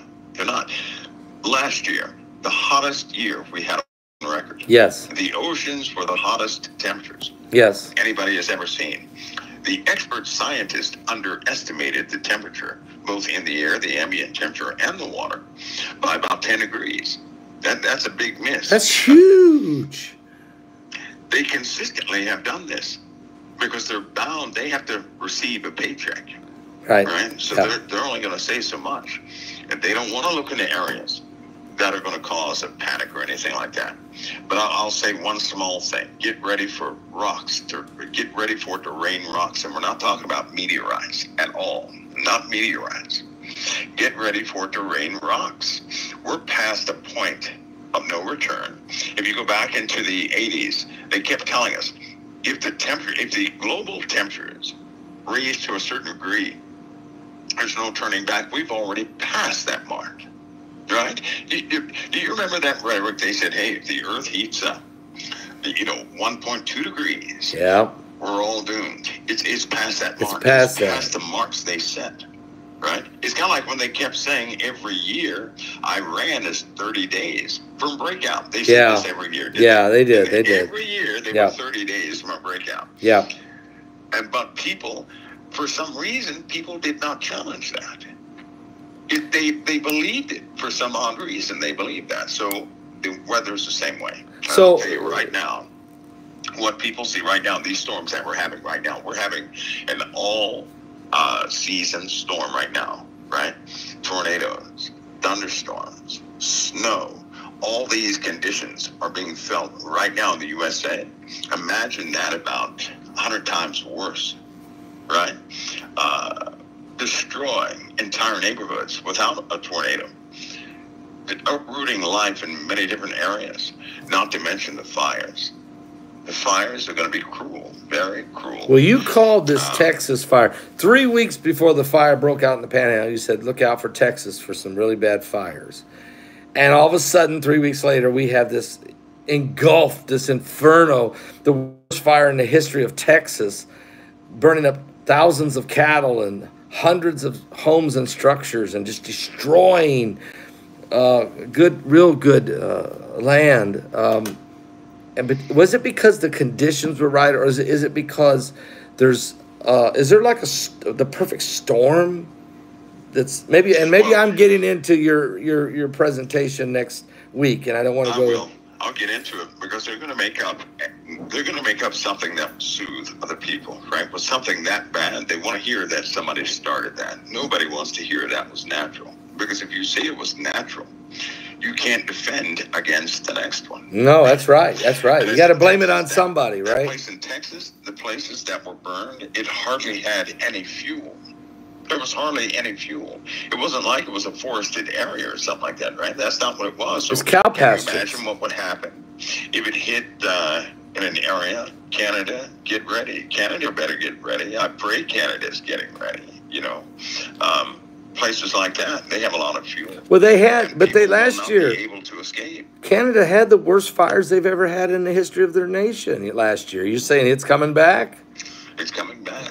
Last year, the hottest year we had on record. Yes. The oceans were the hottest temperatures. Yes. Anybody has ever seen. The expert scientists underestimated the temperature, both in the air, the ambient temperature, and the water, by about 10 degrees. That's a big miss. That's huge. They consistently have done this because they're bound. They have to receive a paycheck. Right. So they're only going to say so much. And they don't want to look into areas that are going to cause a panic or anything like that. But I'll say one small thing. Get ready for rocks. Get ready for it to rain rocks. And we're not talking about meteorites at all. Not meteorites. Get ready for it to rain rocks. We're past a point of no return. If you go back into the 80s, they kept telling us, if the global temperatures raise to a certain degree, there's no turning back. We've already passed that mark, right? Do you remember that rhetoric? They said, hey, if the earth heats up, 1.2 degrees, yeah, we're all doomed. It's past that mark. It's past the marks they set, right? It's kind of like when they kept saying every year, Iran is 30 days from breakout. They said this every year. They did. Every year they were 30 days from a breakout. Yeah. But people, for some reason, people did not challenge that. They believed it for some odd reason. They believed that. So the weather's the same way. I'll tell you right now, what people see right now, these storms that we're having right now, we're having an all-season storm right now, right? Tornadoes, thunderstorms, snow. All these conditions are being felt right now in the USA. Imagine that about 100 times worse, right? Destroying and entire neighborhoods without a tornado, uprooting life in many different areas, not to mention the fires. The fires are going to be cruel, very cruel. Well, you called this Texas fire. 3 weeks before the fire broke out in the Panhandle, you said, look out for Texas for some really bad fires. And all of a sudden, 3 weeks later, we have this engulfed, this inferno, the worst fire in the history of Texas, burning up thousands of cattle and hundreds of homes and structures and just destroying real good land. But was it because the conditions were right, or is it because is there like the perfect storm that's maybe I'm getting into your presentation next week, and I don't want to go. I'll get into it because they're going to make up something that will soothe other people, right? With something that bad, they want to hear that somebody started that. Nobody wants to hear that was natural, because if you say it was natural, you can't defend against the next one. No, that's right. That's right. You got to blame it on somebody, right? That place in Texas, the places that were burned, it hardly had any fuel. There was hardly any fuel. It wasn't like it was a forested area or something like that, right? That's not what it was. So it's cow pastures. Can you imagine what would happen if it hit in an area? Canada, get ready. Canada better get ready. I pray Canada's getting ready. You know, places like that, they have a lot of fuel. Well, they had, but they last year be able to escape. Canada had the worst fires they've ever had in the history of their nation last year. You're saying it's coming back? It's coming back.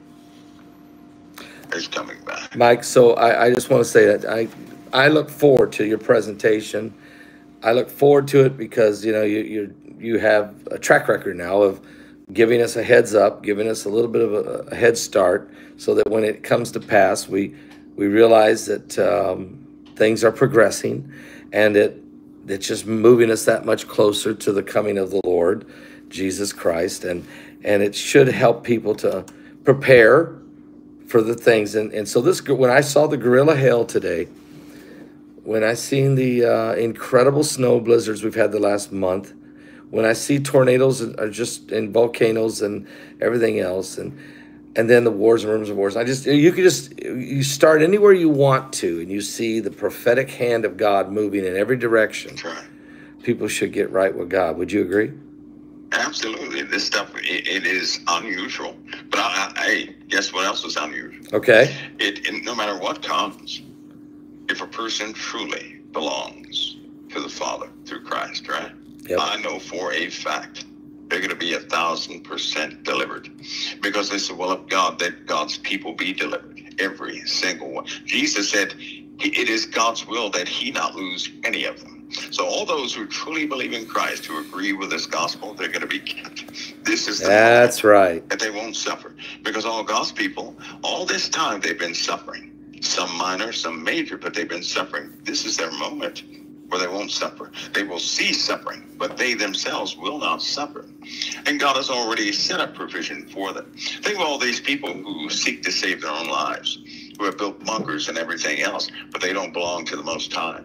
It's coming back. Mike, so I just want to say that I look forward to your presentation. I look forward to it because, you know, you have a track record now of giving us a heads up, giving us a little bit of a head start so that when it comes to pass, we realize that things are progressing and it's just moving us that much closer to the coming of the Lord, Jesus Christ. And it should help people to prepare for the things. And so when I saw the gorilla hail today, when I seen the incredible snow blizzards we've had the last month, when I see tornadoes are just in volcanoes and everything else, and then the wars and rumors of wars, you start anywhere you want to, and you see the prophetic hand of God moving in every direction. That's right. People should get right with God. Would you agree? Absolutely. This stuff, it is unusual. But I guess what else is unusual? Okay. It no matter what comes, if a person truly belongs to the Father through Christ, right? Yep. I know for a fact they're going to be 1,000% delivered, because it's the will of God that God's people be delivered, every single one. Jesus said it is God's will that he not lose any of them. So all those who truly believe in Christ, who agree with this gospel, they're going to be kept. This is the That's right. that they won't suffer, because all God's people, all this time they've been suffering. Some minor, some major, but they've been suffering. This is their moment where they won't suffer. They will cease suffering, but they themselves will not suffer. And God has already set up provision for them. Think of all these people who seek to save their own lives, who have built bunkers and everything else, but they don't belong to the Most High.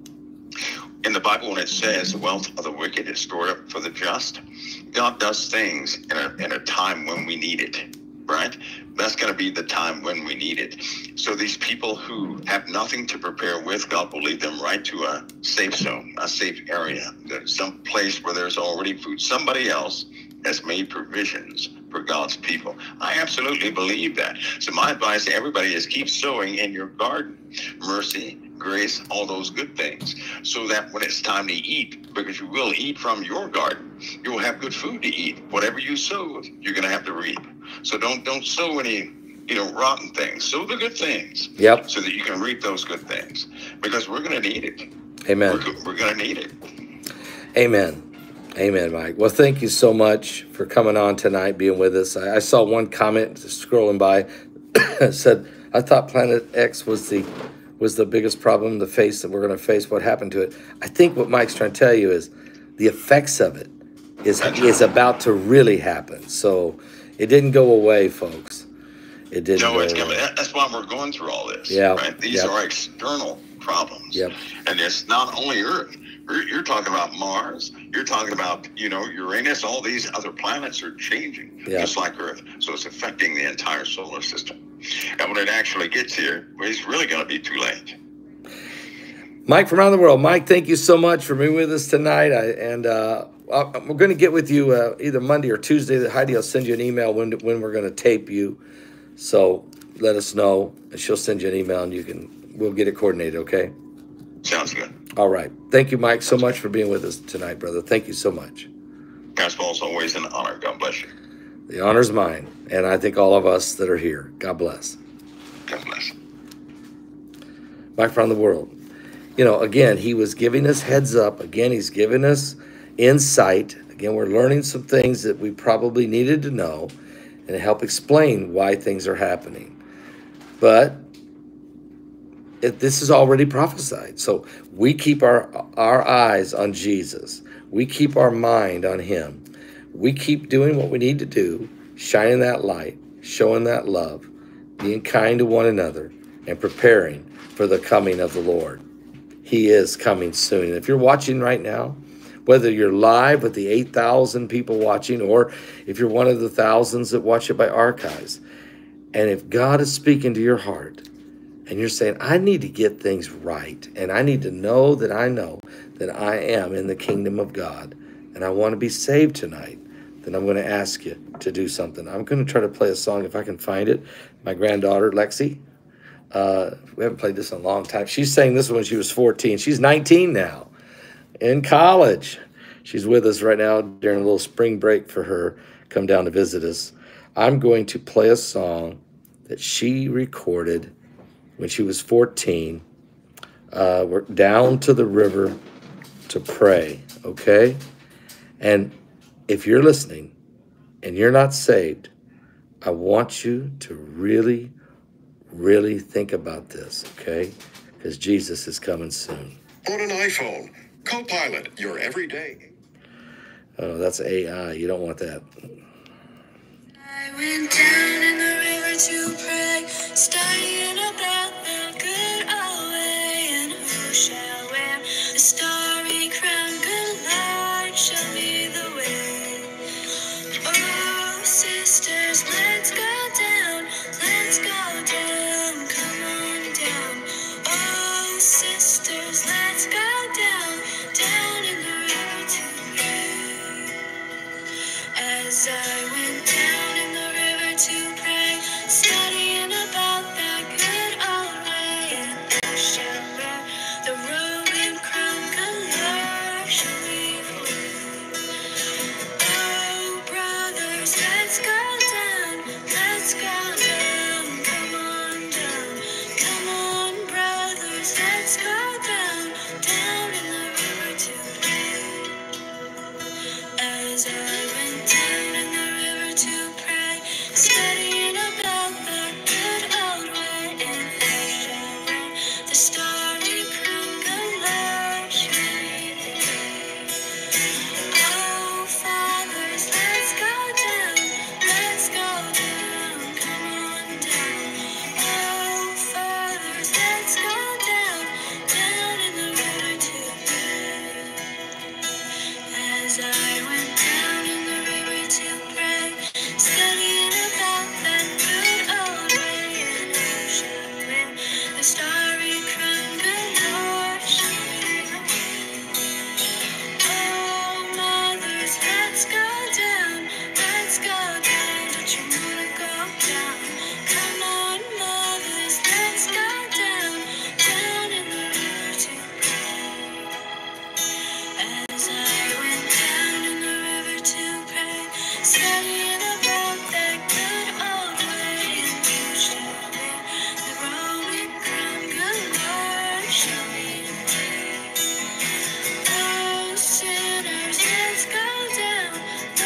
In the Bible, when it says the wealth of the wicked is stored up for the just, God does things in a time when we need it, right? That's going to be the time when we need it. So these people who have nothing to prepare with, God will lead them right to a safe zone, a safe area, some place where there's already food. Somebody else has made provisions for God's people. I absolutely believe that. So my advice to everybody is keep sowing in your garden. Mercy, grace, all those good things, so that when it's time to eat, because you will eat from your garden, you will have good food to eat. Whatever you sow, you're going to have to reap. So don't sow any rotten things. Sow the good things. Yep. So that you can reap those good things, because we're going to need it. Amen. We're going to need it. Amen. Amen, Mike. Well, thank you so much for coming on tonight, being with us. I saw one comment scrolling by said, I thought Planet X was the biggest problem that we're going to face. What happened to it? I think what Mike's trying to tell you is the effects of it is about to really happen. So it didn't go away, folks. It didn't. No, it's coming. That's why we're going through all this. Yeah. Right? These are external problems. Yep. And it's not only Earth. You're talking about Mars. You're talking about, Uranus. All these other planets are changing, just like Earth. So it's affecting the entire solar system. And when it actually gets here, it's really going to be too late. Mike from around the world. Mike, thank you so much for being with us tonight. We're going to get with you either Monday or Tuesday. Heidi will send you an email when we're going to tape you. So let us know, and she'll send you an email, and we'll get it coordinated, okay? Sounds good. All right. Thank you, Mike, so much for being with us tonight, brother. Thank you so much. Pastor Paul's always an honor. God bless you. The honor's mine, and I think all of us that are here. God bless. God bless. Mike from the world. You know, again, he was giving us heads up. Again, he's giving us insight. Again, we're learning some things that we probably needed to know and help explain why things are happening. But this is already prophesied. So we keep our eyes on Jesus. We keep our mind on him. We keep doing what we need to do, shining that light, showing that love, being kind to one another, and preparing for the coming of the Lord. He is coming soon. And if you're watching right now, whether you're live with the 8,000 people watching, or if you're one of the thousands that watch it by archives, and if God is speaking to your heart, and you're saying, I need to get things right, and I need to know that I am in the kingdom of God, and I want to be saved tonight, then I'm going to ask you to do something. I'm going to try to play a song if I can find it. My granddaughter, Lexi, we haven't played this in a long time. She sang this when she was 14. She's 19 now, in college. She's with us right now during a little spring break for her. Come down to visit us. I'm going to play a song that she recorded when she was 14. We're down to the river to pray, okay? And if you're listening and you're not saved, I want you to really, really think about this, okay? Because Jesus is coming soon. On an iPhone, Copilot, your everyday. Oh, that's AI. You don't want that. I went down in the river to pray, studying about the good old way, and who shall wear the starry crown? Good Lord, show me the way. Oh, sisters, let's go down, come on down. Oh, sisters, let's go down in the river to pray. As I went down in the river to pray, studying about that good old way, and I shall wear the robe and crown. Good Lord, show me the way. Oh, brothers, let's go down, come on down. Come on, brothers, let's go down in the river to pray. As I went down in the river to pray, studying about the good old way, and I shall wear the starry crown. Good Lord, show me the way. Oh, fathers, let's go down, come on down. Oh, fathers, let's go down in the river to pray. As I went down in the river to pray, studying about that good old way, and I shall wear the starry crown. Good Lord, show me the way. Oh, mothers, let's go down, don't you wanna go down? Come on, mothers, let's go down in the river to pray. As I went down in the river to pray, studying about that good old way, and you shall wear the robe and crown. Good Lord, show me the way. Oh, sinners, let's go down,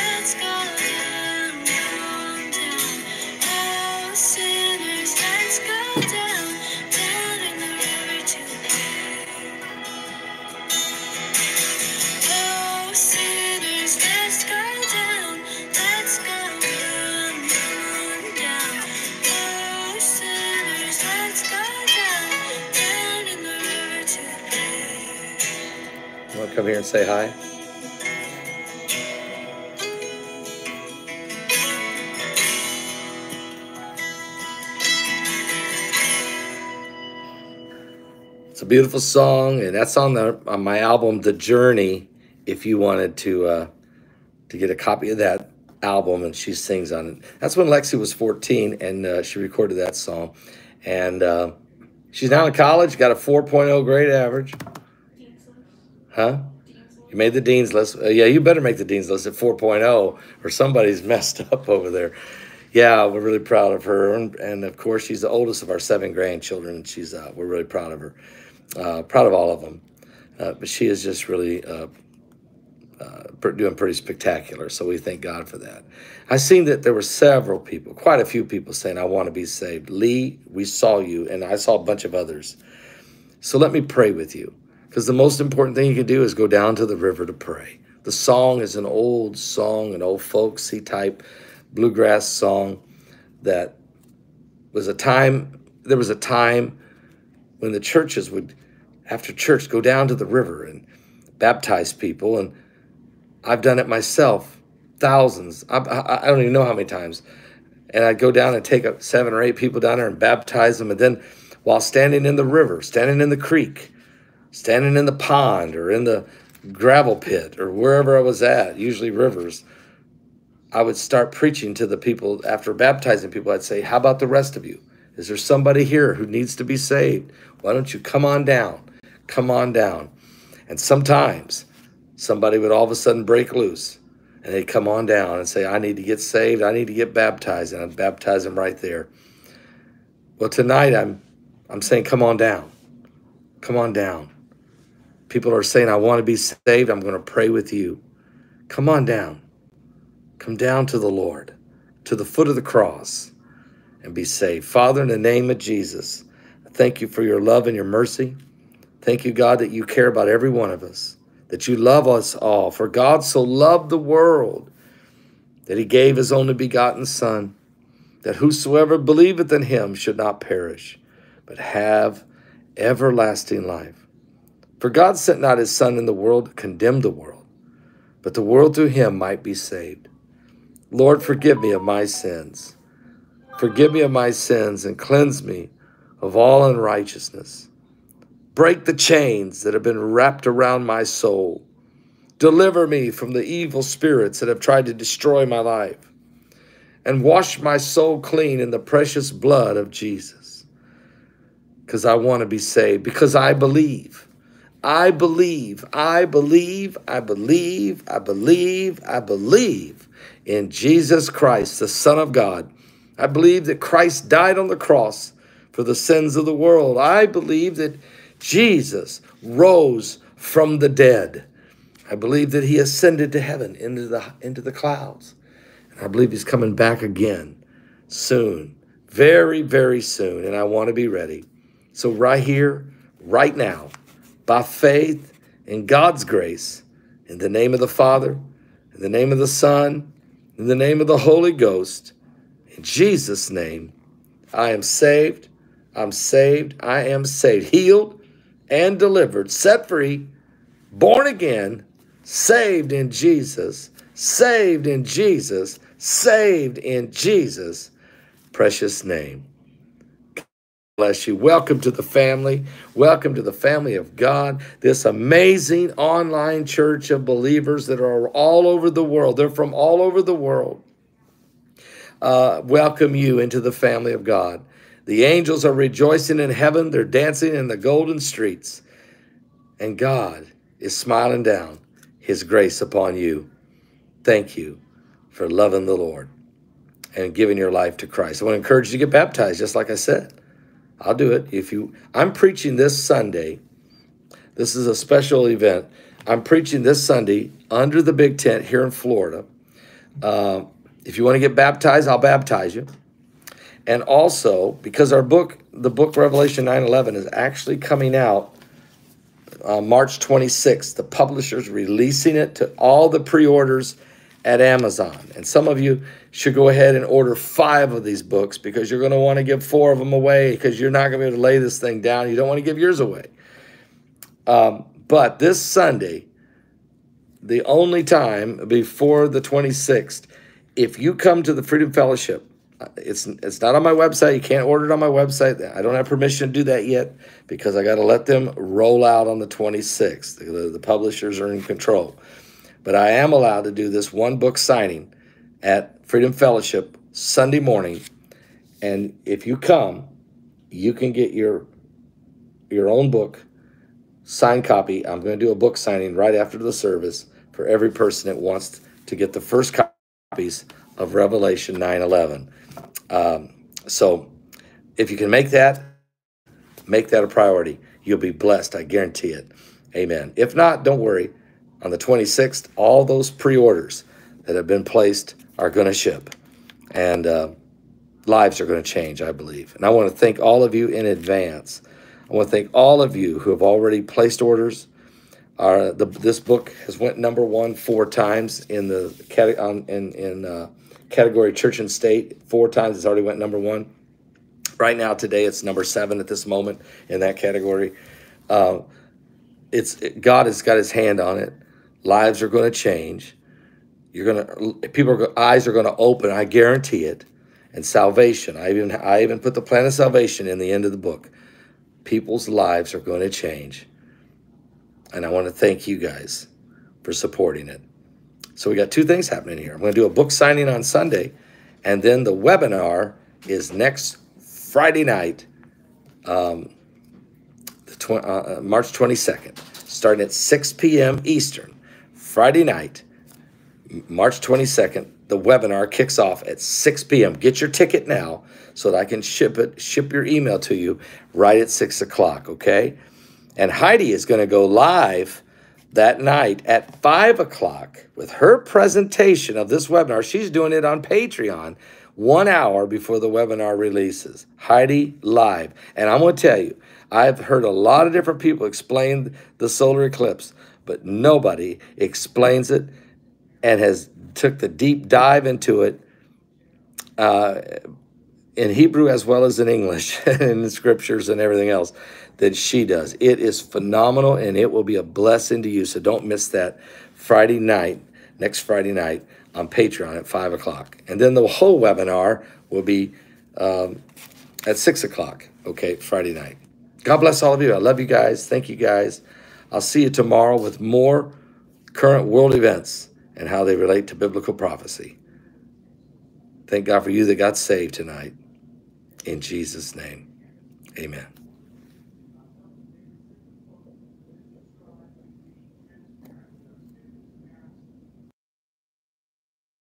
come on down. Oh, sinners, let's go down in the river to pray. Oh, sinners, let's go down, come on down. Oh, sinners, let's go down in the river to pray. You want to come here and say hi? It's a beautiful song, and that's on my album, The Journey, if you wanted to get a copy of that album, and she sings on it. That's when Lexi was 14, and she recorded that song. And she's now in college, got a 4.0 grade average. Huh? You made the dean's list. Yeah, you better make the dean's list at 4.0, or somebody's messed up over there. Yeah, we're really proud of her, and of course, she's the oldest of our 7 grandchildren. She's we're really proud of her, proud of all of them. But she is just really doing pretty spectacular. So we thank God for that. I seen that there were several people, quite a few people, saying, "I want to be saved." Lee, we saw you, and I saw a bunch of others. So let me pray with you, because the most important thing you can do is go down to the river to pray. The song is an old song, an old folksy type bluegrass song that was there was a time when the churches would, after church, go down to the river and baptize people. And I've done it myself, thousands. I don't even know how many times. And I'd go down and take 7 or 8 people down there and baptize them. And then while standing in the river, standing in the creek, standing in the pond or in the gravel pit or wherever I was at, usually rivers, I would start preaching to the people. After baptizing people, I'd say, "How about the rest of you? Is there somebody here who needs to be saved? Why don't you come on down? Come on down." And sometimes somebody would all of a sudden break loose, and they'd come on down and say, "I need to get saved. I need to get baptized." And I'd baptize them right there. Well, tonight I'm saying, come on down. Come on down. People are saying, "I want to be saved. I'm going to pray with you." Come on down. Come down to the Lord, to the foot of the cross, and be saved. Father, in the name of Jesus, I thank you for your love and your mercy. Thank you, God, that you care about every one of us, that you love us all. For God so loved the world that he gave his only begotten Son, that whosoever believeth in him should not perish, but have everlasting life. For God sent not his Son in the world to condemn the world, but the world through him might be saved. Lord, forgive me of my sins. Forgive me of my sins and cleanse me of all unrighteousness. Break the chains that have been wrapped around my soul. Deliver me from the evil spirits that have tried to destroy my life. And wash my soul clean in the precious blood of Jesus. Because I want to be saved. Because I believe. I believe. I believe. I believe. I believe. I believe in Jesus Christ, the Son of God. I believe that Christ died on the cross for the sins of the world. I believe that Jesus rose from the dead. I believe that he ascended to heaven into the clouds. And I believe he's coming back again soon, very, very soon. And I want to be ready. So right here, right now, by faith in God's grace, in the name of the Father, in the name of the Son, in the name of the Holy Ghost, in Jesus' name, I am saved, I'm saved, I am saved, healed and delivered, set free, born again, saved in Jesus, saved in Jesus, saved in Jesus' precious name. Bless you. Welcome to the family. Welcome to the family of God, this amazing online church of believers that are all over the world. They're from all over the world. Welcome you into the family of God. The angels are rejoicing in heaven. They're dancing in the golden streets. And God is smiling down his grace upon you. Thank you for loving the Lord and giving your life to Christ. I want to encourage you to get baptized, just like I said. I'll do it. I'm preaching this Sunday. This is a special event. I'm preaching this Sunday under the big tent here in Florida. If you want to get baptized, I'll baptize you. And also, because the book Revelation 9:11 is actually coming out March 26th. The publisher's releasing it to all the pre-orders at Amazon. And some of you should go ahead and order 5 of these books, because you're going to want to give 4 of them away, because you're not going to be able to lay this thing down. You don't want to give yours away. But this Sunday, the only time before the 26th, if you come to the Freedom Fellowship It's not on my website. You can't order it on my website. I don't have permission to do that yet because I got to let them roll out on the 26th. The publishers are in control. But I am allowed to do this one book signing at Freedom Fellowship Sunday morning. And if you come, you can get your own book, signed copy. I'm going to do a book signing right after the service for every person that wants to get the first copies of Revelation 9:11. So if you can make that a priority. You'll be blessed. I guarantee it. Amen. If not, don't worry. On the 26th, all those pre-orders that have been placed are going to ship. And lives are going to change, I believe. And I want to thank all of you in advance. I want to thank all of you who have already placed orders. This book has went number 1 4 times in the category Church and State. 4 times it's already went number 1. Right now, today, it's number 7 at this moment in that category. God has got his hand on it. Lives are going to change. Eyes are going to open. I guarantee it. And salvation. I even put the plan of salvation in the end of the book. People's lives are going to change. And I want to thank you guys for supporting it. So we got 2 things happening here. I'm going to do a book signing on Sunday, and then the webinar is next Friday night, March 22nd, starting at 6 p.m. Eastern. Friday night, March 22nd, the webinar kicks off at 6 p.m. Get your ticket now so that I can ship your email to you right at 6 o'clock, okay? And Heidi is going to go live that night at 5 o'clock with her presentation of this webinar. She's doing it on Patreon 1 hour before the webinar releases. Heidi live. And I'm going to tell you, I've heard a lot of different people explain the solar eclipse, but nobody explains it and has took the deep dive into it in Hebrew as well as in English and in the scriptures and everything else that she does. It is phenomenal, and it will be a blessing to you. So don't miss that Friday night, next Friday night on Patreon at 5 o'clock. And then the whole webinar will be at 6 o'clock, okay, Friday night. God bless all of you. I love you guys. Thank you guys. I'll see you tomorrow with more current world events and how they relate to biblical prophecy. Thank God for you that got saved tonight. In Jesus' name, amen.